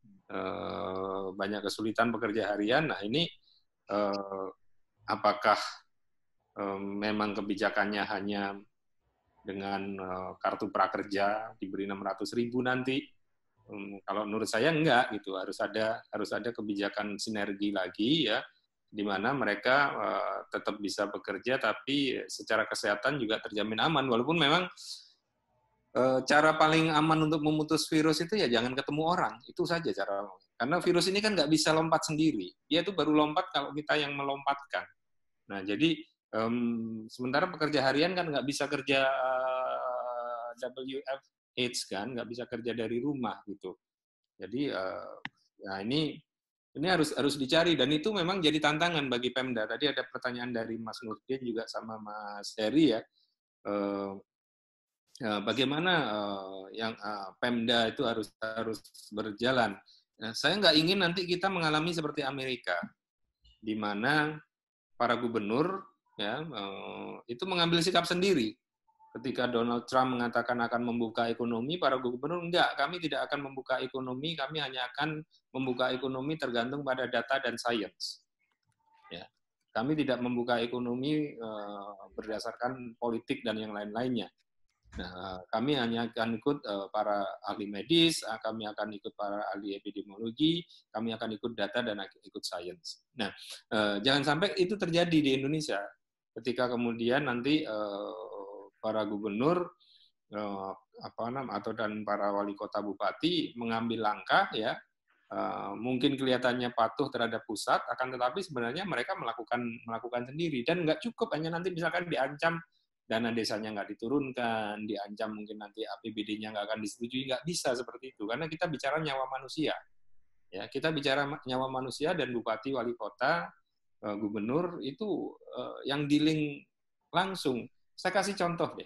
uh, banyak kesulitan pekerja harian. Nah ini uh, apakah um, memang kebijakannya hanya dengan uh, kartu prakerja diberi enam ratus ribu nanti? Um, kalau menurut saya enggak gitu, harus ada harus ada kebijakan sinergi lagi ya, di mana mereka uh, tetap bisa bekerja tapi secara kesehatan juga terjamin aman, walaupun memang uh, cara paling aman untuk memutus virus itu ya jangan ketemu orang, itu saja cara, karena virus ini kan nggak bisa lompat sendiri, dia itu baru lompat kalau kita yang melompatkan. Nah jadi um, sementara pekerja harian kan nggak bisa kerja uh, W F H kan, nggak bisa kerja dari rumah gitu. Jadi uh, ya ini ini harus harus dicari, dan itu memang jadi tantangan bagi Pemda. Tadi ada pertanyaan dari Mas Nurdin juga sama Mas Heri ya, uh, uh, bagaimana uh, yang uh, Pemda itu harus harus berjalan. Nah, saya nggak ingin nanti kita mengalami seperti Amerika, di mana para gubernur ya uh, itu mengambil sikap sendiri. Ketika Donald Trump mengatakan akan membuka ekonomi, para gubernur enggak, kami tidak akan membuka ekonomi, kami hanya akan membuka ekonomi tergantung pada data dan sains. Ya, kami tidak membuka ekonomi uh, berdasarkan politik dan yang lain-lainnya. Nah, kami hanya akan ikut uh, para ahli medis, uh, kami akan ikut para ahli epidemiologi, kami akan ikut data dan ikut sains. Nah, uh, jangan sampai itu terjadi di Indonesia. Ketika kemudian nanti uh, para gubernur uh, apa namanya atau dan para wali kota bupati mengambil langkah ya, uh, mungkin kelihatannya patuh terhadap pusat, akan tetapi sebenarnya mereka melakukan melakukan sendiri dan nggak cukup hanya nanti misalkan diancam dana desanya nggak diturunkan, diancam mungkin nanti A P B D-nya nggak akan disetujui, nggak bisa seperti itu, karena kita bicara nyawa manusia. Ya, kita bicara nyawa manusia dan bupati, wali kota, gubernur itu yang dealing langsung. Saya kasih contoh deh.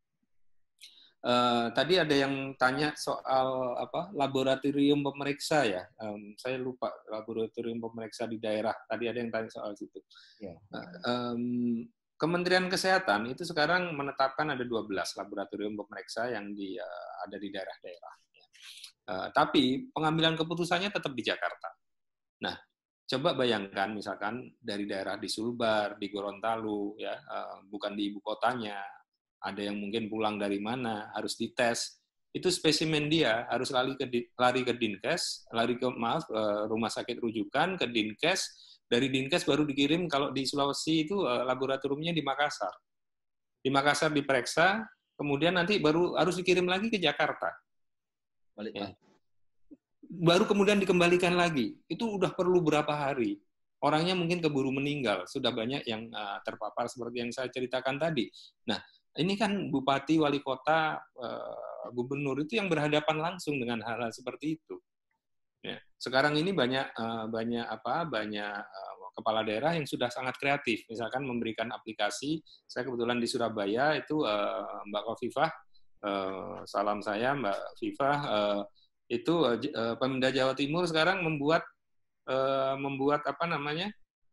Uh, tadi ada yang tanya soal apa laboratorium pemeriksa ya. Um, saya lupa laboratorium pemeriksa di daerah. Tadi ada yang tanya soal situ. Yeah. Uh, um, Kementerian Kesehatan itu sekarang menetapkan ada dua belas laboratorium pemeriksa yang di, uh, ada di daerah-daerah. Uh, tapi pengambilan keputusannya tetap di Jakarta. Nah, coba bayangkan misalkan dari daerah di Sulbar, di Gorontalo, ya, uh, bukan di ibu kotanya, ada yang mungkin pulang dari mana, harus dites. Itu spesimen dia harus lari ke lari ke Dinkes, lari ke maaf uh, rumah sakit rujukan ke Dinkes. Dari Dinkes baru dikirim, kalau di Sulawesi itu laboratoriumnya di Makassar. Di Makassar diperiksa, kemudian nanti baru harus dikirim lagi ke Jakarta. Balik ya. Baru kemudian dikembalikan lagi. Itu udah perlu berapa hari. Orangnya mungkin keburu meninggal. Sudah banyak yang uh, terpapar seperti yang saya ceritakan tadi. Nah, ini kan bupati, wali kota, uh, gubernur itu yang berhadapan langsung dengan hal-hal seperti itu. Ya. Sekarang ini banyak uh, banyak apa banyak uh, kepala daerah yang sudah sangat kreatif, misalkan memberikan aplikasi. Saya kebetulan di Surabaya itu uh, Mbak Kofifah, uh, salam saya Mbak Fifah, uh, itu uh, Pemda Jawa Timur sekarang membuat uh, membuat apa namanya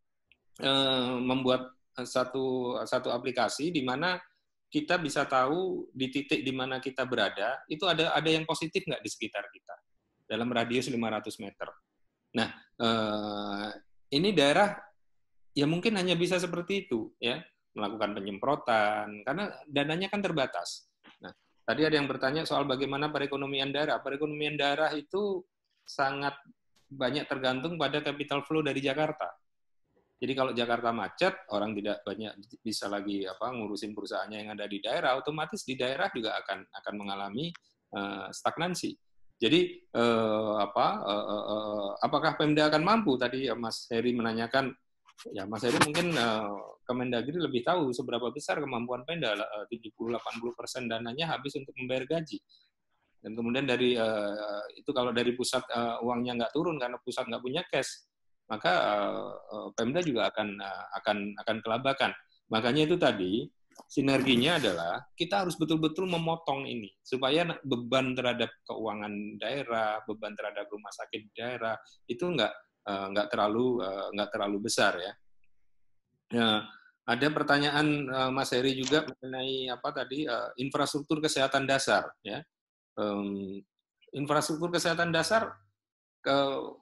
uh, membuat satu satu aplikasi di mana kita bisa tahu di titik di mana kita berada itu ada ada yang positif nggak di sekitar kita dalam radius lima ratus meter. Nah, eh, ini daerah ya mungkin hanya bisa seperti itu, ya, melakukan penyemprotan, karena dananya kan terbatas. Nah, tadi ada yang bertanya soal bagaimana perekonomian daerah. Perekonomian daerah itu sangat banyak tergantung pada capital flow dari Jakarta. Jadi kalau Jakarta macet, orang tidak banyak bisa lagi apa ngurusin perusahaannya yang ada di daerah, otomatis di daerah juga akan akan mengalami uh, stagnansi. Jadi eh, apa? Eh, eh, apakah Pemda akan mampu? Tadi Mas Heri menanyakan, ya Mas Heri mungkin eh, Kemendagri lebih tahu seberapa besar kemampuan Pemda. Eh, tujuh puluh sampai delapan puluh persen dananya habis untuk membayar gaji. Dan kemudian dari eh, itu kalau dari pusat eh, uangnya nggak turun karena pusat nggak punya cash, maka eh, Pemda juga akan akan akan kelabakan. Makanya itu tadi. Sinerginya adalah kita harus betul-betul memotong ini supaya beban terhadap keuangan daerah, beban terhadap rumah sakit daerah itu nggak nggak terlalu nggak terlalu besar ya. Nah, ada pertanyaan Mas Heri juga mengenai apa tadi infrastruktur kesehatan dasar ya. Infrastruktur kesehatan dasar ke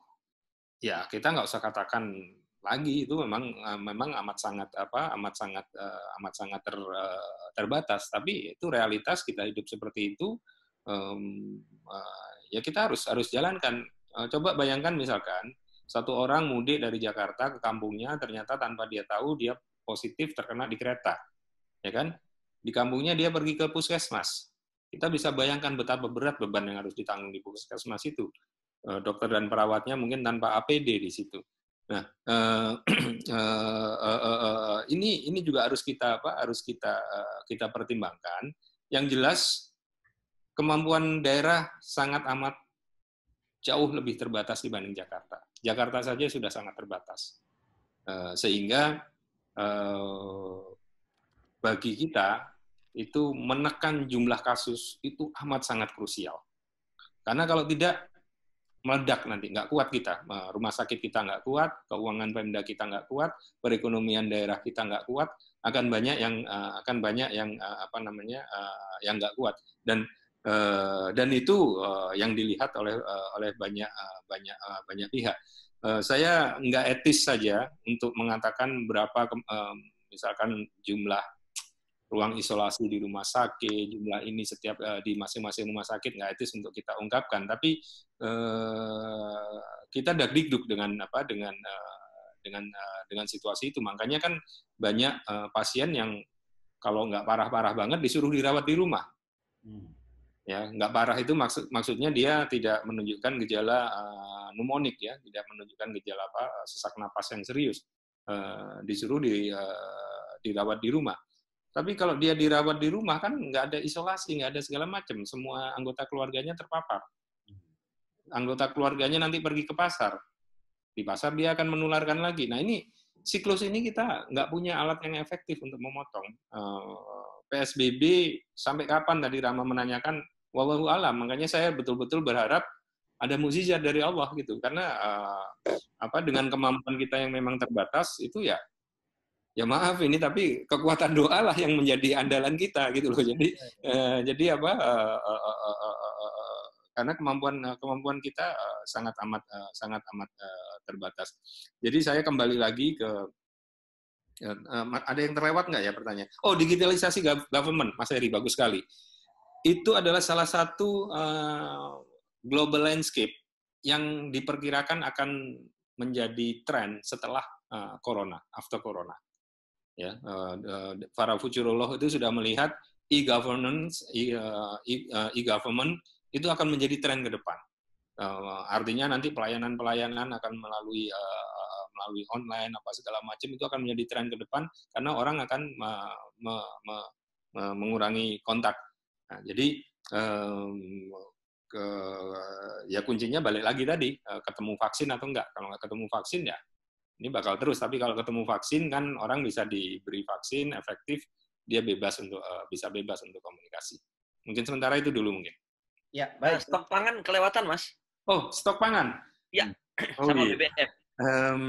ya kita nggak usah katakan lagi itu memang memang amat sangat apa amat sangat uh, amat sangat ter, uh, terbatas, tapi itu realitas kita hidup seperti itu. Um, uh, ya kita harus harus jalankan. Uh, coba bayangkan misalkan satu orang mudik dari Jakarta ke kampungnya, ternyata tanpa dia tahu dia positif terkena di kereta, ya kan? Di kampungnya dia pergi ke puskesmas. Kita bisa bayangkan betapa berat beban yang harus ditanggung di puskesmas itu. Uh, dokter dan perawatnya mungkin tanpa A P D di situ. Nah, uh, uh, uh, uh, uh, ini ini juga harus kita apa? Harus kita uh, kita pertimbangkan. Yang jelas kemampuan daerah sangat amat jauh lebih terbatas dibanding Jakarta. Jakarta saja sudah sangat terbatas, uh, sehingga uh, bagi kita itu menekan jumlah kasus itu amat sangat krusial. Karena kalau tidak meledak nanti, nggak kuat kita, rumah sakit kita nggak kuat, keuangan Pemda kita nggak kuat, perekonomian daerah kita nggak kuat, akan banyak yang akan banyak yang apa namanya yang nggak kuat, dan dan itu yang dilihat oleh oleh banyak banyak banyak pihak. Saya nggak etis saja untuk mengatakan berapa misalkan jumlah ruang isolasi di rumah sakit, jumlah ini setiap uh, di masing-masing rumah sakit nggak etis untuk kita ungkapkan. Tapi uh, kita dagdikduk dengan apa dengan uh, dengan uh, dengan situasi itu. Makanya kan banyak uh, pasien yang kalau nggak parah-parah banget disuruh dirawat di rumah. Hmm. Ya, nggak parah itu maksud maksudnya dia tidak menunjukkan gejala uh, pneumonik ya, tidak menunjukkan gejala apa sesak napas yang serius. Uh, disuruh di uh, dirawat di rumah. Tapi kalau dia dirawat di rumah kan nggak ada isolasi, nggak ada segala macam. Semua anggota keluarganya terpapar. Anggota keluarganya nanti pergi ke pasar. Di pasar dia akan menularkan lagi. Nah ini siklus ini kita nggak punya alat yang efektif untuk memotong. P S B B sampai kapan tadi Rama menanyakan, wallahu alam. Makanya saya betul-betul berharap ada mukjizat dari Allah gitu. Karena apa dengan kemampuan kita yang memang terbatas itu ya. Ya maaf ini tapi kekuatan doa lah yang menjadi andalan kita gitu loh. Jadi eh, jadi apa eh, eh, eh, eh, eh, karena kemampuan kemampuan kita eh, sangat amat eh, sangat amat eh, terbatas. Jadi saya kembali lagi ke eh, ada yang terlewat nggak ya pertanyaan? Oh, digitalisasi government, Mas Heri, bagus sekali. Itu adalah salah satu eh, global landscape yang diperkirakan akan menjadi tren setelah eh, corona, after corona. Ya, para futurolog itu sudah melihat e-governance, e-government itu akan menjadi tren ke depan. Artinya nanti pelayanan-pelayanan akan melalui melalui online apa segala macam itu akan menjadi tren ke depan karena orang akan me, me, me, me, mengurangi kontak. Nah, jadi ke, ya kuncinya balik lagi tadi ketemu vaksin atau enggak. Kalau nggak ketemu vaksin ya ini bakal terus, tapi kalau ketemu vaksin kan orang bisa diberi vaksin efektif, dia bebas untuk uh, bisa bebas untuk komunikasi. Mungkin sementara itu dulu mungkin. Ya, baik. Stok pangan kelewatan, Mas. Oh, stok pangan. Ya, oh, sama iya. B B M. Um,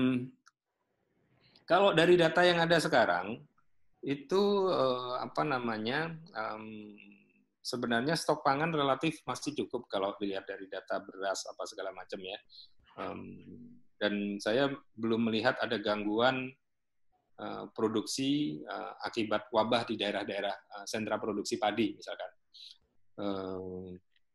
kalau dari data yang ada sekarang itu uh, apa namanya? Um, sebenarnya stok pangan relatif masih cukup kalau dilihat dari data beras apa segala macam ya. Um, Dan saya belum melihat ada gangguan uh, produksi uh, akibat wabah di daerah-daerah uh, sentra produksi padi, misalkan. Uh,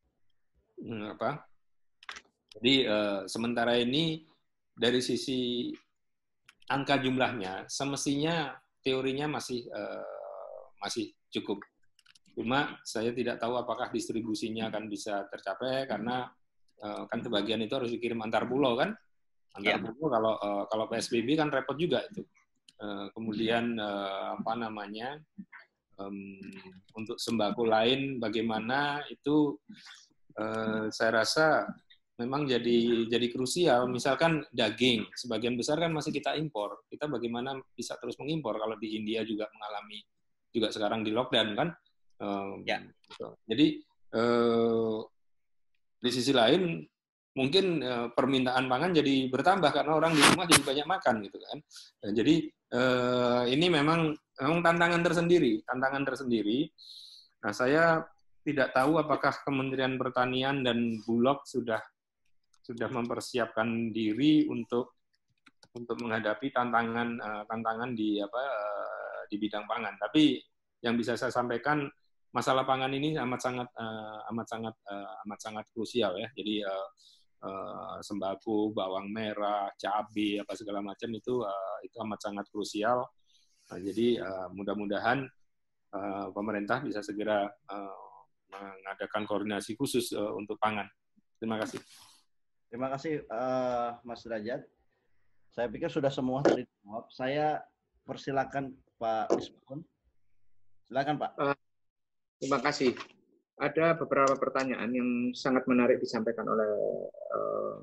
apa? Jadi uh, sementara ini dari sisi angka jumlahnya, semestinya teorinya masih uh, masih cukup. Cuma saya tidak tahu apakah distribusinya akan bisa tercapai karena uh, kan sebagian itu harus dikirim antar pulau kan. Antar pulau kalau uh, kalau P S B B kan repot juga itu. Uh, kemudian uh, apa namanya um, untuk sembako lain bagaimana itu uh, saya rasa memang jadi jadi krusial. Misalkan daging sebagian besar kan masih kita impor. Kita bagaimana bisa terus mengimpor kalau di India juga mengalami juga sekarang di lockdown kan. Um, ya. Gitu. Jadi uh, di sisi lain mungkin eh, permintaan pangan jadi bertambah karena orang di rumah jadi banyak makan gitu kan. Dan jadi eh, ini memang memang tantangan tersendiri, tantangan tersendiri. Nah, saya tidak tahu apakah Kementerian Pertanian dan Bulog sudah sudah mempersiapkan diri untuk untuk menghadapi tantangan eh, tantangan di apa eh, di bidang pangan. Tapi yang bisa saya sampaikan masalah pangan ini amat sangat uh, amat sangat uh, amat sangat krusial ya. Jadi uh, uh, sembako, bawang merah, cabai apa segala macam itu uh, itu amat sangat krusial. Nah, jadi uh, mudah-mudahan uh, pemerintah bisa segera uh, mengadakan koordinasi khusus uh, untuk pangan. Terima kasih. Terima kasih uh, Mas Derajat. Saya pikir sudah semua tadi dijawab. Saya persilakan Pak Misbakun. Silakan Pak. Uh, terima kasih. Ada beberapa pertanyaan yang sangat menarik disampaikan oleh uh,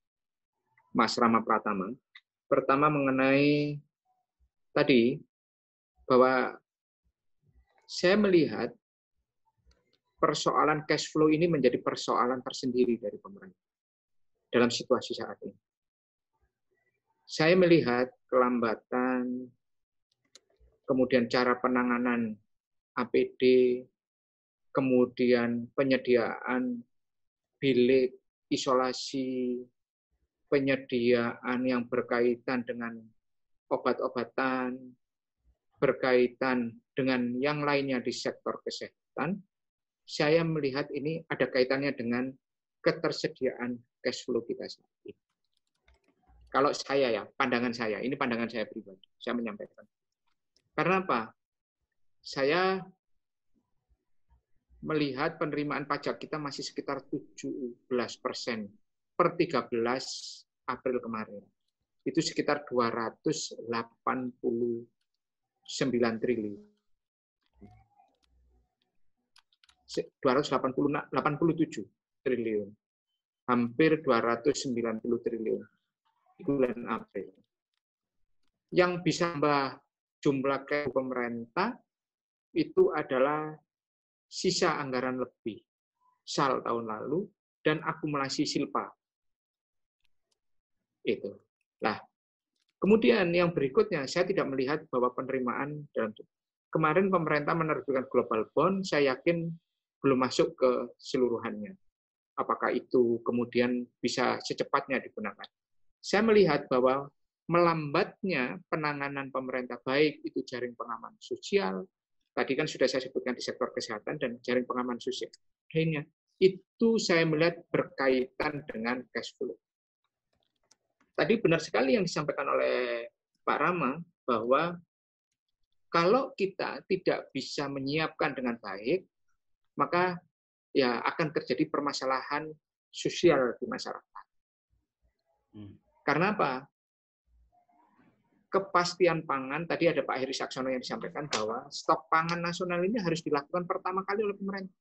Mas Rama Pratama. Pertama mengenai tadi bahwa saya melihat persoalan cash flow ini menjadi persoalan tersendiri dari pemerintah dalam situasi saat ini. Saya melihat kelambatan, kemudian cara penanganan A P D, kemudian penyediaan bilik isolasi, penyediaan yang berkaitan dengan obat-obatan, berkaitan dengan yang lainnya di sektor kesehatan, saya melihat ini ada kaitannya dengan ketersediaan cash flow kita saat ini. Kalau saya ya, pandangan saya, ini pandangan saya pribadi, saya menyampaikan. Karena apa? Saya melihat penerimaan pajak kita masih sekitar tujuh belas persen per tiga belas April kemarin. Itu sekitar dua ratus delapan puluh sembilan triliun. dua ratus delapan puluh tujuh triliun. Hampir dua ratus sembilan puluh triliun di bulan April. Yang bisa tambah jumlah ke pemerintah itu adalah sisa anggaran lebih S A L tahun lalu dan akumulasi silpa. Itu. Nah, kemudian yang berikutnya, saya tidak melihat bahwa penerimaan dalam kemarin pemerintah menerbitkan global bond, saya yakin belum masuk ke seluruhannya. Apakah itu kemudian bisa secepatnya digunakan? Saya melihat bahwa melambatnya penanganan pemerintah, baik itu jaring pengaman sosial, tadi kan sudah saya sebutkan di sektor kesehatan dan jaring pengaman sosial lainnya, itu saya melihat berkaitan dengan cash flow. Tadi benar sekali yang disampaikan oleh Pak Rama, bahwa kalau kita tidak bisa menyiapkan dengan baik, maka ya akan terjadi permasalahan sosial di masyarakat. Hmm. Karena apa? Kepastian pangan, tadi ada Pak Heri Saksono yang disampaikan bahwa stok pangan nasional ini harus dilakukan pertama kali oleh pemerintah.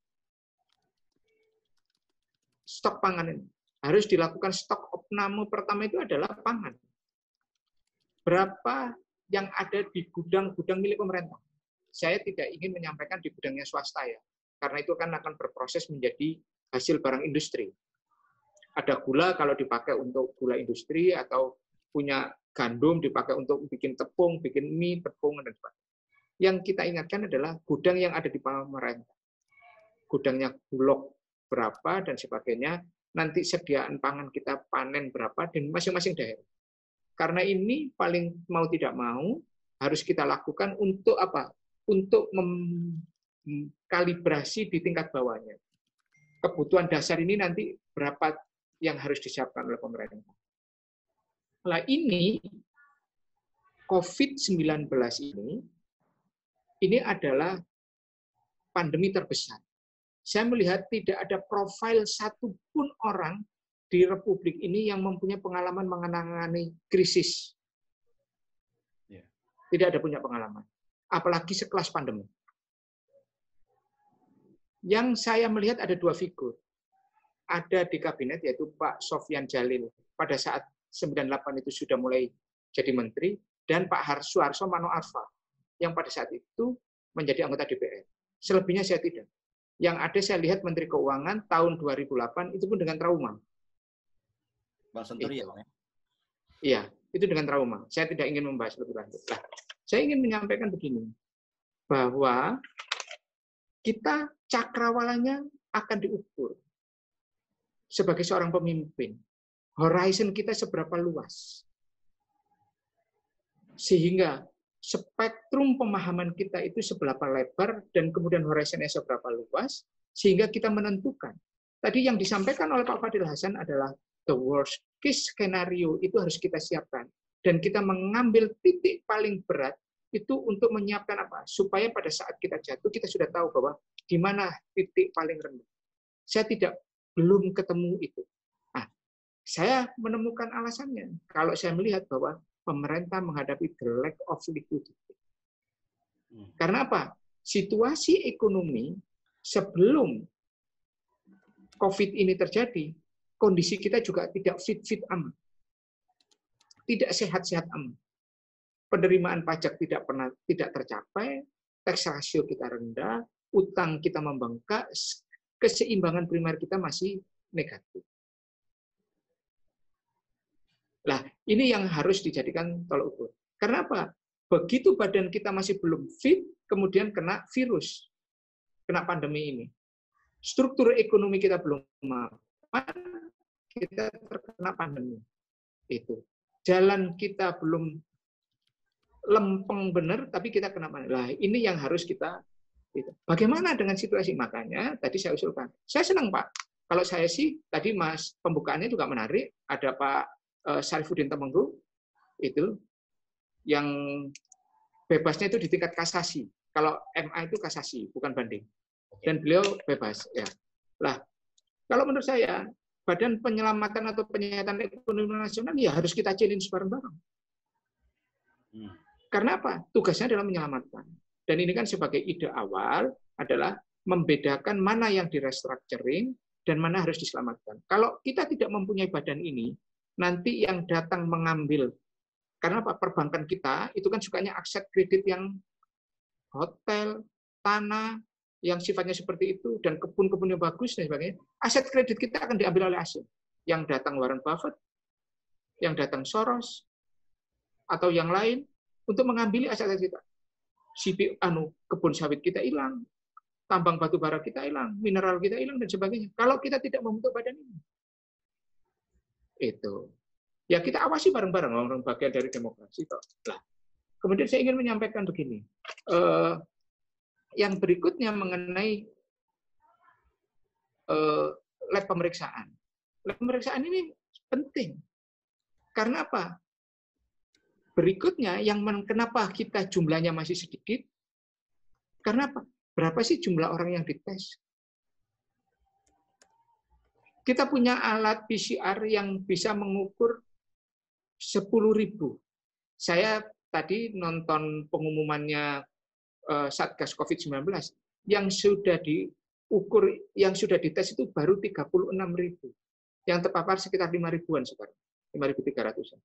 Stok pangan ini harus dilakukan, stok opname pertama itu adalah pangan. Berapa yang ada di gudang-gudang milik pemerintah? Saya tidak ingin menyampaikan di gudangnya swasta ya, karena itu kan akan berproses menjadi hasil barang industri. Ada gula kalau dipakai untuk gula industri, atau punya gandum dipakai untuk bikin tepung, bikin mie, tepung, dan sebagainya. Yang kita ingatkan adalah gudang yang ada di pemerintah. Gudangnya Bulog berapa dan sebagainya, nanti sediaan pangan kita panen berapa di masing-masing daerah. Karena ini paling mau tidak mau harus kita lakukan untuk apa? Untuk mengkalibrasi di tingkat bawahnya. Kebutuhan dasar ini nanti berapa yang harus disiapkan oleh pemerintah. Nah ini covid sembilan belas ini, ini adalah pandemi terbesar. Saya melihat tidak ada profil satupun orang di Republik ini yang mempunyai pengalaman mengenangani krisis. Tidak ada punya pengalaman. Apalagi sekelas pandemi. Yang saya melihat ada dua figur. Ada di kabinet, yaitu Pak Sofyan Jalil. Pada saat sembilan puluh delapan itu sudah mulai jadi menteri, dan Pak Suharto Mano Arfa, yang pada saat itu menjadi anggota D P R. Selebihnya saya tidak. Yang ada saya lihat Menteri Keuangan tahun dua ribu delapan itu pun dengan trauma. Bang Senturi ya, Bang? Iya, itu dengan trauma. Saya tidak ingin membahas lebih lanjut. Nah, saya ingin menyampaikan begini, bahwa kita cakrawalanya akan diukur sebagai seorang pemimpin. Horizon kita seberapa luas. Sehingga spektrum pemahaman kita itu seberapa lebar dan kemudian horizonnya seberapa luas, sehingga kita menentukan. Tadi yang disampaikan oleh Pak Fadil Hasan adalah the worst case scenario itu harus kita siapkan. Dan kita mengambil titik paling berat itu untuk menyiapkan apa? Supaya pada saat kita jatuh, kita sudah tahu bahwa di mana titik paling rendah. Saya tidak belum ketemu itu. Nah, saya menemukan alasannya. Kalau saya melihat bahwa pemerintah menghadapi the lack of liquidity. Karena apa? Situasi ekonomi sebelum COVID ini terjadi, kondisi kita juga tidak fit-fit amat. Tidak sehat-sehat amat. Penerimaan pajak tidak pernah tidak tercapai, tax ratio kita rendah, utang kita membengkak, keseimbangan primer kita masih negatif. Nah, ini yang harus dijadikan tolak ukur. Karena apa? Begitu badan kita masih belum fit, kemudian kena virus, kena pandemi ini. Struktur ekonomi kita belum mapan, kita terkena pandemi. Itu. Jalan kita belum lempeng benar, tapi kita kena mana? Lah, ini yang harus kita. Gitu. Bagaimana dengan situasi? Makanya tadi saya usulkan. Saya senang Pak. Kalau saya sih tadi Mas pembukaannya juga menarik. Ada Pak uh, Syarifuddin Temenggung itu yang bebasnya itu di tingkat kasasi. Kalau M A itu kasasi, bukan banding. Dan beliau bebas. Ya. Lah, kalau menurut saya Badan Penyelamatan atau Penyihatan Ekonomi Nasional ya harus kita challenge bareng-bareng. Hmm. Karena apa? Tugasnya adalah menyelamatkan. Dan ini kan sebagai ide awal adalah membedakan mana yang di restructuring dan mana harus diselamatkan. Kalau kita tidak mempunyai badan ini, nanti yang datang mengambil, karena apa? Perbankan kita itu kan sukanya aset kredit yang hotel, tanah, yang sifatnya seperti itu, dan kebun-kebunnya bagus, dan sebagainya. Aset kredit kita akan diambil oleh asing. Yang datang Warren Buffett, yang datang Soros, atau yang lain, untuk mengambil aset-aset kita. Si anu kebun sawit kita hilang, tambang batu bara kita hilang, mineral kita hilang dan sebagainya. Kalau kita tidak membentuk badan ini, itu ya kita awasi bareng-bareng, orang bagian dari demokrasi kok. Lah, kemudian saya ingin menyampaikan begini, uh, yang berikutnya mengenai uh, lab pemeriksaan. Lab pemeriksaan ini penting karena apa? Berikutnya, yang men, kenapa kita jumlahnya masih sedikit? Karena apa? Berapa sih jumlah orang yang dites? Kita punya alat P C R yang bisa mengukur sepuluh ribu. Saya tadi nonton pengumumannya uh, Satgas covid sembilan belas, yang sudah diukur, yang sudah dites itu baru tiga puluh enam ribu. Yang terpapar sekitar lima ribuan sekarang, lima ribu tiga ratusan.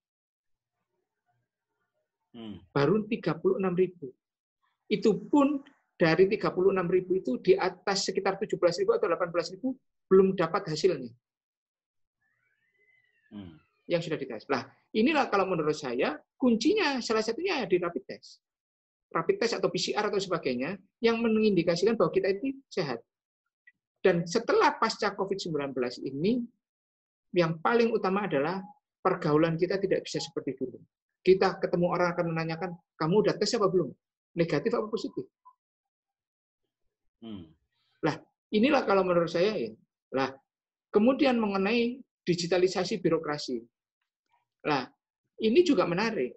Baru tiga puluh enam ribu. Itu pun dari tiga puluh enam ribu itu di atas sekitar tujuh belas ribu atau delapan belas ribu belum dapat hasilnya. Hmm. Yang sudah dites. Nah, inilah kalau menurut saya kuncinya salah satunya di rapid test. Rapid test atau P C R atau sebagainya yang mengindikasikan bahwa kita itu sehat. Dan setelah pasca covid sembilan belas ini yang paling utama adalah pergaulan kita tidak bisa seperti dulu. Kita ketemu orang akan menanyakan, kamu udah tes apa belum? Negatif apa positif? Hmm. Lah, inilah kalau menurut saya ya. Lah, kemudian mengenai digitalisasi birokrasi. Lah, ini juga menarik.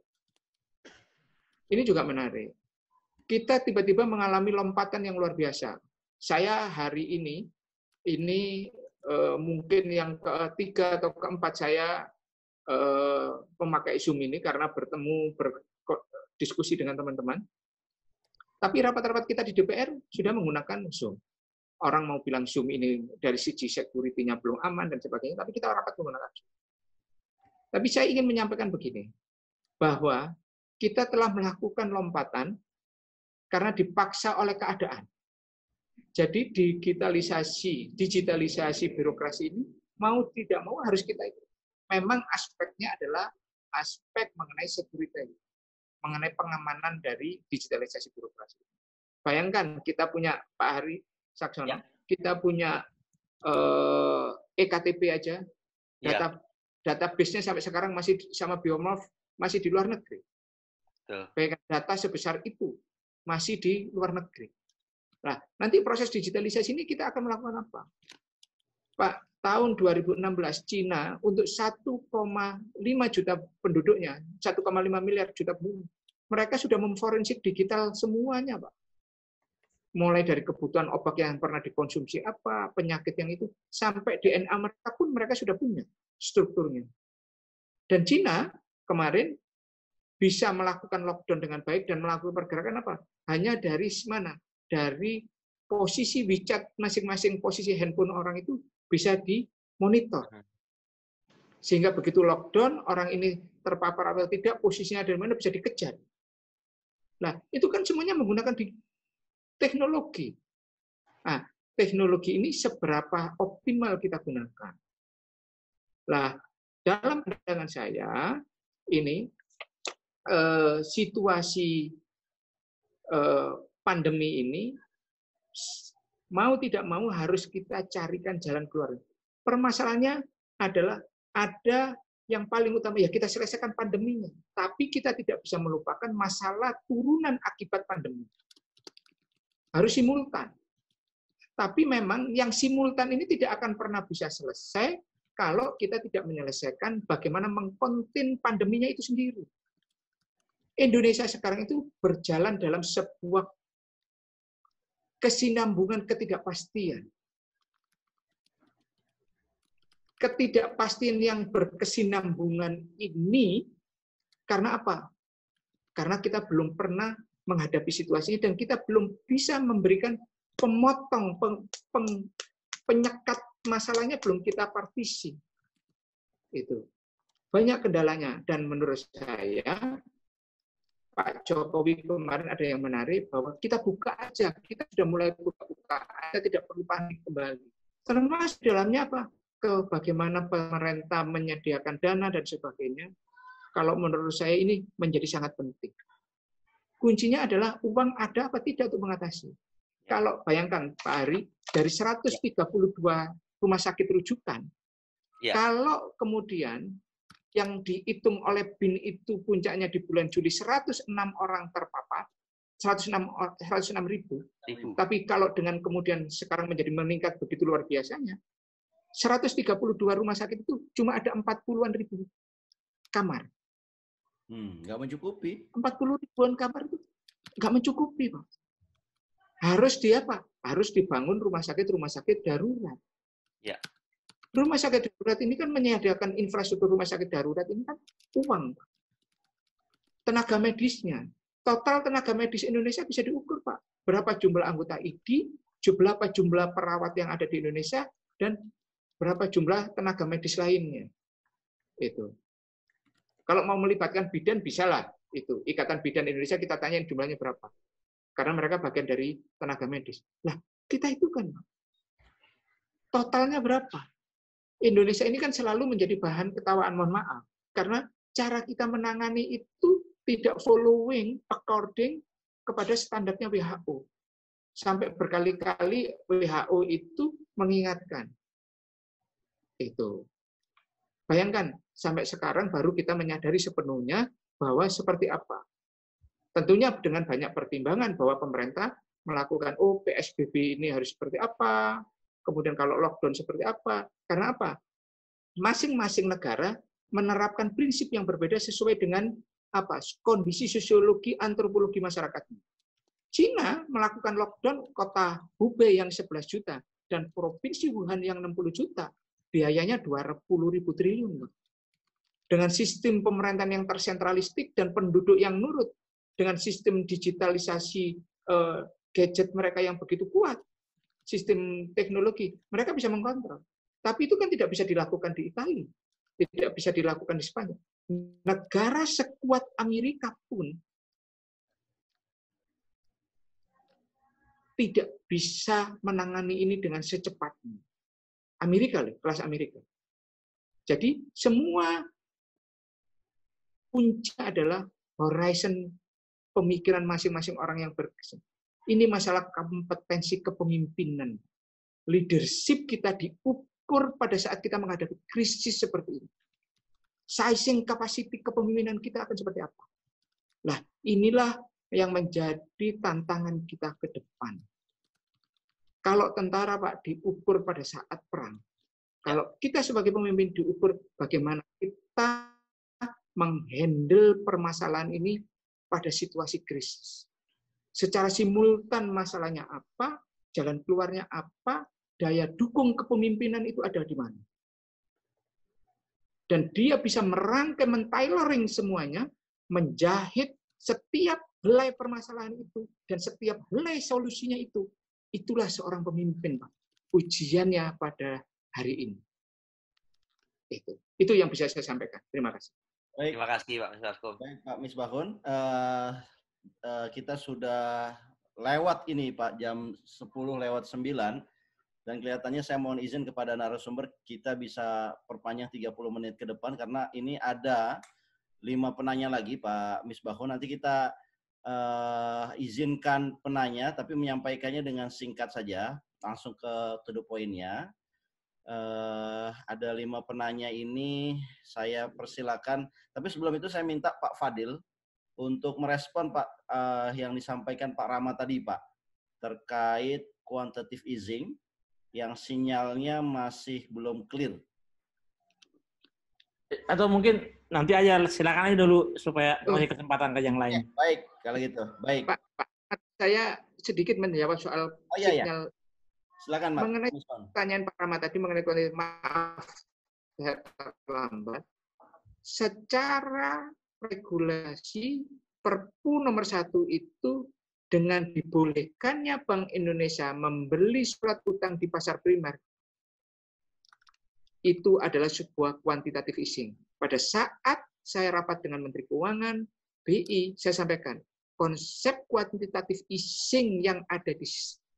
Ini juga menarik. Kita tiba-tiba mengalami lompatan yang luar biasa. Saya hari ini, ini eh, mungkin yang ketiga atau keempat saya memakai Zoom ini karena bertemu berdiskusi dengan teman-teman. Tapi rapat-rapat kita di D P R sudah menggunakan Zoom. Orang mau bilang Zoom ini dari sisi security-nya belum aman dan sebagainya, tapi kita rapat menggunakan Zoom. Tapi saya ingin menyampaikan begini, bahwa kita telah melakukan lompatan karena dipaksa oleh keadaan. Jadi digitalisasi, digitalisasi birokrasi ini mau tidak mau harus kita ikut. Memang aspeknya adalah aspek mengenai security, mengenai pengamanan dari digitalisasi birokrasi. Bayangkan kita punya Pak Hari Saksono, ya. Kita punya eh, E K T P aja, data ya. Database-nya sampai sekarang masih sama Biomorph masih di luar negeri. Bayangkan data sebesar itu masih di luar negeri. Nah, nanti proses digitalisasi ini kita akan melakukan apa? Pak, tahun dua ribu enam belas Cina untuk satu koma lima juta penduduknya, satu koma lima miliar juta penduduk, mereka sudah memforensik digital semuanya, Pak. Mulai dari kebutuhan obat yang pernah dikonsumsi apa, penyakit yang itu, sampai D N A mereka pun mereka sudah punya strukturnya. Dan Cina kemarin bisa melakukan lockdown dengan baik dan melakukan pergerakan apa? Hanya dari mana? Dari posisi WeChat masing-masing posisi handphone orang itu bisa dimonitor. Sehingga begitu lockdown, orang ini terpapar atau tidak, posisinya dari mana bisa dikejar. Nah, itu kan semuanya menggunakan di teknologi. Nah, teknologi ini seberapa optimal kita gunakan. Nah, dalam pandangan saya, ini eh, situasi eh, pandemi ini mau tidak mau harus kita carikan jalan keluar. Permasalahannya adalah ada yang paling utama ya kita selesaikan pandeminya. Tapi kita tidak bisa melupakan masalah turunan akibat pandemi. Harus simultan. Tapi memang yang simultan ini tidak akan pernah bisa selesai kalau kita tidak menyelesaikan bagaimana mengkonten pandeminya itu sendiri. Indonesia sekarang itu berjalan dalam sebuah kesinambungan ketidakpastian. Ketidakpastian yang berkesinambungan ini karena apa? Karena kita belum pernah menghadapi situasi ini dan kita belum bisa memberikan pemotong, peng, peng, penyekat masalahnya belum kita partisi. Itu banyak kendalanya dan menurut saya Pak Jokowi kemarin ada yang menarik bahwa kita buka aja, kita sudah mulai buka-buka, kita tidak perlu panik kembali. Termasuk dalamnya apa? Ke bagaimana pemerintah menyediakan dana dan sebagainya. Kalau menurut saya ini menjadi sangat penting. Kuncinya adalah uang ada apa tidak untuk mengatasi. Kalau bayangkan Pak Ari, dari seratus tiga puluh dua rumah sakit rujukan, ya. Kalau kemudian yang dihitung oleh B I N itu puncaknya di bulan Juli seratus enam orang terpapar, seratus enam ribu, tapi kalau dengan kemudian sekarang menjadi meningkat begitu luar biasanya, seratus tiga puluh dua rumah sakit itu cuma ada empat puluhan ribu kamar. Hmm, nggak mencukupi. empat puluh ribuan kamar itu nggak mencukupi, Pak. Harus di apa? Harus dibangun rumah sakit-rumah sakit darurat. Ya. Rumah sakit darurat ini kan menyediakan infrastruktur rumah sakit darurat ini kan uang, Pak. Tenaga medisnya. Total tenaga medis Indonesia bisa diukur, Pak. Berapa jumlah anggota I D, berapa jumlah perawat yang ada di Indonesia, dan berapa jumlah tenaga medis lainnya. Itu. Kalau mau melibatkan bidan, bisalah. Itu. Ikatan Bidan Indonesia kita tanyain jumlahnya berapa. Karena mereka bagian dari tenaga medis. Nah, kita itu kan, totalnya berapa? Indonesia ini kan selalu menjadi bahan ketawaan, mohon maaf. Karena cara kita menangani itu tidak following according kepada standarnya W H O. Sampai berkali-kali W H O itu mengingatkan. Itu. Bayangkan, sampai sekarang baru kita menyadari sepenuhnya bahwa seperti apa. Tentunya dengan banyak pertimbangan bahwa pemerintah melakukan, oh P S B B ini harus seperti apa, kemudian kalau lockdown seperti apa. Karena apa? Masing-masing negara menerapkan prinsip yang berbeda sesuai dengan apa? Kondisi sosiologi, antropologi masyarakatnya. Cina melakukan lockdown kota Hubei yang sebelas juta dan provinsi Wuhan yang enam puluh juta, biayanya dua puluh ribu triliun. Dengan sistem pemerintahan yang tersentralistik dan penduduk yang nurut, dengan sistem digitalisasi eh, gadget mereka yang begitu kuat, sistem teknologi, mereka bisa mengkontrol. Tapi itu kan tidak bisa dilakukan di Italia, tidak bisa dilakukan di Spanyol. Negara sekuat Amerika pun tidak bisa menangani ini dengan secepatnya. Amerika, kelas Amerika. Jadi semua puncak adalah horizon pemikiran masing-masing orang yang berkesan. Ini masalah kompetensi kepemimpinan. Leadership kita diukur pada saat kita menghadapi krisis seperti ini. Sizing capacity kepemimpinan kita akan seperti apa? Nah, inilah yang menjadi tantangan kita ke depan. Kalau tentara, Pak, diukur pada saat perang. Kalau kita sebagai pemimpin diukur bagaimana kita menghandle permasalahan ini pada situasi krisis. Secara simultan masalahnya apa, jalan keluarnya apa, daya dukung kepemimpinan itu ada di mana. Dan dia bisa merangkai, mentailoring semuanya, menjahit setiap helai permasalahan itu, dan setiap helai solusinya itu. Itulah seorang pemimpin, Pak. Ujiannya pada hari ini. Itu, itu yang bisa saya sampaikan. Terima kasih. Baik. Terima kasih Pak Misbahun. Baik Pak Misbahun, uh, uh, kita sudah lewat ini Pak, jam sepuluh lewat sembilan, dan kelihatannya saya mohon izin kepada narasumber, kita bisa perpanjang tiga puluh menit ke depan, karena ini ada lima penanya lagi Pak Misbahun. Nanti kita uh, izinkan penanya, tapi menyampaikannya dengan singkat saja, langsung ke to the point-nya. Uh, ada lima penanya ini, saya persilakan. Tapi sebelum itu saya minta Pak Fadil untuk merespon Pak uh, yang disampaikan Pak Rama tadi Pak, terkait quantitative easing yang sinyalnya masih belum clear. Atau mungkin nanti aja silakan aja dulu supaya kasih kesempatan ke yang lain. Ya, baik, kalau gitu. Baik. Pak, Pak, saya sedikit menjawab soal oh, iya, sinyal. Iya. Silakan, Mas. Mengenai pertanyaan Pak Rama tadi mengenai kualitas, maaf saya terlambat. Secara regulasi Perpu nomor satu itu dengan dibolehkannya Bank Indonesia membeli surat utang di pasar primer itu adalah sebuah quantitative easing. Pada saat saya rapat dengan Menteri Keuangan, B I, saya sampaikan konsep quantitative easing yang ada di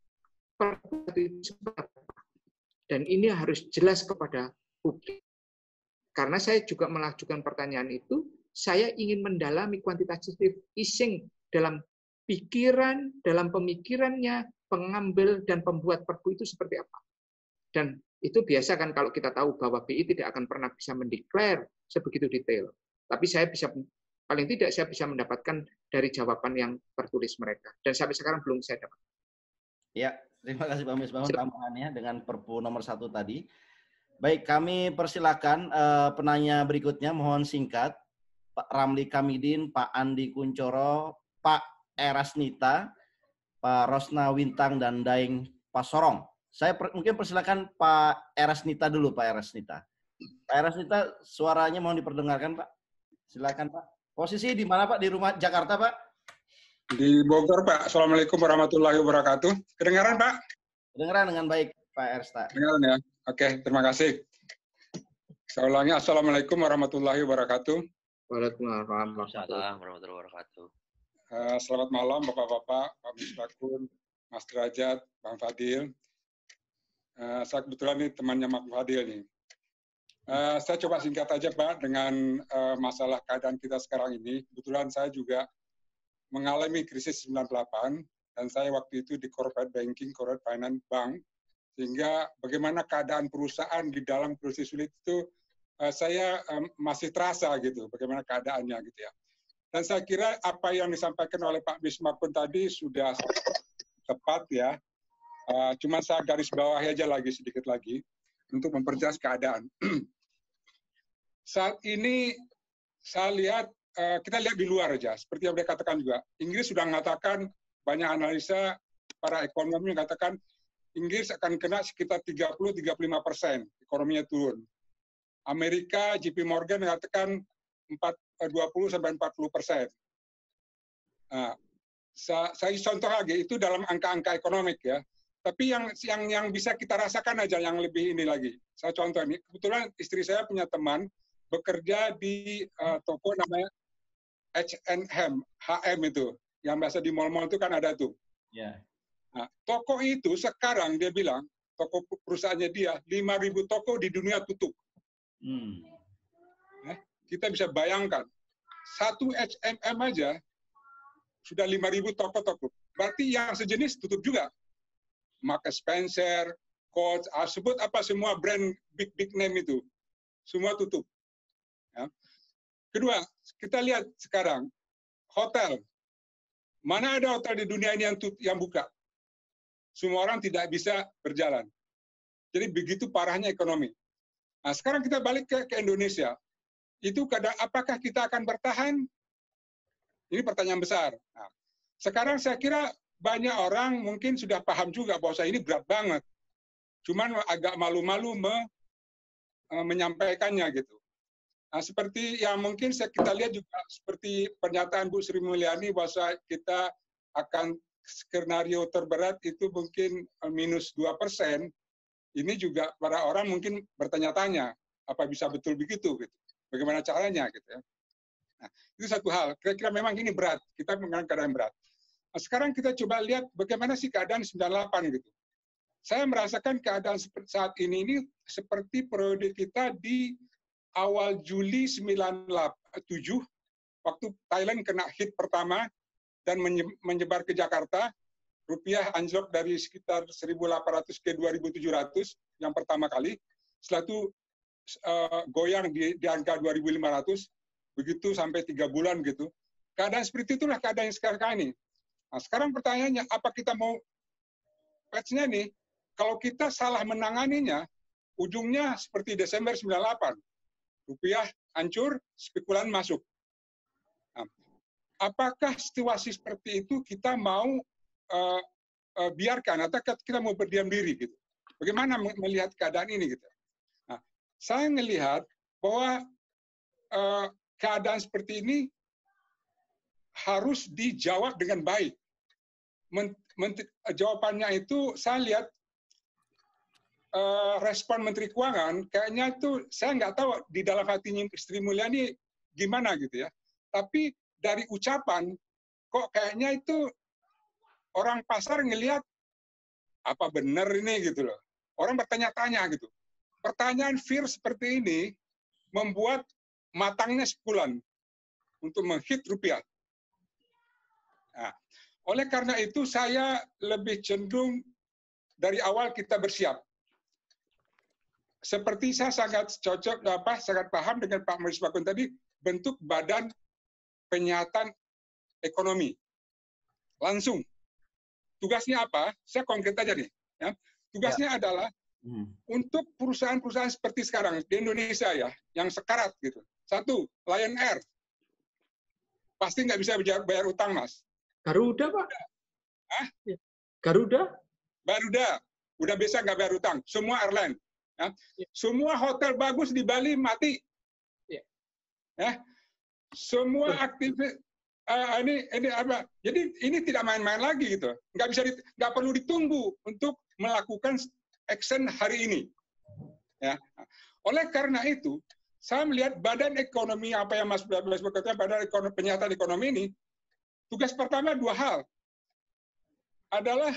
dan ini harus jelas kepada publik. Karena saya juga mengajukan pertanyaan itu, saya ingin mendalami quantitative easing dalam pikiran, dalam pemikirannya, pengambil dan pembuat perpu itu seperti apa. Dan itu biasa kan kalau kita tahu bahwa B I tidak akan pernah bisa mendeklar sebegitu detail. Tapi saya bisa, paling tidak saya bisa mendapatkan dari jawaban yang tertulis mereka. Dan sampai sekarang belum saya dapat. Ya, terima kasih Pak Misbahun tambahannya dengan Perpu nomor satu tadi. Baik, kami persilakan uh, penanya berikutnya, mohon singkat. Pak Ramli Kamidin, Pak Andi Kuncoro, Pak Erasnita, Pak Rosna Wintang, dan Daeng Pasorong. Saya per, mungkin persilakan Pak Erasnita dulu, Pak Erasnita. Pak Erasnita, suaranya mohon diperdengarkan, Pak. Silakan, Pak. Posisi di mana, Pak? Di rumah Jakarta, Pak? Di Bogor, Pak. Assalamualaikum warahmatullahi wabarakatuh. Kedengaran, Pak? Kedengaran dengan baik, Pak Ersta. Kedengaran ya? Oke, terima kasih. Saya ulangi, Assalamualaikum warahmatullahi wabarakatuh. Waalaikumsalam warahmatullahi wabarakatuh. Uh, selamat malam, Bapak-Bapak, Pak Misbahun, Mas Derajat, Bang Fadil. Uh, saya kebetulan ini temannya Mas Fadil nih. Uh, saya coba singkat aja, Pak, dengan uh, masalah keadaan kita sekarang ini. Kebetulan saya juga mengalami krisis sembilan puluh delapan, dan saya waktu itu di corporate banking, corporate finance bank, sehingga bagaimana keadaan perusahaan di dalam krisis sulit itu uh, saya um, masih terasa gitu, bagaimana keadaannya gitu ya. Dan saya kira apa yang disampaikan oleh Pak Misbahun tadi sudah tepat ya. Uh, cuma saya garis bawah aja lagi sedikit lagi untuk memperjelas keadaan. Saat ini saya lihat, uh, kita lihat di luar aja, seperti yang dia katakan juga. Inggris sudah mengatakan, banyak analisa para ekonomi mengatakan Inggris akan kena sekitar tiga puluh sampai tiga puluh lima persen, ekonominya turun. Amerika, J P Morgan mengatakan dua puluh sampai empat puluh persen. Nah, saya, saya contoh lagi, itu dalam angka-angka ekonomik ya. Tapi yang, yang yang bisa kita rasakan aja yang lebih ini lagi. Saya contoh ini, kebetulan istri saya punya teman bekerja di uh, toko namanya H and M, H M itu, yang biasa di mall-mall itu kan ada tuh. Yeah. Nah, toko itu sekarang dia bilang, toko perusahaannya dia, lima ribu toko di dunia tutup. Hmm. Nah, kita bisa bayangkan, satu H and M aja sudah lima ribu toko tutup. Berarti yang sejenis tutup juga. Marks Spencer, Coach, ah, sebut apa semua brand big-big name itu. Semua tutup. Ya. Kedua, kita lihat sekarang, hotel. Mana ada hotel di dunia ini yang, yang buka? Semua orang tidak bisa berjalan. Jadi begitu parahnya ekonomi. Nah, sekarang kita balik ke, ke Indonesia. Itu kadang, apakah kita akan bertahan? Ini pertanyaan besar. Nah, sekarang saya kira banyak orang mungkin sudah paham juga bahwa ini berat banget. Cuman agak malu-malu me, menyampaikannya gitu. Nah, seperti yang mungkin saya, kita lihat juga seperti pernyataan Bu Sri Mulyani bahwa kita akan skenario terberat itu mungkin minus dua persen. Ini juga para orang mungkin bertanya-tanya, apa bisa betul begitu? Gitu. Bagaimana caranya? Gitu ya. Nah, itu satu hal. Kira-kira memang ini berat. Kita mengalami keadaan berat. Nah, sekarang kita coba lihat bagaimana sih keadaan sembilan puluh delapan gitu. Saya merasakan keadaan seperti saat ini ini seperti periode kita di awal Juli sembilan puluh tujuh, waktu Thailand kena hit pertama dan menyebar ke Jakarta, rupiah anjlok dari sekitar seribu delapan ratus ke dua ribu tujuh ratus yang pertama kali. setelah itu uh, goyang di, di angka dua ribu lima ratus, begitu sampai tiga bulan gitu. Keadaan seperti itulah keadaan yang sekarang ini. Nah, sekarang pertanyaannya, apa kita mau patch-nya nih? Kalau kita salah menanganinya, ujungnya seperti Desember sembilan puluh delapan. Rupiah hancur, spekulan masuk. Nah, apakah situasi seperti itu kita mau uh, uh, biarkan atau kita mau berdiam diri gitu? Bagaimana melihat keadaan ini gitu? Nah, saya melihat bahwa uh, keadaan seperti ini harus dijawab dengan baik. Men, men, jawabannya itu saya lihat uh, respon Menteri Keuangan kayaknya itu saya nggak tahu di dalam hatinya Sri Mulyani gimana gitu ya. Tapi dari ucapan kok kayaknya itu orang pasar ngelihat apa benar ini gitu loh. Orang bertanya-tanya gitu. Pertanyaan fear seperti ini membuat matangnya sebulan untuk menghit rupiah. Nah, oleh karena itu saya lebih cenderung dari awal kita bersiap. Seperti saya sangat cocok, apa, sangat paham dengan Pak Maurice Bakun tadi, bentuk badan penyihatan ekonomi. Langsung. Tugasnya apa? Saya konkret aja nih. Ya. Tugasnya ya. adalah hmm. untuk perusahaan-perusahaan seperti sekarang di Indonesia ya, yang sekarat gitu. Satu, Lion Air. Pasti nggak bisa bayar utang, Mas. Garuda, Pak. Hah? Garuda? Garuda. Udah bisa nggak bayar utang. Semua airline. Ya. Ya. Semua hotel bagus di Bali mati. Ya. Ya. Semua aktivis uh, ini ini apa? Jadi ini tidak main-main lagi gitu. Nggak bisa, nggak perlu ditunggu untuk melakukan action hari ini. Ya. Oleh karena itu, saya melihat badan ekonomi apa yang Mas Blas berkata, badan ekonomi penyihatan ekonomi ini, tugas pertama dua hal. Adalah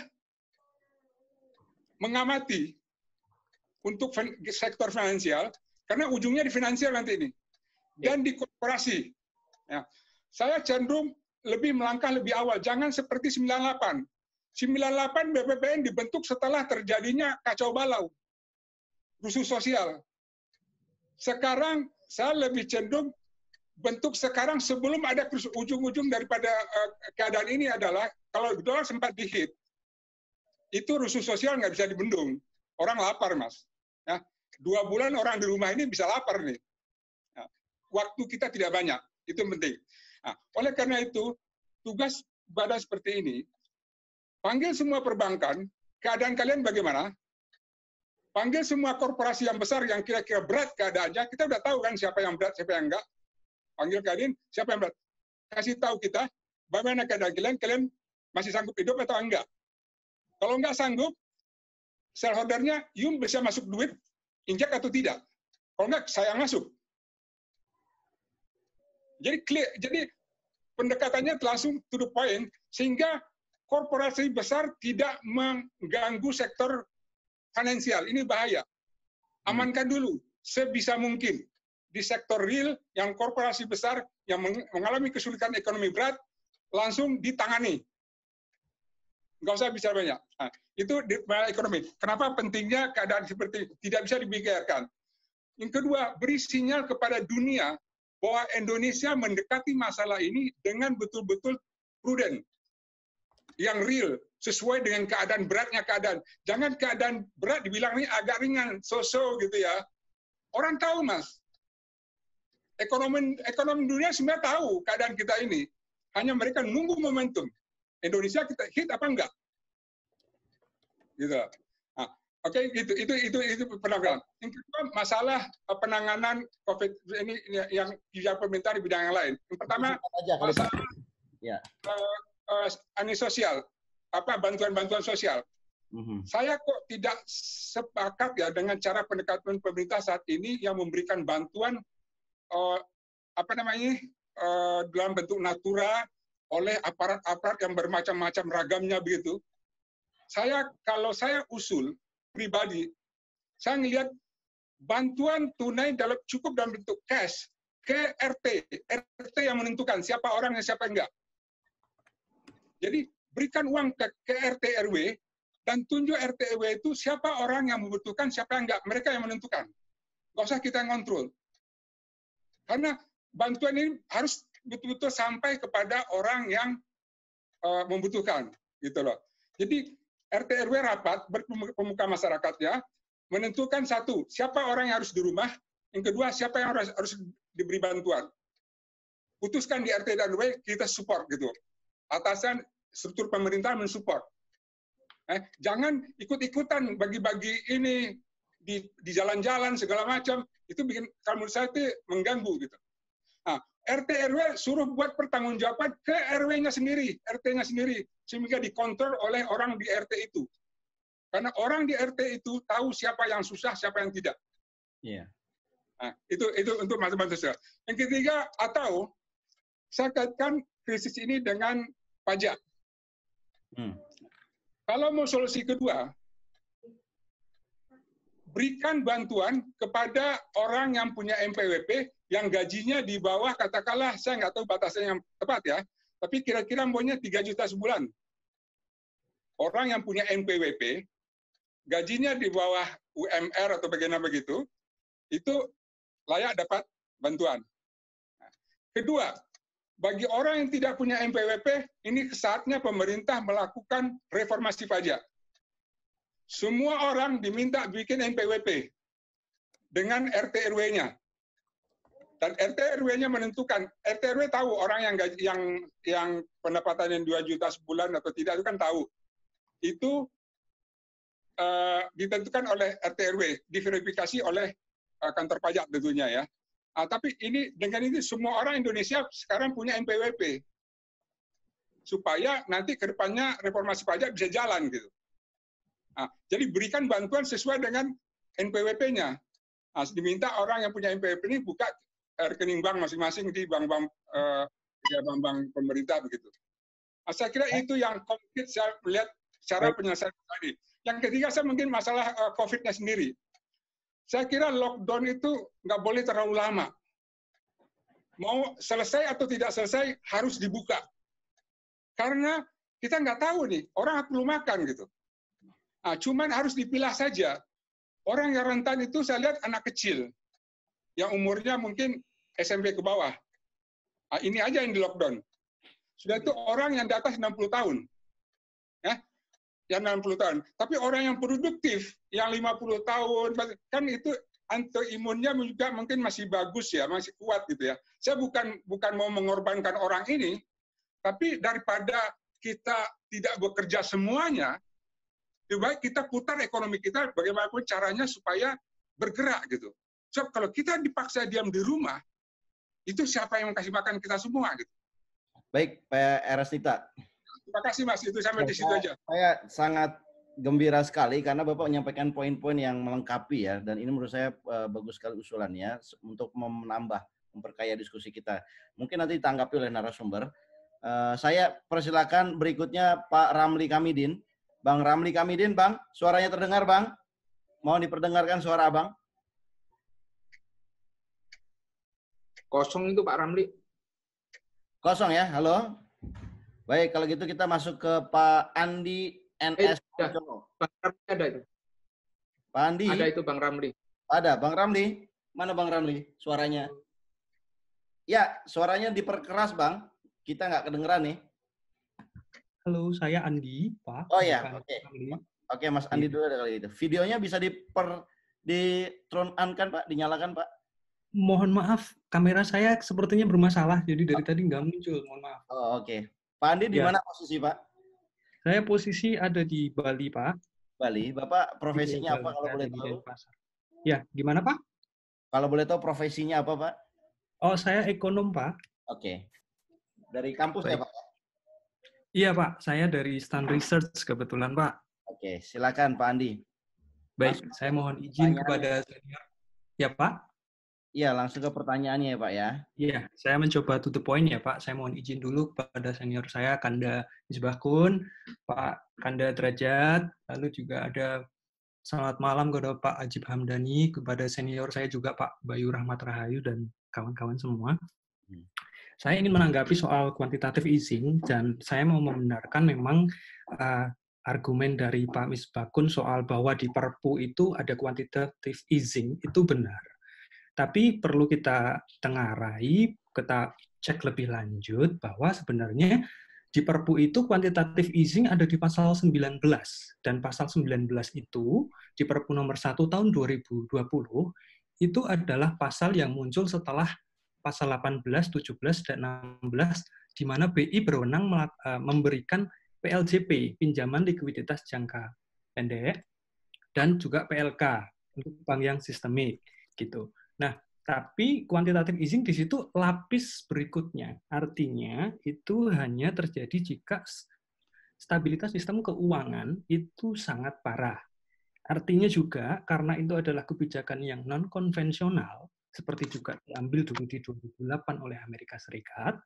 mengamati untuk sektor finansial, karena ujungnya di finansial nanti ini, dan di korporasi. Ya. Saya cenderung lebih melangkah lebih awal, jangan seperti sembilan puluh delapan. sembilan puluh delapan B P P N dibentuk setelah terjadinya kacau balau, rusuh sosial. Sekarang saya lebih cenderung bentuk sekarang sebelum ada ujung-ujung daripada uh, keadaan ini adalah kalau dolar sempat dihit, itu rusuh sosial nggak bisa dibendung. Orang lapar, Mas. Ya, dua bulan orang di rumah ini bisa lapar nih. Ya, waktu kita tidak banyak, itu yang penting. Nah, oleh karena itu, tugas badan seperti ini, panggil semua perbankan, keadaan kalian bagaimana? Panggil semua korporasi yang besar yang kira-kira berat keadaannya, kita udah tahu kan siapa yang berat, siapa yang enggak. Panggil kalian, siapa yang berat. Kasih tahu kita, bagaimana keadaan kalian, kalian masih sanggup hidup atau enggak. Kalau enggak sanggup, shareholder-nya, you bisa masuk duit, injek atau tidak. Kalau enggak, saya masuk. Jadi clear, jadi pendekatannya langsung to the point, sehingga korporasi besar tidak mengganggu sektor finansial. Ini bahaya. Amankan dulu sebisa mungkin di sektor real yang korporasi besar yang mengalami kesulitan ekonomi berat langsung ditangani. Nggak usah bicara banyak. Nah, itu di ekonomi. Kenapa pentingnya keadaan seperti itu? Tidak bisa dibiarkan. Yang kedua, beri sinyal kepada dunia bahwa Indonesia mendekati masalah ini dengan betul-betul prudent, yang real, sesuai dengan keadaan beratnya keadaan. Jangan keadaan berat dibilang ini agak ringan, so-so gitu ya. Orang tahu, Mas. Ekonomi ekonomi dunia sebenarnya tahu keadaan kita ini. Hanya mereka nunggu momentum. Indonesia kita hit apa enggak? Gitu. Nah, oke, okay, gitu. Itu itu itu penanganan. Yang kedua, masalah penanganan COVID ini yang yang pemerintah di bidang yang lain. Yang pertama, masalah ya. uh, uh, ani sosial, apa bantuan-bantuan sosial. Mm-hmm. Saya kok tidak sepakat ya dengan cara pendekatan pemerintah saat ini yang memberikan bantuan uh, apa namanya uh, dalam bentuk natura oleh aparat-aparat yang bermacam-macam ragamnya begitu. Saya kalau saya usul pribadi, saya melihat bantuan tunai dalam cukup dalam bentuk cash ke R T, R T yang menentukan siapa orang dan siapa enggak. Jadi berikan uang ke, ke R T R W dan tunjuk R T R W itu siapa orang yang membutuhkan, siapa yang enggak. Mereka yang menentukan. Nggak usah kita yang kontrol. Karena bantuan ini harus betul-betul sampai kepada orang yang uh, membutuhkan, gitu loh. Jadi R T R W rapat berpemuka masyarakatnya menentukan satu, siapa orang yang harus di rumah, yang kedua siapa yang harus, harus diberi bantuan. Putuskan di R T R W, kita support gitu. Atasan struktur pemerintah mensupport. Eh, jangan ikut-ikutan bagi-bagi ini di di jalan-jalan segala macam, itu bikin kalau menurut saya itu mengganggu gitu. Nah, R T R W suruh buat pertanggungjawaban ke R W-nya sendiri, R T-nya sendiri, sehingga dikontrol oleh orang di R T itu. Karena orang di R T itu tahu siapa yang susah, siapa yang tidak. Iya. Yeah. Nah, itu itu untuk bantuan sosial. Yang ketiga, atau saya kaitkan krisis ini dengan pajak. Hmm. Kalau mau solusi kedua, berikan bantuan kepada orang yang punya M P W P yang gajinya di bawah, katakanlah, saya nggak tahu batasannya yang tepat ya, tapi kira-kira maunya tiga juta sebulan. Orang yang punya M P W P, gajinya di bawah U M R atau bagaimana begitu, itu layak dapat bantuan. Kedua, bagi orang yang tidak punya M P W P, ini saatnya pemerintah melakukan reformasi pajak. Semua orang diminta bikin M P W P dengan R T R W-nya. Dan R T R W-nya menentukan, R T R W tahu orang yang gaji, yang yang pendapatannya dua juta sebulan atau tidak, itu kan tahu. Itu uh, ditentukan oleh R T R W, diverifikasi oleh uh, kantor pajak tentunya ya. Uh, tapi ini dengan ini semua orang Indonesia sekarang punya M P W P. Supaya nanti ke depannya reformasi pajak bisa jalan gitu. Nah, jadi berikan bantuan sesuai dengan N P W P-nya. Nah, diminta orang yang punya N P W P ini buka rekening bank masing-masing di bank-bank eh, ya, bank-bank pemerintah begitu. Nah, saya kira itu yang konkret saya melihat cara penyelesaian tadi. Yang ketiga saya mungkin masalah uh, COVID-nya sendiri. Saya kira lockdown itu nggak boleh terlalu lama. Mau selesai atau tidak selesai harus dibuka. Karena kita nggak tahu nih orang perlu makan gitu. Nah, cuman harus dipilah saja. Orang yang rentan itu saya lihat anak kecil, yang umurnya mungkin S M P ke bawah. Nah, ini aja yang di lockdown. Sudah itu orang yang di atas enam puluh tahun. Ya, yang enam puluh tahun. Tapi orang yang produktif, yang lima puluh tahun, kan itu autoimunnya juga mungkin masih bagus ya, masih kuat gitu ya. Saya bukan bukan mau mengorbankan orang ini, tapi daripada kita tidak bekerja semuanya, lebih baik kita putar ekonomi kita bagaimanapun caranya supaya bergerak gitu. So kalau kita dipaksa diam di rumah, itu siapa yang kasih makan kita semua gitu. Baik, Pak Erastita. Terima kasih Mas, itu sampai di situ aja. Saya sangat gembira sekali karena Bapak menyampaikan poin-poin yang melengkapi ya, dan ini menurut saya uh, bagus sekali usulannya untuk menambah, memperkaya diskusi kita. Mungkin nanti ditanggapi oleh narasumber. Uh, saya persilakan berikutnya Pak Ramli Kamidin. Bang Ramli Kamidin, Bang, suaranya terdengar, Bang? Mohon diperdengarkan suara Abang. Kosong itu Pak Ramli. Kosong ya, halo. Baik, kalau gitu kita masuk ke Pak Andi N S. Eh, Bang Ramli ada itu. Pak Andi. Ada itu Bang Ramli. Ada, Bang Ramli. Mana Bang Ramli suaranya? Ya, suaranya diperkeras, Bang. Kita nggak kedengeran nih. Halo, saya Andi, Pak. Oh ya, oke. Okay. Oke, okay, Mas Andi dulu ada kali itu. Videonya bisa diper di turn on kan, Pak? Dinyalakan, Pak? Mohon maaf, kamera saya sepertinya bermasalah, jadi dari oh. tadi nggak muncul. Mohon maaf. Oh, oke. Okay. Pak Andi di ya. Mana posisi, Pak? Saya posisi ada di Bali, Pak. Bali. Bapak profesinya apa kalau boleh tahu? Ya, gimana, Pak? Kalau boleh tahu profesinya apa, Pak? Oh, saya ekonom, Pak. Oke. Okay. Dari kampus Baik. Ya, Pak? Iya, Pak. Saya dari Stand Research kebetulan, Pak. Oke, silakan Pak Andi. Baik, Mas, saya mohon izin kepada senior. Ya, Pak? Iya, langsung ke pertanyaannya ya, Pak ya. Iya, saya mencoba to the point ya, Pak. Saya mohon izin dulu kepada senior saya, Kanda Misbahkun, Pak Kanda Derajat, lalu juga ada selamat malam kepada Pak Ajib Hamdani, kepada senior saya juga Pak Bayu Rahmat Rahayu, dan kawan-kawan semua. Hmm. Saya ingin menanggapi soal kuantitative easing, dan saya mau membenarkan memang uh, argumen dari Pak Misbakun soal bahwa di Perpu itu ada quantitative easing, itu benar. Tapi perlu kita tengarai, kita cek lebih lanjut bahwa sebenarnya di Perpu itu quantitative easing ada di pasal sembilan belas. Dan pasal sembilan belas itu di Perpu nomor satu tahun dua ribu dua puluh itu adalah pasal yang muncul setelah pasal delapan belas, tujuh belas, dan enam belas di mana B I berwenang memberikan P L J P, pinjaman likuiditas jangka pendek, dan juga P L K untuk bank yang sistemik gitu. Nah, tapi quantitative easing di situ lapis berikutnya. Artinya itu hanya terjadi jika stabilitas sistem keuangan itu sangat parah. Artinya juga karena itu adalah kebijakan yang non konvensional, seperti juga diambil dulu di dua ribu delapan oleh Amerika Serikat,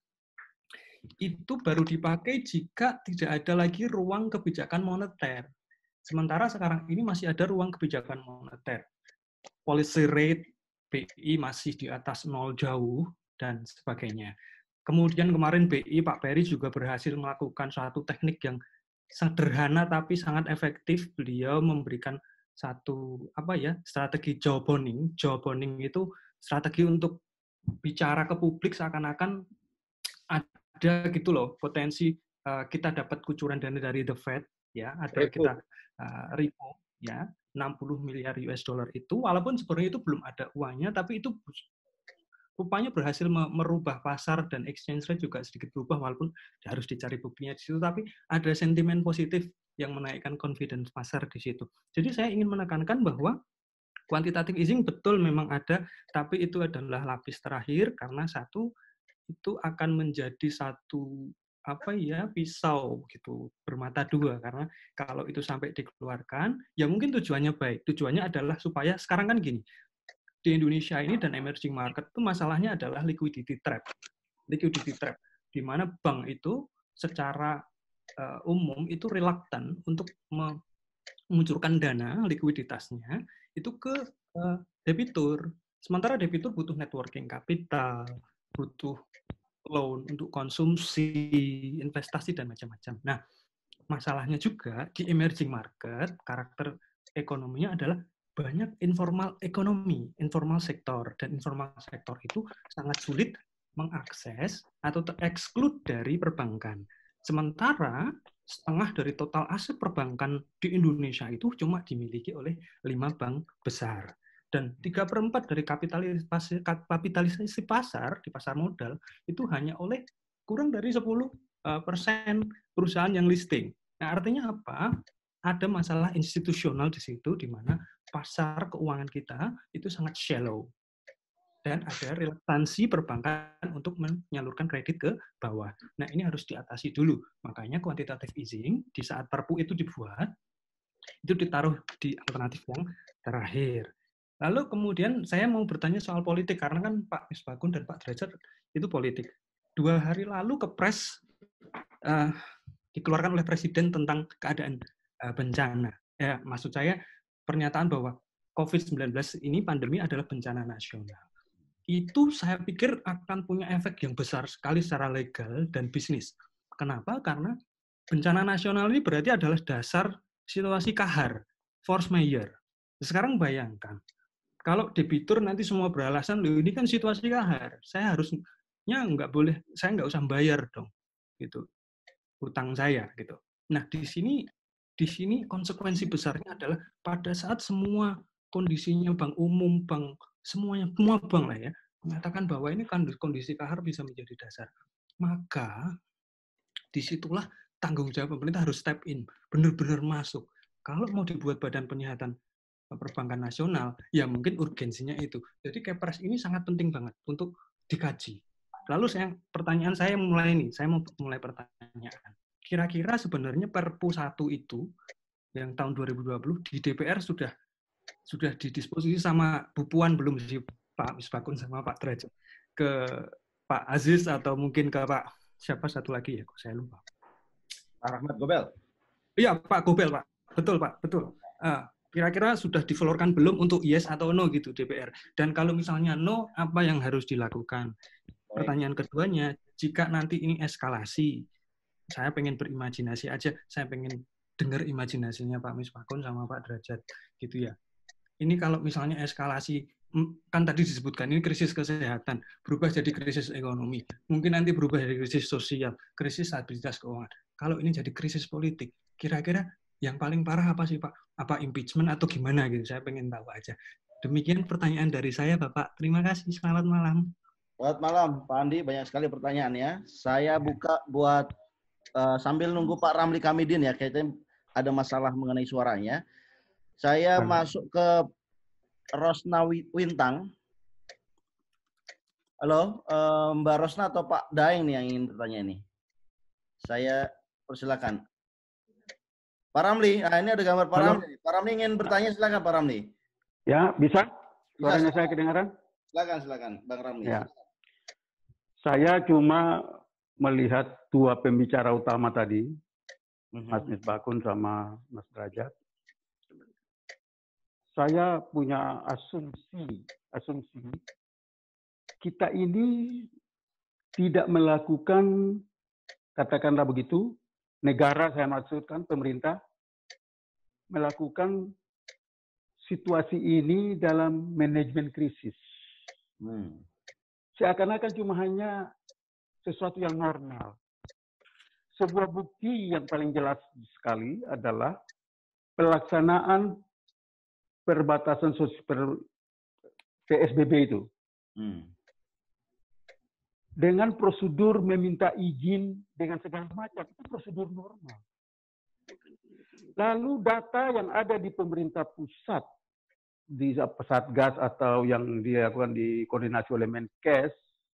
itu baru dipakai jika tidak ada lagi ruang kebijakan moneter. Sementara sekarang ini masih ada ruang kebijakan moneter. Policy rate B I masih di atas nol jauh, dan sebagainya. Kemudian kemarin B I, Pak Peri juga berhasil melakukan suatu teknik yang sederhana tapi sangat efektif. Beliau memberikan satu apa ya strategi jawboning. Jawboning itu strategi untuk bicara ke publik seakan-akan ada gitu loh potensi uh, kita dapat kucuran dana dari The Fed, ya ada repo. kita uh, repo ya enam puluh miliar U S dollar itu, walaupun sebenarnya itu belum ada uangnya, tapi itu rupanya berhasil merubah pasar dan exchange rate juga sedikit berubah, walaupun harus dicari buktinya di situ, tapi ada sentimen positif yang menaikkan confidence pasar di situ. Jadi saya ingin menekankan bahwa quantitative easing betul memang ada, tapi itu adalah lapis terakhir karena satu itu akan menjadi satu apa ya pisau gitu bermata dua, karena kalau itu sampai dikeluarkan ya mungkin tujuannya baik, tujuannya adalah supaya sekarang kan gini, di Indonesia ini dan emerging market itu masalahnya adalah liquidity trap. Liquidity trap, di mana bank itu secara uh, umum itu reluctant untuk memunculkan dana likuiditasnya itu ke uh, debitur. Sementara debitur butuh networking capital, butuh loan untuk konsumsi, investasi, dan macam-macam. Nah, masalahnya juga di emerging market, karakter ekonominya adalah banyak informal ekonomi, informal sektor, dan informal sektor itu sangat sulit mengakses atau ter-exclude dari perbankan. Sementara setengah dari total aset perbankan di Indonesia itu cuma dimiliki oleh lima bank besar. Dan tiga per empat dari kapitalisasi, kapitalisasi pasar di pasar modal itu hanya oleh kurang dari sepuluh persen perusahaan yang listing. Nah, artinya apa? Ada masalah institusional di situ, di mana pasar keuangan kita itu sangat shallow. Dan ada relevansi perbankan untuk menyalurkan kredit ke bawah. Nah, ini harus diatasi dulu. Makanya quantitative easing, di saat Perpu itu dibuat, itu ditaruh di alternatif yang terakhir. Lalu kemudian saya mau bertanya soal politik, karena kan Pak Misbakun dan Pak Derajat itu politik. Dua hari lalu Kepres uh, dikeluarkan oleh Presiden tentang keadaan uh, bencana. Ya, maksud saya pernyataan bahwa covid sembilan belas ini pandemi adalah bencana nasional. Itu saya pikir akan punya efek yang besar sekali secara legal dan bisnis. Kenapa? Karena bencana nasional ini berarti adalah dasar situasi kahar, force majeure. Sekarang bayangkan, kalau debitur nanti semua beralasan, loh ini kan situasi kahar, saya harusnya nggak boleh, saya nggak usah bayar dong, gitu, hutang saya, gitu. Nah di sini, di sini konsekuensi besarnya adalah pada saat semua kondisinya bank umum, bank semuanya, semua bank lah ya, mengatakan bahwa ini kan kondisi kahar bisa menjadi dasar, maka disitulah tanggung jawab pemerintah harus step in, benar-benar masuk. Kalau mau dibuat badan penyihatan perbankan nasional, ya mungkin urgensinya itu. Jadi Kepres ini sangat penting banget untuk dikaji. Lalu saya pertanyaan saya mulai nih, saya mau mulai pertanyaan. Kira-kira sebenarnya Perpu satu itu yang tahun dua ribu dua puluh di D P R sudah sudah didisposisi sama Bu Puan belum sih Pak Misbakun sama Pak Derajat ke Pak Aziz atau mungkin ke Pak siapa satu lagi ya, kok saya lupa. Pak Rahmat Gobel. Iya Pak Gobel Pak, betul Pak, betul. Uh, Kira-kira sudah divelorkan belum untuk yes atau no gitu D P R? Dan kalau misalnya no, apa yang harus dilakukan? Pertanyaan keduanya, jika nanti ini eskalasi, saya pengen berimajinasi aja, saya pengen dengar imajinasinya Pak Misbakun sama Pak Derajat gitu ya. Ini kalau misalnya eskalasi, kan tadi disebutkan ini krisis kesehatan, berubah jadi krisis ekonomi, mungkin nanti berubah jadi krisis sosial, krisis stabilitas keuangan. Kalau ini jadi krisis politik, kira-kira yang paling parah apa sih Pak? Apa impeachment atau gimana gitu? Saya pengen tahu aja. Demikian pertanyaan dari saya Bapak. Terima kasih. Selamat malam. Selamat malam Pak Andi. Banyak sekali pertanyaannya. Saya buka buat uh, sambil nunggu Pak Ramli Kamidin ya. Kayaknya ada masalah mengenai suaranya. Saya hmm. masuk ke Rosna Wintang. Halo, uh, Mbak Rosna atau Pak Daeng nih yang ingin bertanya ini? Saya persilakan. Pak Ramli, nah ini ada gambar Pak Halo. Ramli. Pak Ramli ingin bertanya, silakan Pak Ramli. Ya, bisa? Suaranya bisa, saya kedengaran? Silakan, silakan, Bang Ramli. Ya. Saya cuma melihat dua pembicara utama tadi, mm-hmm. Mas Misbakun sama Mas Derajat. Saya punya asumsi, asumsi kita ini tidak melakukan, katakanlah begitu, negara saya maksudkan, pemerintah, melakukan situasi ini dalam manajemen krisis. Hmm. Seakan-akan cuma hanya sesuatu yang normal. Sebuah bukti yang paling jelas sekali adalah pelaksanaan perbatasan sosial P S B B itu. Hmm. Dengan prosedur meminta izin dengan segala macam, itu prosedur normal. Lalu data yang ada di pemerintah pusat, di Satgas atau yang dilakukan di koordinasi oleh Menkes,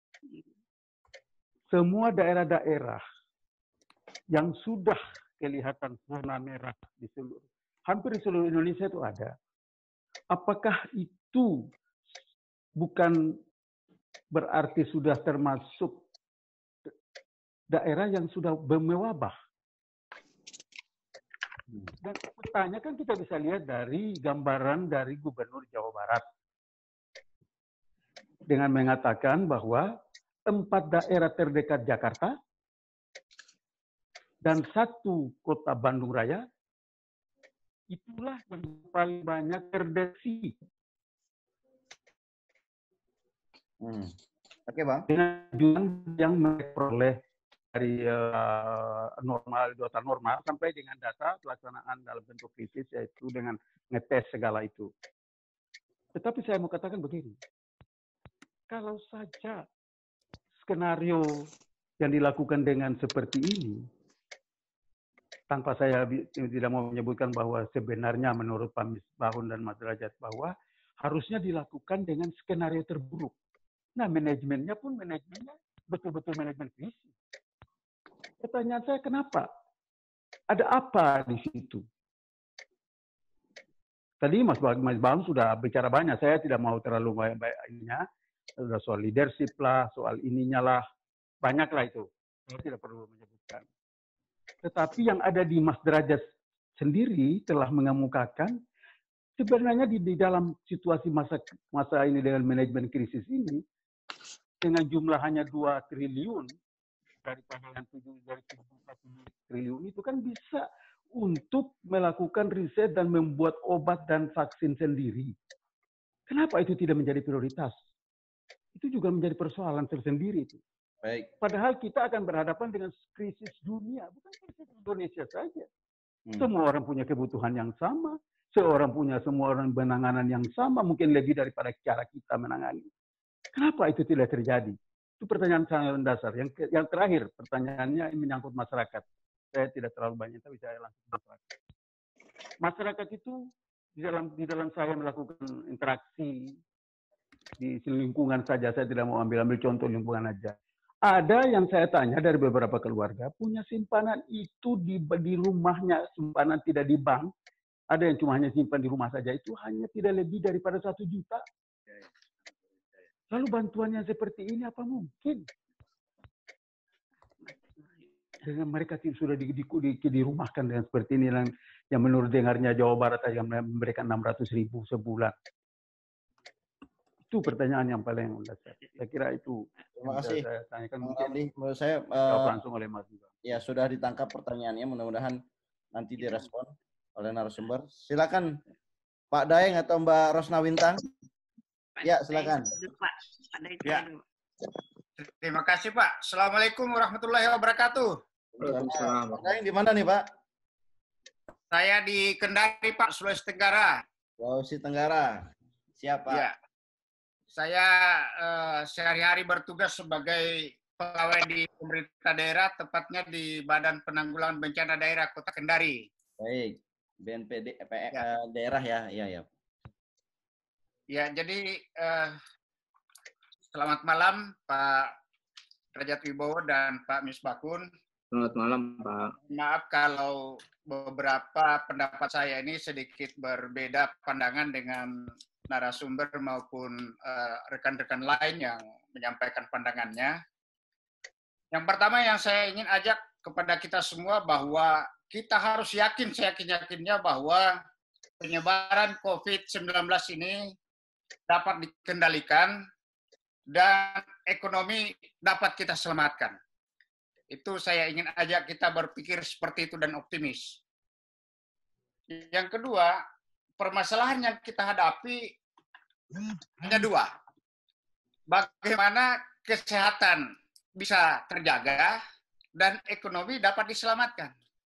semua daerah-daerah yang sudah kelihatan zona merah di seluruh, hampir di seluruh Indonesia itu ada. Apakah itu bukan berarti sudah termasuk daerah yang sudah bermewabah? Dan petanya kan kita bisa lihat dari gambaran dari Gubernur Jawa Barat. Dengan mengatakan bahwa empat daerah terdekat Jakarta dan satu kota Bandung Raya, itulah yang paling banyak terdeteksi. Hmm. Oke, Bang. Dengan yang memperoleh dari uh, normal, data normal, sampai dengan data pelaksanaan dalam bentuk krisis, yaitu dengan ngetes segala itu. Tetapi saya mau katakan begini, kalau saja skenario yang dilakukan dengan seperti ini, tanpa saya tidak mau menyebutkan bahwa sebenarnya menurut Pak Misbakun dan Mas Derajat bahwa harusnya dilakukan dengan skenario terburuk. Nah, manajemennya pun manajemennya betul-betul manajemen krisis. Pertanyaan saya, kenapa? Ada apa di situ? Tadi Mas Bang sudah bicara banyak, saya tidak mau terlalu banyak ininya, sudah soal leadership lah, soal ininya lah, banyak lah itu. Saya tidak perlu menyebutkan. Tetapi yang ada di Mas Derajat sendiri telah mengemukakan, sebenarnya di, di dalam situasi masa masa ini dengan manajemen krisis ini, dengan jumlah hanya dua triliun daripada yang tujuh dari tujuh puluh satu triliun itu kan bisa untuk melakukan riset dan membuat obat dan vaksin sendiri. Kenapa itu tidak menjadi prioritas? Itu juga menjadi persoalan tersendiri itu. Baik. Padahal kita akan berhadapan dengan krisis dunia, bukan krisis Indonesia saja. Hmm. Semua orang punya kebutuhan yang sama, seorang punya semua orang penanganan yang sama, mungkin lebih daripada cara kita menangani. Kenapa itu tidak terjadi? Itu pertanyaan sangat mendasar. Yang, ke, yang terakhir, pertanyaannya ini menyangkut masyarakat. Saya tidak terlalu banyak, tapi saya langsung masyarakat. Masyarakat itu di dalam di dalam saya melakukan interaksi di lingkungan saja, saya tidak mau ambil-ambil contoh lingkungan aja. Ada yang saya tanya dari beberapa keluarga, punya simpanan itu di, di rumahnya, simpanan tidak di bank. Ada yang cuma hanya simpan di rumah saja, itu hanya tidak lebih daripada satu juta. Lalu bantuannya seperti ini apa mungkin? Dengan mereka sudah di, di, di, dirumahkan dengan seperti ini, yang, yang menurut dengarnya Jawa Barat yang memberikan enam ratus ribu sebulan. Itu pertanyaan yang paling mendasar. Saya kira itu. Terima kasih. Saya tanyakan Bang mungkin Ramli, menurut saya jawab uh, langsung oleh Mas. Ya sudah ditangkap pertanyaannya. Mudah-mudahan nanti direspon oleh narasumber. Silakan Pak Daeng atau Mbak Rosna Wintang. Ya, silakan. Ya. Terima kasih Pak. Assalamualaikum warahmatullahi wabarakatuh. Waalaikumsalam. Pak Daeng di mana nih Pak? Saya di Kendari Pak, Sulawesi Tenggara. Sulawesi Tenggara. Siapa? Ya. Saya eh, sehari-hari bertugas sebagai pegawai di pemerintah daerah, tepatnya di Badan Penanggulangan Bencana Daerah Kota Kendari. Baik, B N P D ya. Daerah ya, ya ya. Ya, jadi eh, selamat malam Pak Derajat Wibowo dan Pak Misbakun. Selamat malam Pak. Maaf kalau beberapa pendapat saya ini sedikit berbeda pandangan dengan narasumber maupun rekan-rekan uh, lain yang menyampaikan pandangannya. Yang pertama yang saya ingin ajak kepada kita semua bahwa kita harus yakin, saya yakin-yakinnya bahwa penyebaran covid sembilan belas ini dapat dikendalikan dan ekonomi dapat kita selamatkan. Itu saya ingin ajak kita berpikir seperti itu dan optimis. Yang kedua, permasalahan yang kita hadapi hanya dua. Bagaimana kesehatan bisa terjaga dan ekonomi dapat diselamatkan.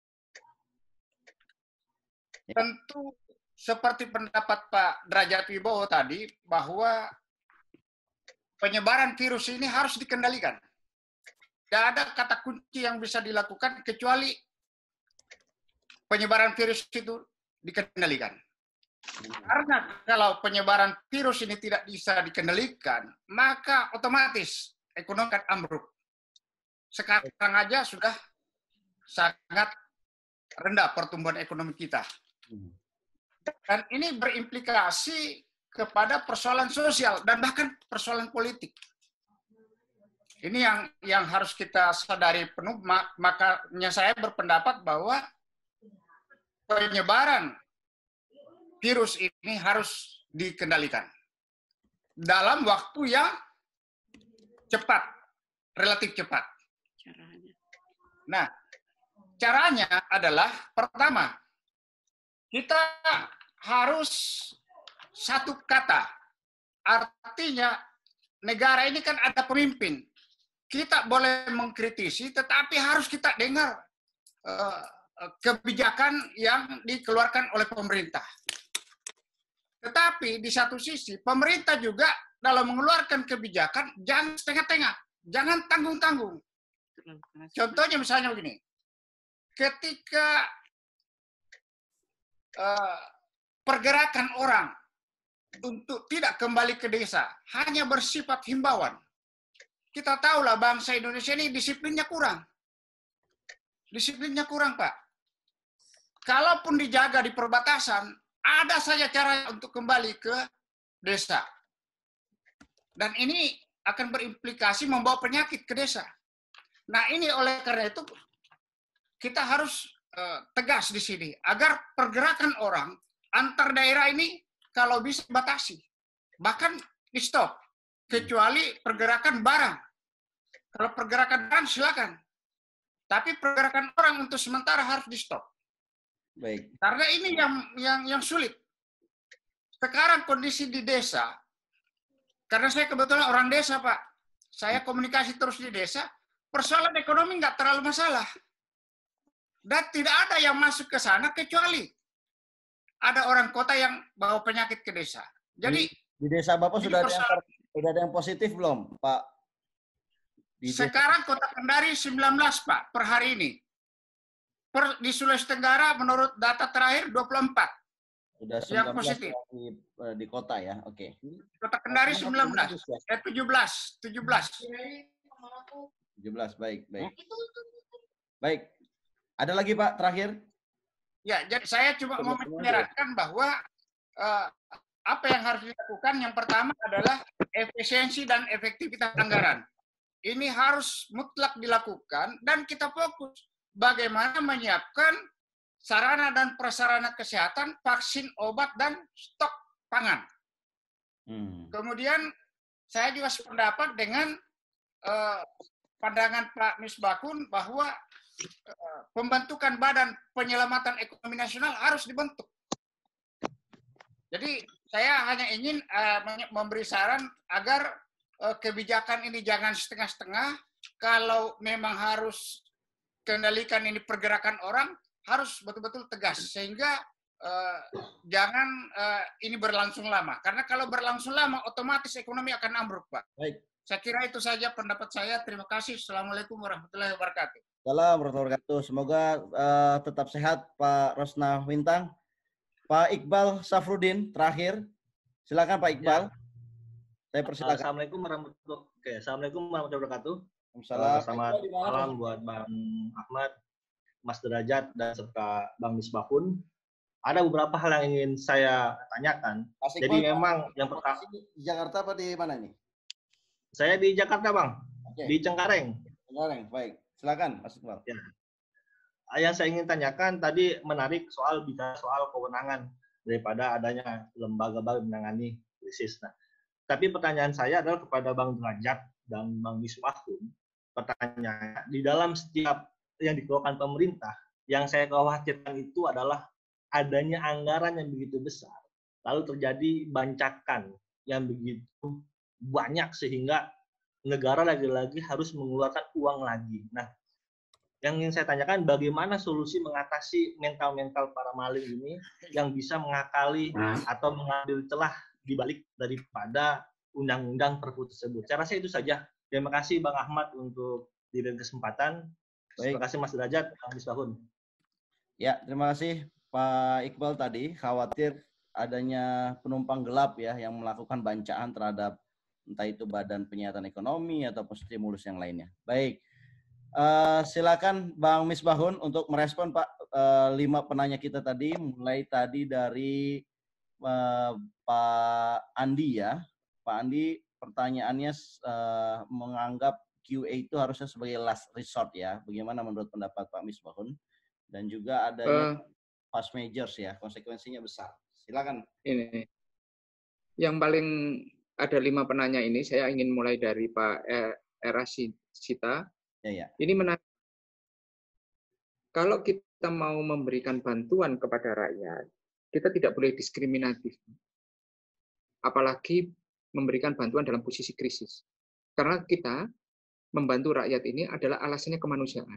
Tentu seperti pendapat Pak Derajat Wibowo tadi, bahwa penyebaran virus ini harus dikendalikan. Tidak ada kata kunci yang bisa dilakukan kecuali penyebaran virus itu dikendalikan. Karena kalau penyebaran virus ini tidak bisa dikendalikan, maka otomatis ekonomi akan ambruk. Sekarang aja sudah sangat rendah pertumbuhan ekonomi kita. Dan ini berimplikasi kepada persoalan sosial dan bahkan persoalan politik. Ini yang yang harus kita sadari penuh, makanya saya berpendapat bahwa penyebaran virus ini harus dikendalikan dalam waktu yang cepat, relatif cepat. Nah, caranya adalah pertama, kita harus satu kata. Artinya negara ini kan ada pemimpin. Kita boleh mengkritisi, tetapi harus kita dengar uh, kebijakan yang dikeluarkan oleh pemerintah. Tetapi di satu sisi, pemerintah juga dalam mengeluarkan kebijakan jangan setengah-tengah, jangan tanggung-tanggung. Contohnya misalnya begini, ketika uh, pergerakan orang untuk tidak kembali ke desa hanya bersifat himbauan. Kita tahulah bangsa Indonesia ini disiplinnya kurang. Disiplinnya kurang, Pak. Kalaupun dijaga di perbatasan, ada saja cara untuk kembali ke desa. Dan ini akan berimplikasi membawa penyakit ke desa. Nah, ini oleh karena itu kita harus uh, tegas di sini agar pergerakan orang antar daerah ini kalau bisa dibatasi, bahkan di stop, kecuali pergerakan barang. Kalau pergerakan barang silakan, tapi pergerakan orang untuk sementara harus di stop. Baik. Karena ini yang yang yang sulit. Sekarang kondisi di desa, karena saya kebetulan orang desa, Pak, saya komunikasi terus di desa, persoalan ekonomi nggak terlalu masalah. Dan tidak ada yang masuk ke sana kecuali ada orang kota yang bawa penyakit ke desa. Jadi di, di desa Bapak sudah ada, yang, sudah ada yang positif belum, Pak? Di sekarang Kota Kendari sembilan belas, Pak, per hari ini. Per, di Sulawesi Tenggara menurut data terakhir dua puluh empat. Sudah yang positif. Di, di kota ya, oke. Okay. Kota Kendari sembilan belas, eh tujuh belas, tujuh belas. tujuh belas, baik, baik. Baik. Ada lagi, Pak, terakhir? Ya, jadi saya cuma mau menyarankan bahwa uh, apa yang harus dilakukan yang pertama adalah efisiensi dan efektivitas anggaran. Ini harus mutlak dilakukan dan kita fokus bagaimana menyiapkan sarana dan prasarana kesehatan, vaksin, obat, dan stok pangan. Hmm. Kemudian saya juga sependapat dengan uh, pandangan Pak Misbakun bahwa pembentukan Badan Penyelamatan Ekonomi Nasional harus dibentuk. Jadi saya hanya ingin uh, memberi saran agar uh, kebijakan ini jangan setengah-setengah. Kalau memang harus kendalikan ini pergerakan orang, harus betul-betul tegas sehingga uh, jangan uh, ini berlangsung lama. Karena kalau berlangsung lama, otomatis ekonomi akan ambruk, Pak. Baik. Saya kira itu saja pendapat saya. Terima kasih. Assalamualaikum warahmatullahi wabarakatuh. Assalamualaikum warahmatullahi wabarakatuh. Semoga uh, tetap sehat, Pak Rosna Wintang. Pak Iqbal Safrudin, terakhir. Silakan Pak Iqbal. Ya. Saya persilakan. Assalamualaikum warahmatullahi wabarakatuh. Oke, Assalamualaikum warahmatullahi wabarakatuh. Uh, selamat malam buat Bang Ahmad, Mas Derajat, dan serta Bang Misbahun. Ada beberapa hal yang ingin saya tanyakan. Mas Jadi Iqbal, memang yang pertama. Di Jakarta apa di mana nih? Saya di Jakarta, Bang. Oke. Di Cengkareng. Cengkareng, baik. Silakan, Mas Iqbal. Ya. Yang saya ingin tanyakan tadi menarik soal bicara soal kewenangan daripada adanya lembaga baru menangani krisis. Nah, tapi pertanyaan saya adalah kepada Bang Derajat dan Bang Misbahun. Pertanyaan di dalam setiap yang dikeluarkan pemerintah, yang saya khawatirkan itu adalah adanya anggaran yang begitu besar, lalu terjadi bancakan yang begitu banyak sehingga negara lagi-lagi harus mengeluarkan uang lagi. Nah, yang ingin saya tanyakan bagaimana solusi mengatasi mental-mental para maling ini yang bisa mengakali atau mengambil celah di balik daripada undang-undang Perpu tersebut. Saya rasa itu saja. Terima kasih Bang Ahmad untuk diberi kesempatan. Baik. Terima kasih Mas Derajat, Bang Misbahun. Ya, terima kasih Pak Iqbal tadi. Khawatir adanya penumpang gelap ya yang melakukan bancaan terhadap entah itu Badan Penyihatan Ekonomi ataupun stimulus yang lainnya. Baik. Uh, silakan Bang Misbahun untuk merespon Pak uh, lima penanya kita tadi, mulai tadi dari uh, Pak Andi ya. Pak Andi pertanyaannya uh, menganggap Q A itu harusnya sebagai last resort ya. Bagaimana menurut pendapat Pak Misbahun? Dan juga adanya uh, fast measures ya, konsekuensinya besar. Silakan. Ini yang paling ada lima penanya ini, saya ingin mulai dari Pak Erasita. Ya, ya. Ini menarik. Kalau kita mau memberikan bantuan kepada rakyat, kita tidak boleh diskriminatif. Apalagi memberikan bantuan dalam posisi krisis. Karena kita membantu rakyat ini adalah alasannya kemanusiaan.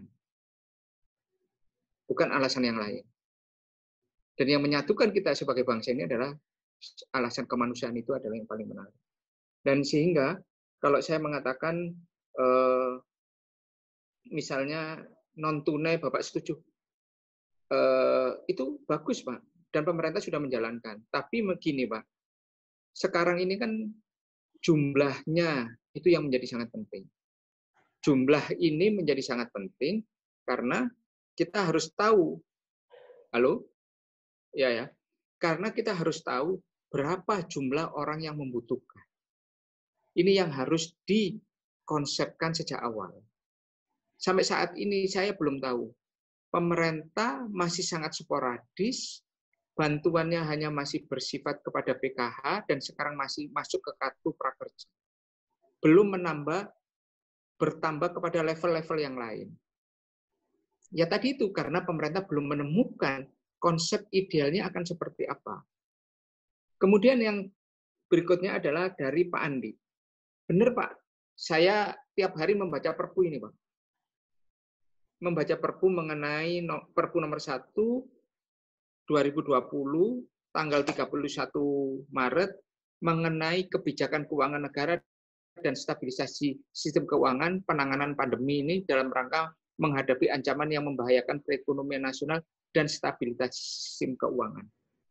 Bukan alasan yang lain. Dan yang menyatukan kita sebagai bangsa ini adalah alasan kemanusiaan itu adalah yang paling menarik. Dan sehingga kalau saya mengatakan eh, misalnya non tunai Bapak setuju, eh, itu bagus Pak, dan pemerintah sudah menjalankan. Tapi begini Pak, sekarang ini kan jumlahnya itu yang menjadi sangat penting. Jumlah ini menjadi sangat penting karena kita harus tahu, halo, ya ya, karena kita harus tahu berapa jumlah orang yang membutuhkan. Ini yang harus dikonsepkan sejak awal. Sampai saat ini saya belum tahu. Pemerintah masih sangat sporadis, bantuannya hanya masih bersifat kepada P K H dan sekarang masih masuk ke kartu prakerja. Belum menambah, bertambah kepada level-level yang lain. Ya tadi itu, karena pemerintah belum menemukan konsep idealnya akan seperti apa. Kemudian yang berikutnya adalah dari Pak Andi. Benar Pak, saya tiap hari membaca Perpu ini Pak. Membaca Perpu mengenai Perpu nomor satu dua ribu dua puluh tanggal tiga puluh satu Maret mengenai kebijakan keuangan negara dan stabilisasi sistem keuangan penanganan pandemi ini dalam rangka menghadapi ancaman yang membahayakan perekonomian nasional dan stabilitas sistem keuangan.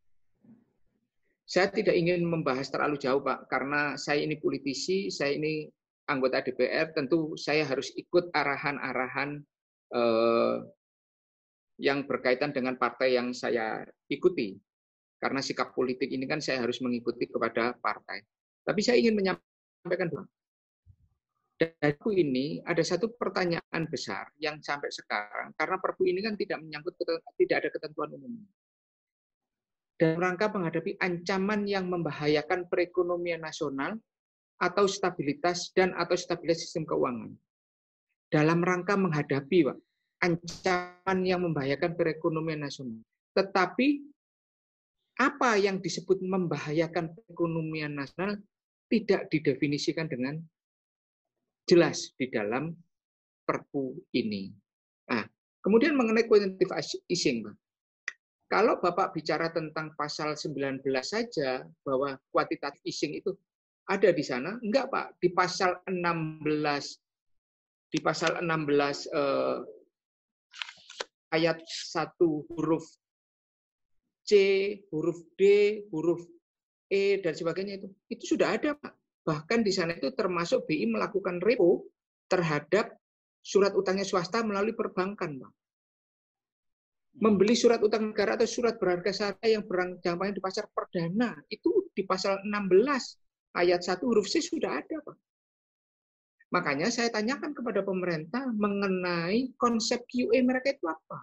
Saya tidak ingin membahas terlalu jauh Pak, karena saya ini politisi, saya ini anggota D P R, tentu saya harus ikut arahan-arahan Eh, yang berkaitan dengan partai yang saya ikuti. Karena sikap politik ini kan saya harus mengikuti kepada partai. Tapi saya ingin menyampaikan bahwa dari Perpu ini ada satu pertanyaan besar yang sampai sekarang, karena Perpu ini kan tidak menyangkut, tidak ada ketentuan umum. Dalam rangka menghadapi ancaman yang membahayakan perekonomian nasional atau stabilitas dan atau stabilitas sistem keuangan. Dalam rangka menghadapi, Pak, ancaman yang membahayakan perekonomian nasional. Tetapi apa yang disebut membahayakan perekonomian nasional tidak didefinisikan dengan jelas di dalam Perpu ini. Nah, kemudian mengenai quantitative easing, Pak. Kalau Bapak bicara tentang pasal sembilan belas saja, bahwa quantitative easing itu ada di sana, enggak Pak, di pasal enam belas, di pasal enam belas eh, ayat satu huruf C, huruf D, huruf E, dan sebagainya itu, itu sudah ada Pak. Bahkan di sana itu termasuk B I melakukan repo terhadap surat utangnya swasta melalui perbankan, Pak. Membeli surat utang negara atau surat berharga syariah yang berjangkauan di pasar perdana, itu di pasal enam belas ayat satu huruf C sudah ada, Pak. Makanya saya tanyakan kepada pemerintah mengenai konsep Q E mereka itu apa.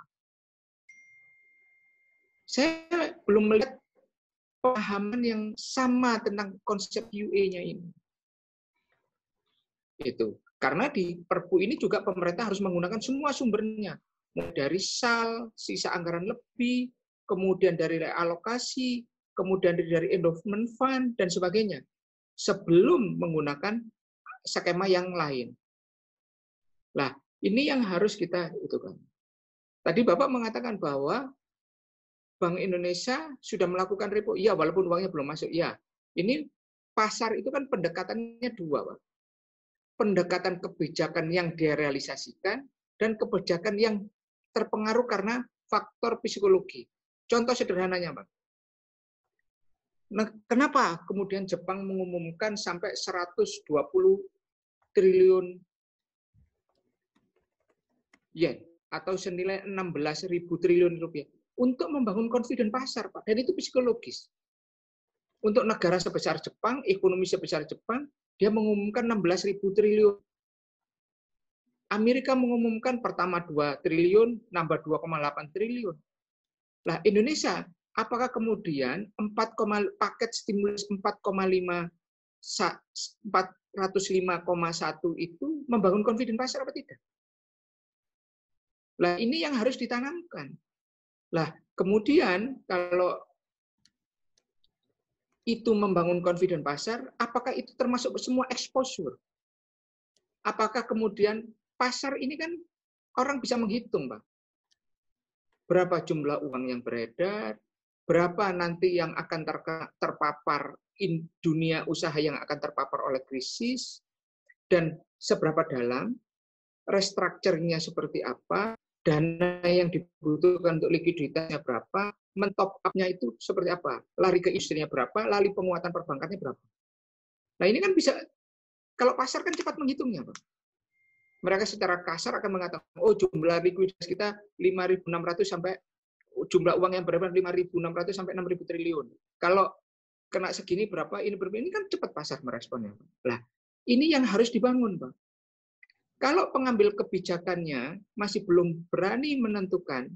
Saya belum melihat pemahaman yang sama tentang konsep Q E-nya ini. Itu. Karena di Perpu ini juga pemerintah harus menggunakan semua sumbernya. Dari S A L, sisa anggaran lebih, kemudian dari realokasi, kemudian dari endowment fund, dan sebagainya. Sebelum menggunakan skema yang lain. Nah, ini yang harus kita itu kan. Tadi Bapak mengatakan bahwa Bank Indonesia sudah melakukan repo. Iya, walaupun uangnya belum masuk. Ya, ini pasar itu kan pendekatannya dua, Pak. Pendekatan kebijakan yang direalisasikan dan kebijakan yang terpengaruh karena faktor psikologi. Contoh sederhananya, Pak. Nah, kenapa kemudian Jepang mengumumkan sampai seratus dua puluh triliun yen atau senilai enam belas ribu triliun rupiah untuk membangun confidence pasar, Pak. Dan itu psikologis. Untuk negara sebesar Jepang, ekonomi sebesar Jepang, dia mengumumkan enam belas ribu triliun. Amerika mengumumkan pertama dua triliun, nambah dua koma delapan triliun. Nah, Indonesia, apakah kemudian empat, paket stimulus empat koma lima, empat ratus lima koma satu itu membangun confidence pasar apa tidak? Nah, ini yang harus ditanamkan. Nah, kemudian kalau itu membangun confidence pasar, apakah itu termasuk semua exposure? Apakah kemudian pasar ini kan orang bisa menghitung, Pak. Berapa jumlah uang yang beredar, berapa nanti yang akan terpapar in dunia usaha yang akan terpapar oleh krisis, dan seberapa dalam, restructure-nya seperti apa, dana yang dibutuhkan untuk likuiditasnya berapa, mentop up-nya itu seperti apa, lari ke industrinya berapa, lari penguatan perbankannya berapa. Nah ini kan bisa, kalau pasar kan cepat menghitungnya, Pak. Mereka secara kasar akan mengatakan, oh jumlah likuiditas kita lima ribu enam ratus sampai jumlah uang yang beredar lima ribu enam ratus sampai enam ribu triliun. Kalau kena segini berapa, ini berapa, ini kan cepat pasar meresponnya. Nah, ini yang harus dibangun, Pak. Kalau pengambil kebijakannya masih belum berani menentukan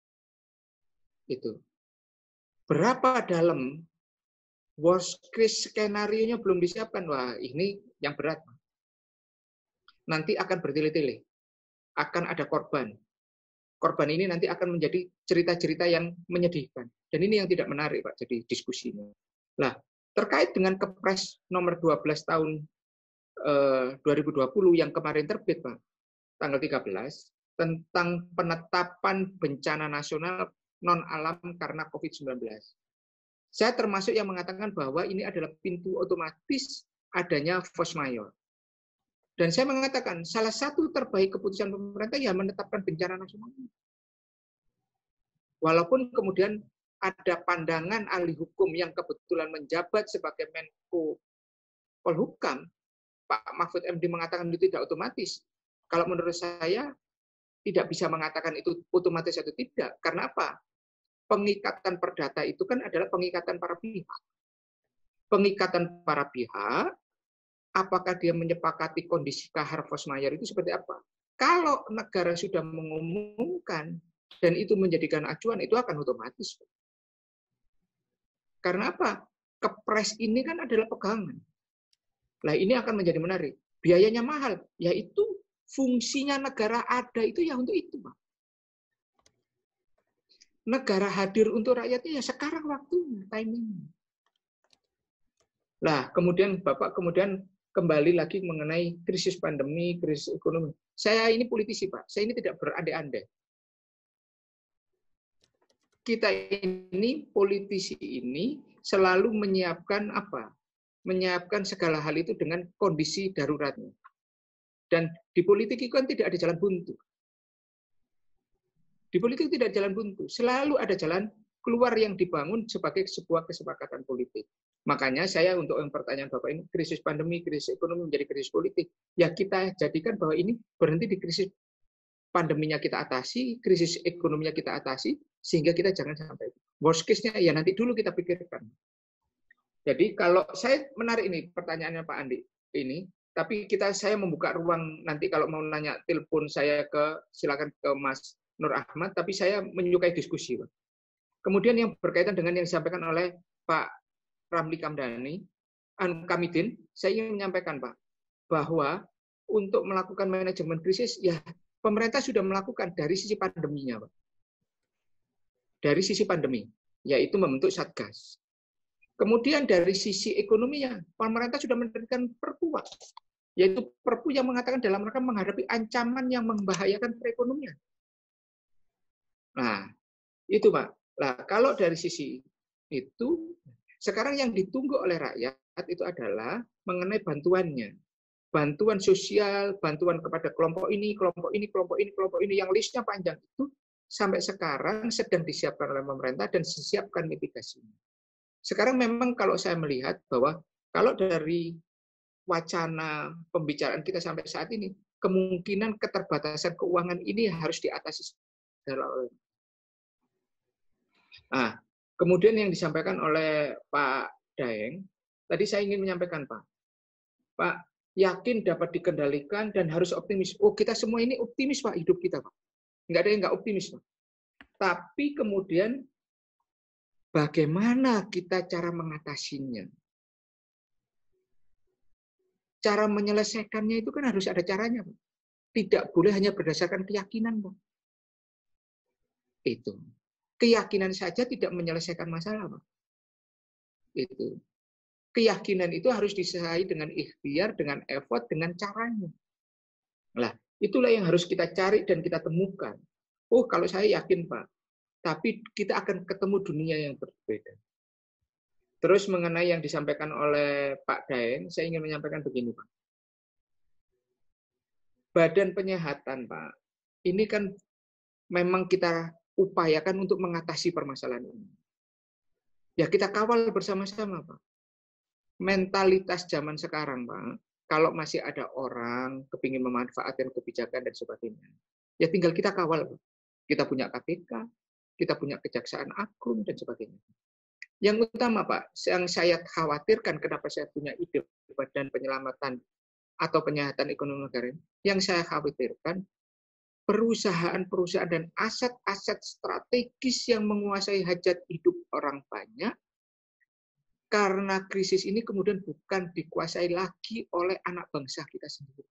itu berapa dalam worst case skenario-nya belum disiapkan, wah ini yang berat. Nanti akan bertele-tele, akan ada korban. Korban ini nanti akan menjadi cerita-cerita yang menyedihkan. Dan ini yang tidak menarik, Pak, jadi diskusinya. Nah, terkait dengan Kepres nomor dua belas tahun eh, dua ribu dua puluh yang kemarin terbit, Pak, tanggal tiga belas, tentang penetapan bencana nasional non-alam karena covid sembilan belas. Saya termasuk yang mengatakan bahwa ini adalah pintu otomatis adanya force majeure. Dan saya mengatakan, salah satu terbaik keputusan pemerintah ya menetapkan bencana nasional. Walaupun kemudian ada pandangan ahli hukum yang kebetulan menjabat sebagai Menko Polhukam, Pak Mahfud M D mengatakan itu tidak otomatis. Kalau menurut saya, tidak bisa mengatakan itu otomatis atau tidak. Karena apa? Pengikatan perdata itu kan adalah pengikatan para pihak. Pengikatan para pihak, apakah dia menyepakati kondisi kahar force majeure itu seperti apa? Kalau negara sudah mengumumkan dan itu menjadikan acuan, itu akan otomatis. Karena apa? Kepres ini kan adalah pegangan. Nah ini akan menjadi menarik. Biayanya mahal, yaitu fungsinya negara ada itu ya untuk itu, Pak. negara hadir untuk rakyatnya ya sekarang waktunya, timingnya. Nah, kemudian Bapak kemudian kembali lagi mengenai krisis pandemi, krisis ekonomi. Saya ini politisi, Pak. Saya ini tidak berandai-andai. Kita ini, politisi ini, selalu menyiapkan apa? Menyiapkan segala hal itu dengan kondisi daruratnya. Dan di politik itu kan tidak ada jalan buntu. Di politik tidak ada jalan buntu. Selalu ada jalan keluar yang dibangun sebagai sebuah kesepakatan politik. Makanya saya untuk yang pertanyaan Bapak ini, krisis pandemi, krisis ekonomi menjadi krisis politik. Ya kita jadikan bahwa ini berhenti di krisis pandeminya kita atasi, krisis ekonominya kita atasi, sehingga kita jangan sampai worst case-nya ya nanti dulu kita pikirkan. Jadi kalau saya menarik ini pertanyaannya Pak Andi ini, tapi kita saya membuka ruang nanti kalau mau nanya telepon saya ke silakan ke Mas Nur Ahmad, tapi saya menyukai diskusi, Pak. Kemudian yang berkaitan dengan yang disampaikan oleh Pak Ramli Kamdani, Kamidin, saya ingin menyampaikan Pak, bahwa untuk melakukan manajemen krisis, ya pemerintah sudah melakukan dari sisi pandeminya, Pak. Dari sisi pandemi, yaitu membentuk Satgas. Kemudian dari sisi ekonominya, pemerintah sudah menerbitkan Perpu, Pak. Yaitu Perpu yang mengatakan dalam rangka menghadapi ancaman yang membahayakan perekonomian. Nah, itu Pak. Nah, kalau dari sisi itu, sekarang yang ditunggu oleh rakyat itu adalah mengenai bantuannya. Bantuan sosial, bantuan kepada kelompok ini, kelompok ini, kelompok ini, kelompok ini, yang listnya panjang itu, sampai sekarang sedang disiapkan oleh pemerintah dan disiapkan mitigasinya. Sekarang memang kalau saya melihat bahwa kalau dari wacana pembicaraan kita sampai saat ini, kemungkinan keterbatasan keuangan ini harus diatasi. Nah, kemudian yang disampaikan oleh Pak Daeng, tadi saya ingin menyampaikan Pak, Pak yakin dapat dikendalikan dan harus optimis. Oh kita semua ini optimis Pak hidup kita Pak, nggak ada yang nggak optimis Pak. Tapi kemudian bagaimana kita cara mengatasinya? Cara menyelesaikannya itu kan harus ada caranya Pak. Tidak boleh hanya berdasarkan keyakinan Pak. Itu. Keyakinan saja tidak menyelesaikan masalah, Pak. Itu. Keyakinan itu harus disertai dengan ikhtiar, dengan effort, dengan caranya. Nah, itulah yang harus kita cari dan kita temukan. Oh, kalau saya yakin, Pak. Tapi kita akan ketemu dunia yang berbeda. Terus mengenai yang disampaikan oleh Pak Daeng, saya ingin menyampaikan begini, Pak. Badan Penyihatan, Pak. Ini kan memang kita upayakan untuk mengatasi permasalahan ini. Ya kita kawal bersama-sama, Pak. Mentalitas zaman sekarang, Pak, kalau masih ada orang kepingin memanfaatkan kebijakan dan sebagainya, ya tinggal kita kawal, Pak. Kita punya K P K, kita punya Kejaksaan Agung dan sebagainya. Yang utama, Pak, yang saya khawatirkan kenapa saya punya ide Badan Penyelamatan atau Penyihatan Ekonomi Negara, yang saya khawatirkan perusahaan-perusahaan dan aset-aset strategis yang menguasai hajat hidup orang banyak, karena krisis ini kemudian bukan dikuasai lagi oleh anak bangsa kita sendiri.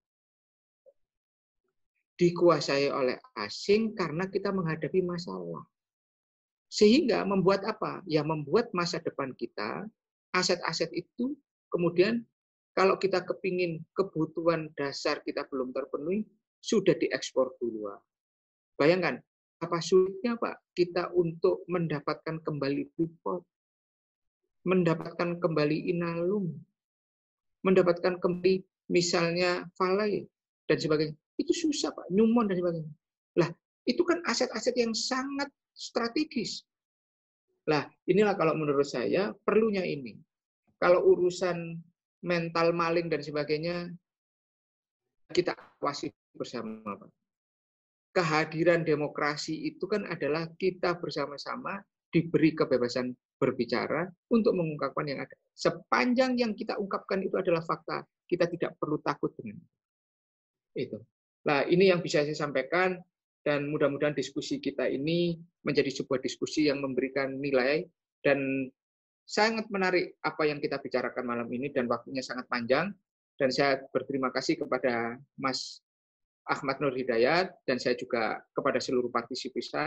Dikuasai oleh asing karena kita menghadapi masalah. Sehingga membuat apa? Ya membuat masa depan kita, aset-aset itu kemudian kalau kita kepingin kebutuhan dasar kita belum terpenuhi, sudah diekspor duluan. Bayangkan, apa sulitnya Pak kita untuk mendapatkan kembali Freeport, mendapatkan kembali Inalum, mendapatkan kembali misalnya Vale, dan sebagainya. Itu susah Pak, Newmont dan sebagainya. Lah, itu kan aset-aset yang sangat strategis. Lah, inilah kalau menurut saya perlunya ini. Kalau urusan mental maling dan sebagainya, kita awasi bersama, Pak. Kehadiran demokrasi itu kan adalah kita bersama-sama diberi kebebasan berbicara untuk mengungkapkan yang ada. Sepanjang yang kita ungkapkan itu adalah fakta, kita tidak perlu takut dengan itu. Nah, ini yang bisa saya sampaikan, dan mudah-mudahan diskusi kita ini menjadi sebuah diskusi yang memberikan nilai, dan sangat menarik apa yang kita bicarakan malam ini, dan waktunya sangat panjang, dan saya berterima kasih kepada Mas Ahmad Nur Hidayat, dan saya juga kepada seluruh partisipan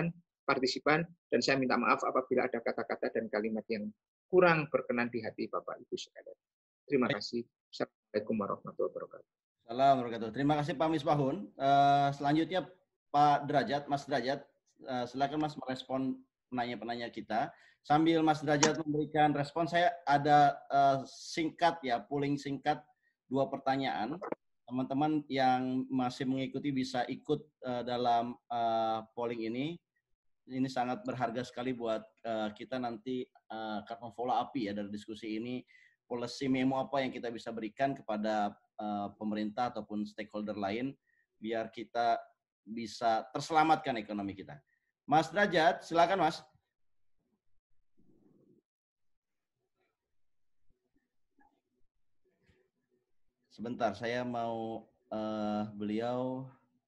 partisipan, dan saya minta maaf apabila ada kata-kata dan kalimat yang kurang berkenan di hati Bapak Ibu sekalian. Terima kasih. Assalamualaikum warahmatullahi wabarakatuh. Assalamualaikum warahmatullahi wabarakatuh. Terima kasih Pak Misbahun. Uh, selanjutnya Pak Derajat, Mas Derajat, uh, silakan Mas merespon penanya-penanya kita. Sambil Mas Derajat memberikan respon, saya ada uh, singkat ya, polling singkat dua pertanyaan. Teman-teman yang masih mengikuti bisa ikut uh, dalam uh, polling ini. Ini sangat berharga sekali buat uh, kita nanti uh, akan follow up ya dari diskusi ini. Policy memo apa yang kita bisa berikan kepada uh, pemerintah ataupun stakeholder lain biar kita bisa terselamatkan ekonomi kita. Mas Derajat, silakan Mas. Sebentar, saya mau uh, beliau.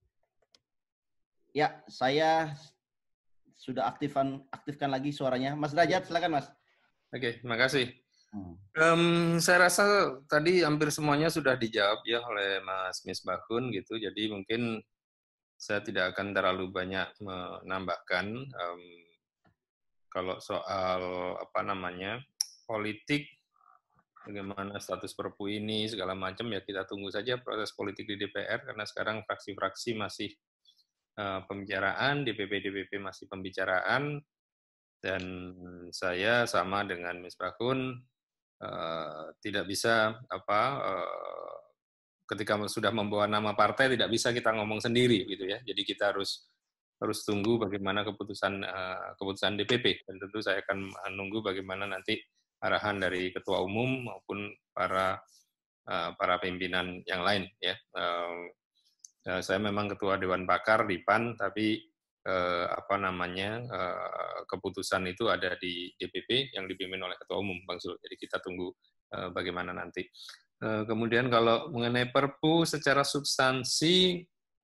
Ya, saya sudah aktifkan aktifkan lagi suaranya. Mas Derajat, silakan Mas. Oke, terima kasih. Hmm. Um, saya rasa tadi hampir semuanya sudah dijawab ya oleh Mas Misbahun gitu. Jadi mungkin saya tidak akan terlalu banyak menambahkan. Um, kalau soal apa namanya politik, bagaimana status Perpu ini segala macam ya kita tunggu saja proses politik di D P R karena sekarang fraksi-fraksi masih uh, pembicaraan, D P P D P P masih pembicaraan, dan saya sama dengan Misbahun uh, tidak bisa apa uh, ketika sudah membawa nama partai tidak bisa kita ngomong sendiri gitu ya. Jadi kita harus harus tunggu bagaimana keputusan uh, keputusan D P P, dan tentu saya akan menunggu bagaimana nanti arahan dari ketua umum maupun para uh, para pimpinan yang lain ya. Uh, uh, saya memang ketua Dewan Pakar di P A N, tapi uh, apa namanya uh, keputusan itu ada di D P P yang dipimpin oleh ketua umum, Bang Zul. Jadi kita tunggu uh, bagaimana nanti. Uh, kemudian kalau mengenai Perpu secara substansi,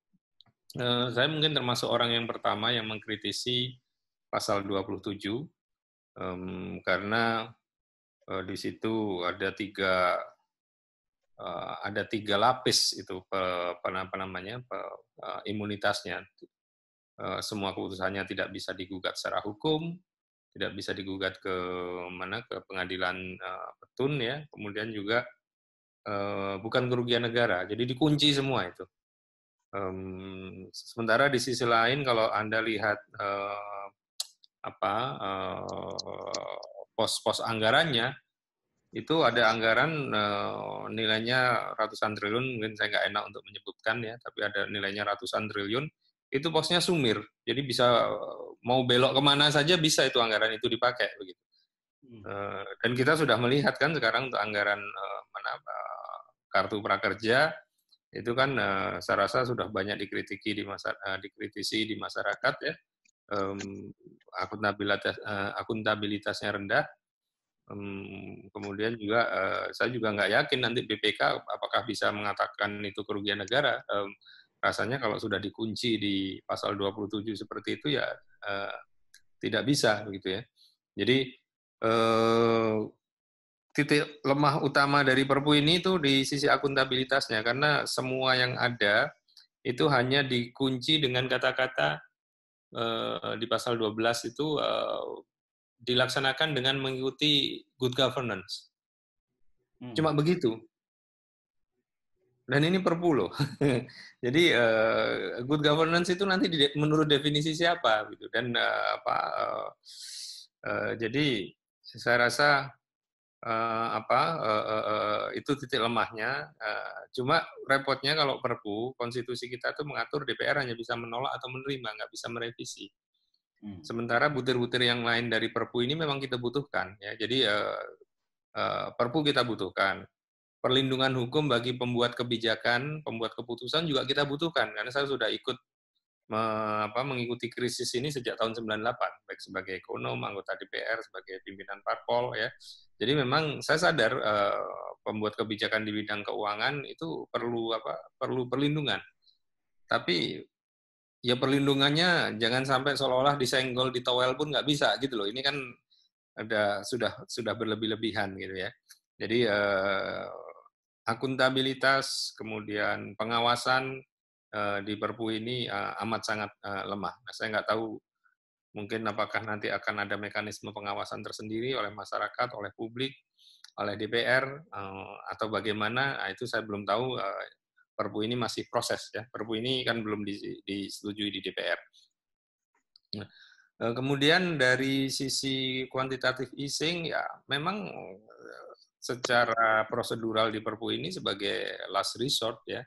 uh, saya mungkin termasuk orang yang pertama yang mengkritisi pasal dua puluh tujuh um, karena Uh, di situ ada tiga uh, ada tiga lapis itu pe, apa namanya pe, uh, imunitasnya. Uh, semua keputusannya tidak bisa digugat secara hukum, tidak bisa digugat ke mana ke pengadilan uh, petun ya. Kemudian juga uh, bukan kerugian negara, jadi dikunci semua itu. Um, sementara di sisi lain kalau Anda lihat uh, apa uh, pos-pos anggarannya, itu ada anggaran uh, nilainya ratusan triliun, mungkin saya nggak enak untuk menyebutkan ya, tapi ada nilainya ratusan triliun, itu posnya sumir, jadi bisa mau belok kemana saja bisa itu anggaran itu dipakai begitu. Uh, dan kita sudah melihat kan sekarang untuk anggaran uh, mana uh, kartu prakerja itu kan uh, saya rasa sudah banyak dikritiki di masa uh, dikritisi di masyarakat ya. Um, akuntabilitas uh, akuntabilitasnya rendah. Um, kemudian juga uh, saya juga nggak yakin nanti B P K apakah bisa mengatakan itu kerugian negara. Um, rasanya kalau sudah dikunci di pasal dua puluh tujuh seperti itu ya uh, tidak bisa begitu ya. Jadi uh, titik lemah utama dari Perpu ini itu di sisi akuntabilitasnya, karena semua yang ada itu hanya dikunci dengan kata-kata uh, di pasal dua belas itu uh, dilaksanakan dengan mengikuti good governance. Hmm. Cuma begitu. Dan ini Perpu loh. Jadi uh, good governance itu nanti di, menurut definisi siapa gitu. Dan uh, apa uh, uh, jadi saya rasa uh, apa uh, uh, uh, itu titik lemahnya. Uh, cuma repotnya kalau Perpu, konstitusi kita tuh mengatur D P R hanya bisa menolak atau menerima, nggak bisa merevisi. Sementara butir-butir yang lain dari Perpu ini memang kita butuhkan, ya. Jadi uh, uh, Perpu kita butuhkan, perlindungan hukum bagi pembuat kebijakan, pembuat keputusan juga kita butuhkan, karena saya sudah ikut me, apa, mengikuti krisis ini sejak tahun sembilan puluh delapan, baik sebagai ekonom, anggota D P R, sebagai pimpinan parpol, ya. Jadi memang saya sadar uh, pembuat kebijakan di bidang keuangan itu perlu apa, perlu perlindungan, tapi ya perlindungannya jangan sampai seolah-olah disenggol, ditowel pun nggak bisa gitu loh. Ini kan ada sudah sudah berlebih-lebihan gitu ya. Jadi eh, akuntabilitas kemudian pengawasan eh, di Perpu ini eh, amat sangat eh, lemah. Nah, saya nggak tahu Mungkin apakah nanti akan ada mekanisme pengawasan tersendiri oleh masyarakat, oleh publik, oleh D P R, atau bagaimana, nah, itu saya belum tahu. Perpu ini masih proses, ya. Perpu ini kan belum disetujui di D P R. Nah, kemudian dari sisi kuantitatif easing, ya memang secara prosedural di Perpu ini sebagai last resort, ya.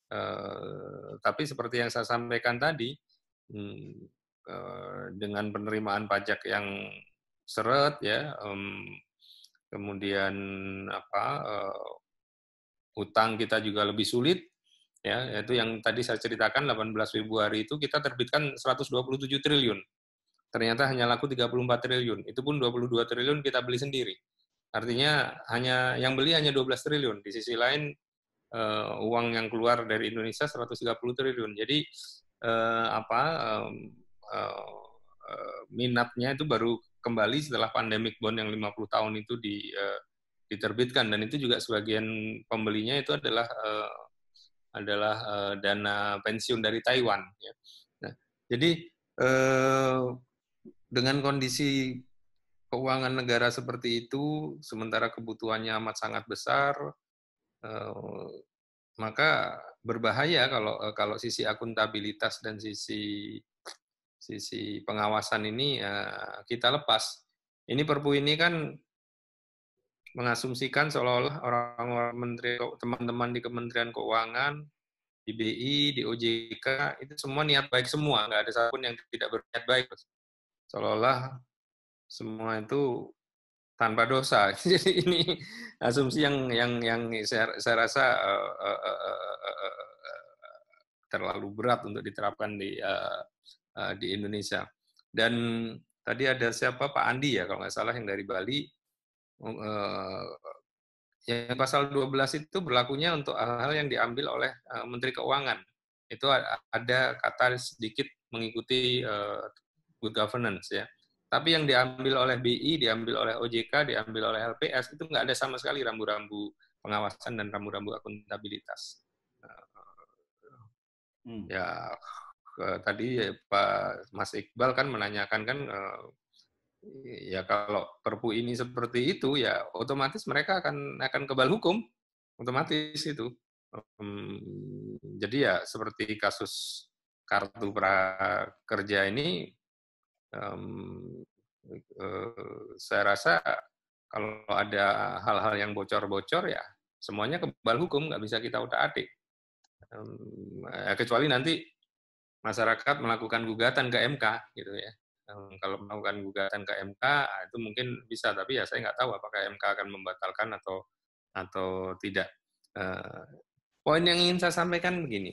Eh, tapi seperti yang saya sampaikan tadi, hmm, eh, dengan penerimaan pajak yang seret, ya, um, kemudian apa, uh, utang kita juga lebih sulit, ya, yaitu yang tadi saya ceritakan delapan belas Februari itu kita terbitkan seratus dua puluh tujuh triliun. Ternyata hanya laku tiga puluh empat triliun. Itu pun dua puluh dua triliun kita beli sendiri. Artinya hanya yang beli hanya dua belas triliun. Di sisi lain uh, uang yang keluar dari Indonesia seratus tiga puluh triliun. Jadi uh, apa um, uh, uh, minatnya itu baru kembali setelah pandemic bond yang lima puluh tahun itu di uh, diterbitkan, dan itu juga sebagian pembelinya itu adalah uh, adalah uh, dana pensiun dari Taiwan. Ya. Nah, jadi uh, dengan kondisi keuangan negara seperti itu, sementara kebutuhannya amat sangat besar, uh, maka berbahaya kalau uh, kalau sisi akuntabilitas dan sisi sisi pengawasan ini uh, kita lepas. Ini Perpu ini kan mengasumsikan seolah-olah orang-orang menteri, teman-teman di Kementerian Keuangan, di B I, di O J K, itu semua niat baik semua, nggak ada satupun yang tidak berniat baik. Seolah-olah semua itu tanpa dosa. Jadi ini asumsi yang yang yang saya, saya rasa uh, uh, uh, uh, uh, terlalu berat untuk diterapkan di uh, uh, di Indonesia. Dan tadi ada siapa, Pak Andi ya kalau nggak salah, yang dari Bali. Uh, yang pasal dua belas itu berlakunya untuk hal-hal yang diambil oleh uh, Menteri Keuangan. Itu ada kata sedikit mengikuti uh, good governance, ya. Tapi yang diambil oleh B I, diambil oleh O J K, diambil oleh L P S, itu nggak ada sama sekali rambu-rambu pengawasan dan rambu-rambu akuntabilitas. Uh, hmm. Ya, uh, tadi ya, Pak Mas Iqbal kan menanyakan kan, uh, ya kalau Perpu ini seperti itu, ya otomatis mereka akan akan kebal hukum, otomatis itu. Um, jadi ya seperti kasus kartu prakerja ini, um, uh, saya rasa kalau ada hal-hal yang bocor-bocor, ya semuanya kebal hukum, nggak bisa kita utak-atik. Um, ya, kecuali nanti masyarakat melakukan gugatan ke M K, gitu ya. Kalau melakukan gugatan ke M K itu mungkin bisa, tapi ya saya nggak tahu apakah M K akan membatalkan atau atau tidak. Uh, poin yang ingin saya sampaikan begini,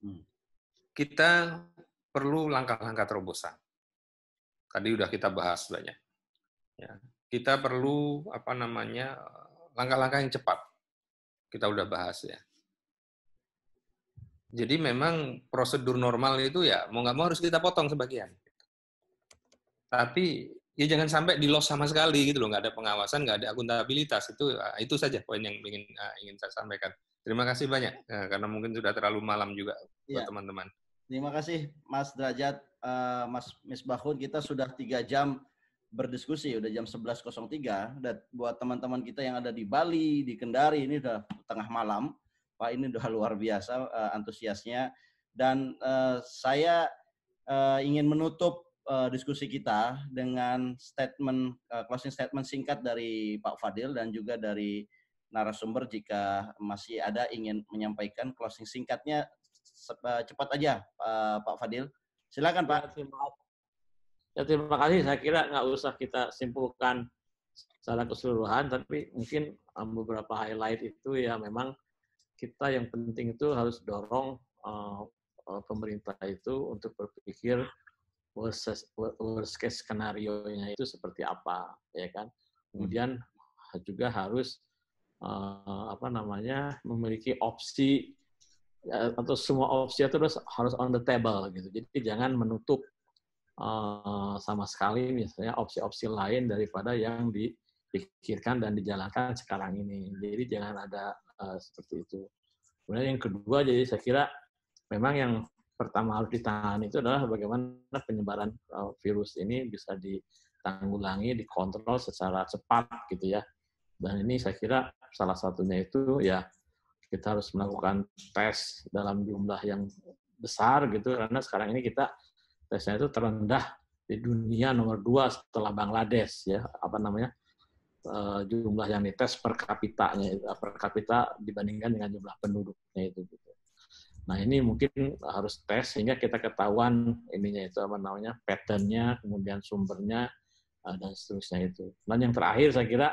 kita perlu langkah-langkah terobosan. Tadi udah kita bahas banyak. Ya, kita perlu apa namanya langkah-langkah yang cepat. Kita udah bahas ya. Jadi memang prosedur normal itu ya mau nggak mau harus kita potong sebagian. Tapi ya jangan sampai di loss sama sekali gitu loh, nggak ada pengawasan, nggak ada akuntabilitas. Itu itu saja poin yang ingin uh, ingin saya sampaikan. Terima kasih banyak uh, karena mungkin sudah terlalu malam juga buat teman-teman. Ya. Terima kasih Mas Derajat, uh, Mas Misbahun. Kita sudah tiga jam berdiskusi, udah jam sebelas nol tiga. Dan buat teman-teman kita yang ada di Bali, di Kendari, ini udah tengah malam. Pak, ini udah luar biasa uh, antusiasnya. Dan uh, saya uh, ingin menutup Uh, diskusi kita dengan statement uh, closing statement singkat dari Pak Fadil dan juga dari narasumber jika masih ada ingin menyampaikan closing singkatnya uh, cepat aja uh, Pak Fadil. Silakan Pak. Ya, terima, ya, terima kasih. Saya kira nggak usah kita simpulkan secara keseluruhan, tapi mungkin um, beberapa highlight itu ya memang kita yang penting itu harus dorong uh, uh, pemerintah itu untuk berpikir worst, worst case skenario-nya itu seperti apa, ya kan? Kemudian juga harus uh, apa namanya memiliki opsi ya, atau semua opsi itu harus harus on the table gitu. Jadi jangan menutup uh, sama sekali misalnya opsi-opsi lain daripada yang dipikirkan dan dijalankan sekarang ini. Jadi jangan ada uh, seperti itu. Kemudian yang kedua, jadi saya kira memang yang pertama harus ditangani itu adalah bagaimana penyebaran virus ini bisa ditanggulangi, dikontrol secara cepat gitu ya. Dan ini saya kira salah satunya itu ya kita harus melakukan tes dalam jumlah yang besar gitu, karena sekarang ini kita tesnya itu terendah di dunia, nomor dua setelah Bangladesh ya, apa namanya jumlah yang dites per kapitanya, per kapita dibandingkan dengan jumlah penduduknya itu gitu. Nah ini mungkin harus tes sehingga kita ketahuan ininya itu apa namanya patternnya, kemudian sumbernya dan seterusnya itu. Dan yang terakhir saya kira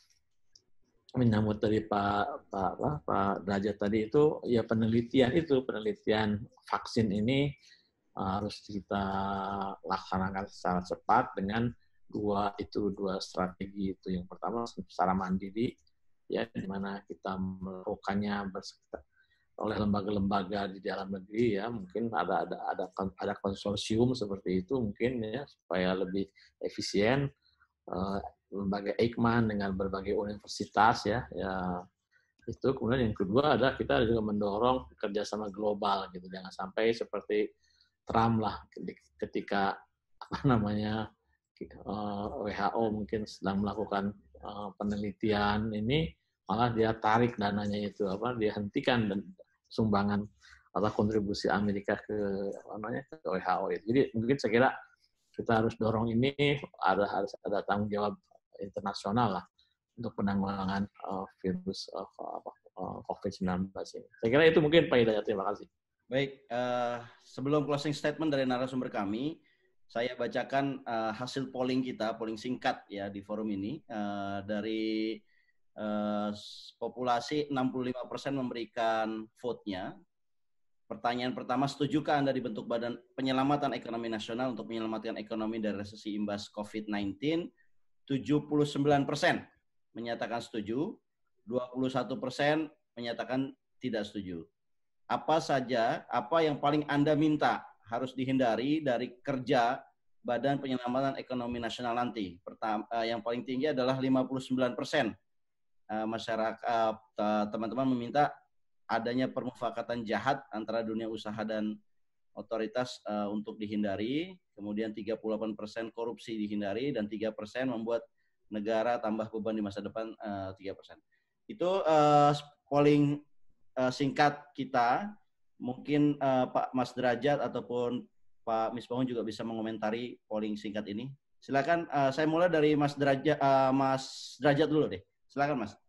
menyambut dari Pak Pak Pak, Pak Derajat tadi itu ya penelitian itu penelitian vaksin ini harus kita laksanakan secara cepat dengan dua itu dua strategi itu. Yang pertama secara mandiri ya di mana kita melakukannya bersama oleh lembaga-lembaga di dalam negeri ya, mungkin ada ada ada ada konsorsium seperti itu mungkin ya supaya lebih efisien. Uh, lembaga Eijkman dengan berbagai universitas ya, ya itu. Kemudian yang kedua adalah kita juga mendorong kerjasama global gitu, jangan sampai seperti Trump lah ketika apa namanya uh, W H O mungkin sedang melakukan uh, penelitian ini malah dia tarik dananya itu apa dia hentikan dan sumbangan atau kontribusi Amerika ke apa namanya ke W H O itu. Jadi mungkin saya kira kita harus dorong ini, ada harus ada tanggung jawab internasional lah untuk penanggulangan uh, virus uh, uh, covid sembilan belas ini. Saya kira itu mungkin Pak Hidayat. Terima kasih. Baik, uh, sebelum closing statement dari narasumber kami, saya bacakan uh, hasil polling kita, polling singkat ya di forum ini. Uh, dari uh, populasi enam puluh lima persen memberikan vote-nya. Pertanyaan pertama, setujukah Anda dibentuk Badan Penyelamatan Ekonomi Nasional untuk menyelamatkan ekonomi dari resesi imbas covid sembilan belas? tujuh puluh sembilan persen menyatakan setuju, dua puluh satu persen menyatakan tidak setuju. Apa saja, apa yang paling Anda minta harus dihindari dari kerja Badan Penyelamatan Ekonomi Nasional nanti? Pertama, yang paling tinggi adalah lima puluh sembilan persen masyarakat, teman-teman meminta adanya permufakatan jahat antara dunia usaha dan otoritas uh, untuk dihindari, kemudian tiga puluh delapan persen korupsi dihindari, dan tiga persen membuat negara tambah beban di masa depan uh, tiga persen. Itu uh, polling uh, singkat kita. Mungkin uh, Pak Mas Derajat ataupun Pak Misbahun juga bisa mengomentari polling singkat ini. Silakan, uh, saya mulai dari Mas Derajat, uh, Mas Derajat dulu deh. Silakan Mas.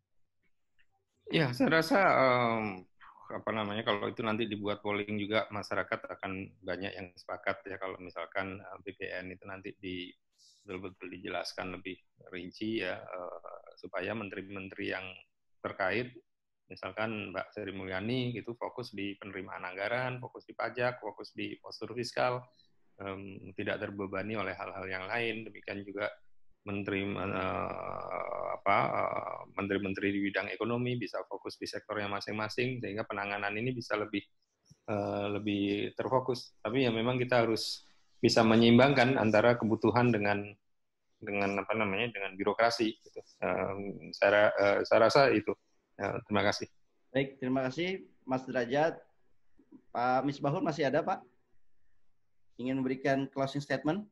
Ya, saya rasa um, apa namanya kalau itu nanti dibuat polling juga masyarakat akan banyak yang sepakat ya kalau misalkan B P N itu nanti di betul-betul dijelaskan lebih rinci ya uh, supaya menteri-menteri yang terkait misalkan Mbak Sri Mulyani gitu fokus di penerimaan anggaran, fokus di pajak, fokus di postur fiskal, um, tidak terbebani oleh hal-hal yang lain. Demikian juga menteri uh, apa uh, menteri-menteri di bidang ekonomi bisa fokus di sektornya masing-masing sehingga penanganan ini bisa lebih uh, lebih terfokus. Tapi ya memang kita harus bisa menyeimbangkan antara kebutuhan dengan dengan apa namanya dengan birokrasi. Gitu. Uh, saya uh, saya rasa itu. Uh, terima kasih. Baik, terima kasih Mas Derajat. Pak Misbahun masih ada Pak? Ingin memberikan closing statement?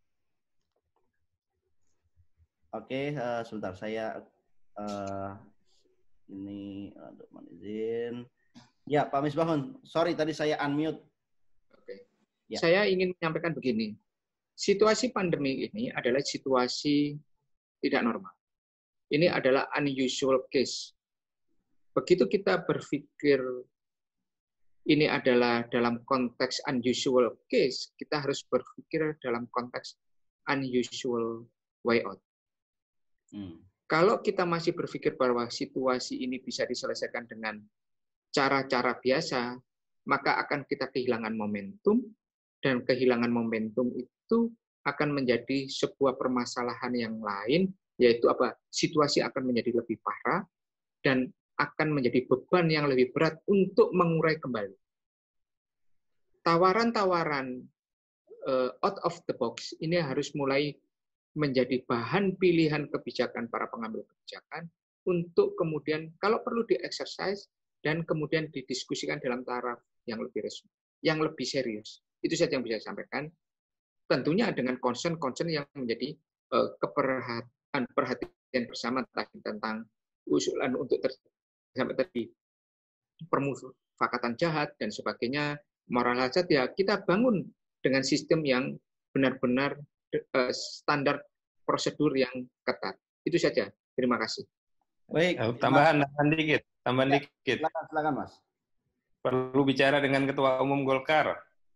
Oke, uh, sebentar saya uh, ini untuk izin. Ya, Pak Misbahun, sorry tadi saya unmute. Oke. Ya. Saya ingin menyampaikan begini. Situasi pandemi ini adalah situasi tidak normal. Ini adalah unusual case. Begitu kita berpikir ini adalah dalam konteks unusual case, kita harus berpikir dalam konteks unusual way out. Hmm. Kalau kita masih berpikir bahwa situasi ini bisa diselesaikan dengan cara-cara biasa, maka akan kita kehilangan momentum, dan kehilangan momentum itu akan menjadi sebuah permasalahan yang lain, yaitu apa? Situasi akan menjadi lebih parah dan akan menjadi beban yang lebih berat untuk mengurai kembali. Tawaran-tawaran uh, out of the box ini harus mulai menjadi bahan pilihan kebijakan para pengambil kebijakan untuk kemudian kalau perlu di-exercise dan kemudian didiskusikan dalam taraf yang lebih resmi. yang lebih serius. Itu saja yang bisa saya sampaikan. Tentunya dengan concern-concern yang menjadi uh, keperhatian perhatian bersama tentang usulan untuk ter, sampai tadi permufakatan jahat dan sebagainya, moral hazard, ya kita bangun dengan sistem yang benar-benar uh, standar prosedur yang ketat. Itu saja. Terima kasih. Baik. Tambahan, tambahan dikit, tambahan ya, dikit. Silakan, silakan Mas. Perlu bicara dengan Ketua Umum Golkar.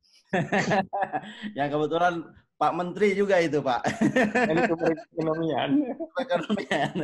Yang kebetulan Pak Menteri juga itu, Pak. Itu perekonomian. Perekonomian.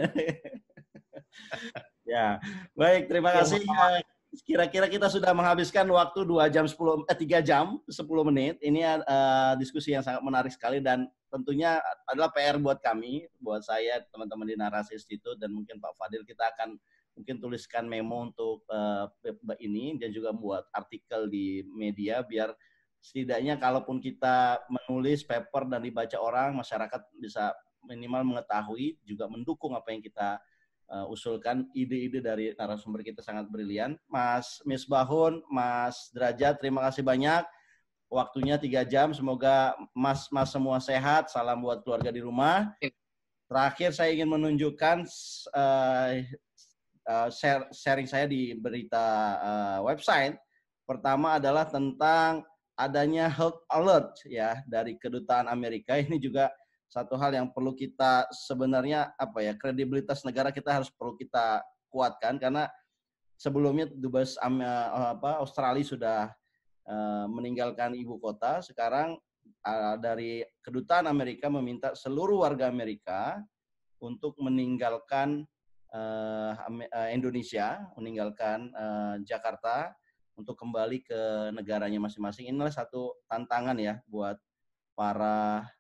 Ya, baik. Terima kasih. Kira-kira kita sudah menghabiskan waktu dua jam sepuluh eh tiga jam sepuluh menit. Ini uh, diskusi yang sangat menarik sekali dan tentunya adalah P R buat kami, buat saya, teman-teman di Narasi Institute dan mungkin Pak Fadil. Kita akan mungkin tuliskan memo untuk uh, ini dan juga buat artikel di media biar setidaknya kalaupun kita menulis paper dan dibaca orang, masyarakat bisa minimal mengetahui, juga mendukung apa yang kita uh, usulkan. Ide-ide dari narasumber kita sangat brilian. Mas Misbahun, Mas Derajat, terima kasih banyak. Waktunya tiga jam, semoga mas-mas semua sehat. Salam buat keluarga di rumah. Terakhir saya ingin menunjukkan uh, uh, share, sharing saya di berita uh, website. Pertama adalah tentang adanya health alert ya dari Kedutaan Amerika. Ini juga satu hal yang perlu kita sebenarnya apa ya, kredibilitas negara kita harus perlu kita kuatkan karena sebelumnya dubes apa Australia sudah Uh, meninggalkan ibu kota. Sekarang uh, dari Kedutaan Amerika meminta seluruh warga Amerika untuk meninggalkan uh, Indonesia, meninggalkan uh, Jakarta untuk kembali ke negaranya masing-masing. Inilah satu tantangan ya buat para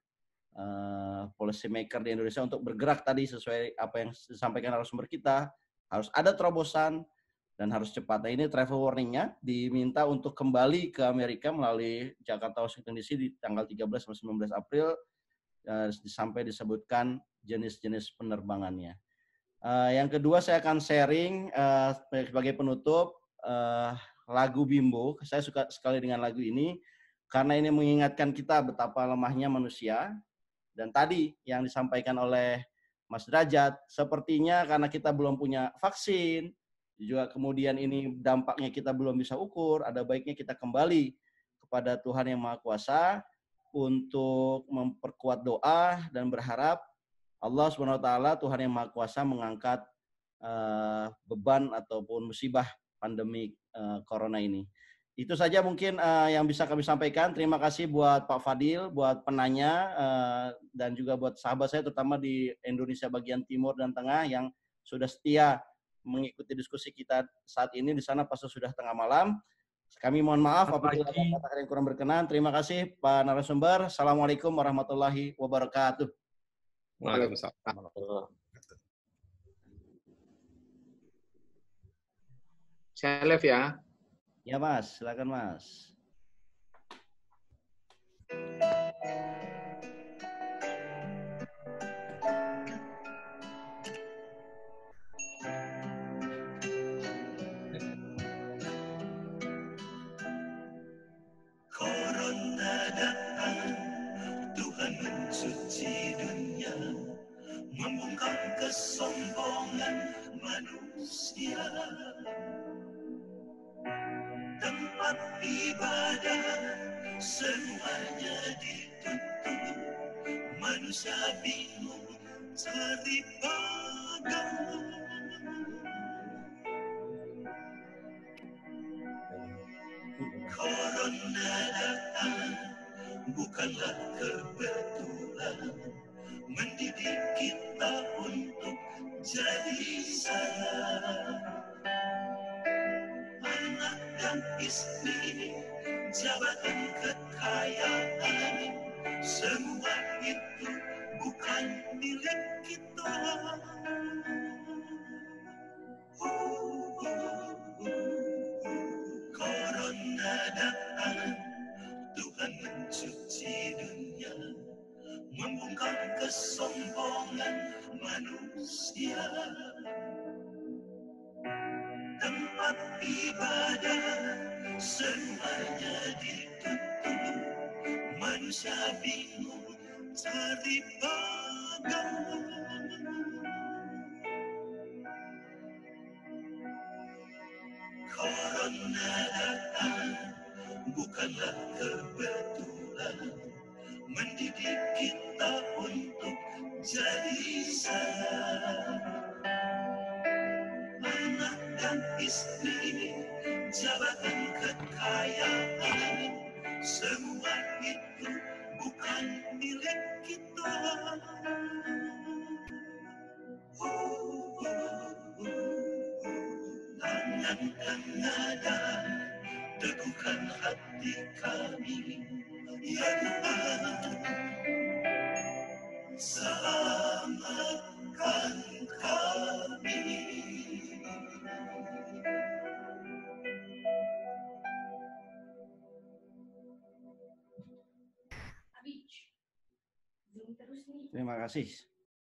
uh, policy maker di Indonesia untuk bergerak tadi sesuai apa yang disampaikan narasumber kita. Harus ada terobosan dan harus cepat. Nah, ini travel warning-nya diminta untuk kembali ke Amerika melalui Jakarta Washington D C di tanggal tiga belas sampai sembilan belas April uh, sampai disebutkan jenis-jenis penerbangannya. Uh, yang kedua saya akan sharing uh, sebagai penutup uh, lagu Bimbo. Saya suka sekali dengan lagu ini karena ini mengingatkan kita betapa lemahnya manusia. Dan tadi yang disampaikan oleh Mas Derajat, sepertinya karena kita belum punya vaksin, juga kemudian ini dampaknya kita belum bisa ukur, ada baiknya kita kembali kepada Tuhan Yang Maha Kuasa untuk memperkuat doa dan berharap Allah subhanahu wa taala, Tuhan Yang Maha Kuasa, mengangkat uh, beban ataupun musibah pandemi uh, corona ini. Itu saja mungkin uh, yang bisa kami sampaikan. Terima kasih buat Pak Fadil, buat penanya, uh, dan juga buat sahabat saya terutama di Indonesia bagian timur dan tengah yang sudah setia mengikuti diskusi kita saat ini. Di sana pas sudah tengah malam. Kami mohon maaf apabila ada kata-kata yang kurang berkenan. Terima kasih Pak narasumber. Assalamualaikum warahmatullahi wabarakatuh. Waalaikumsalam. Saya live ya. Ya Mas, silakan Mas. Corona datang, Tuhan mencuci dunia, membungkam kesombongan manusia. Tempat ibadah semuanya ditutup, manusia bingung cari pagar. Corona datang bukanlah kebetulan, mendidik kita untuk jadi salah. Anak dan istri, jabatan, kekayaan, semua itu bukan milik kita. Uh, uh, uh, uh. Corona datang, Tuhan mencuci dunia, membungkam kesombongan manusia. Tempat ibadah semuanya ditutup, manusia bingung cari pegangan. Corona datang bukanlah kebetulan, mendidik kita untuk jadi sayang. Anak dan istri, jabatan kekayaan, semua itu bukan milik kita. Tangankan nada, teguhkan hati kami, ya Tuhan, selamatkan kami. Terima kasih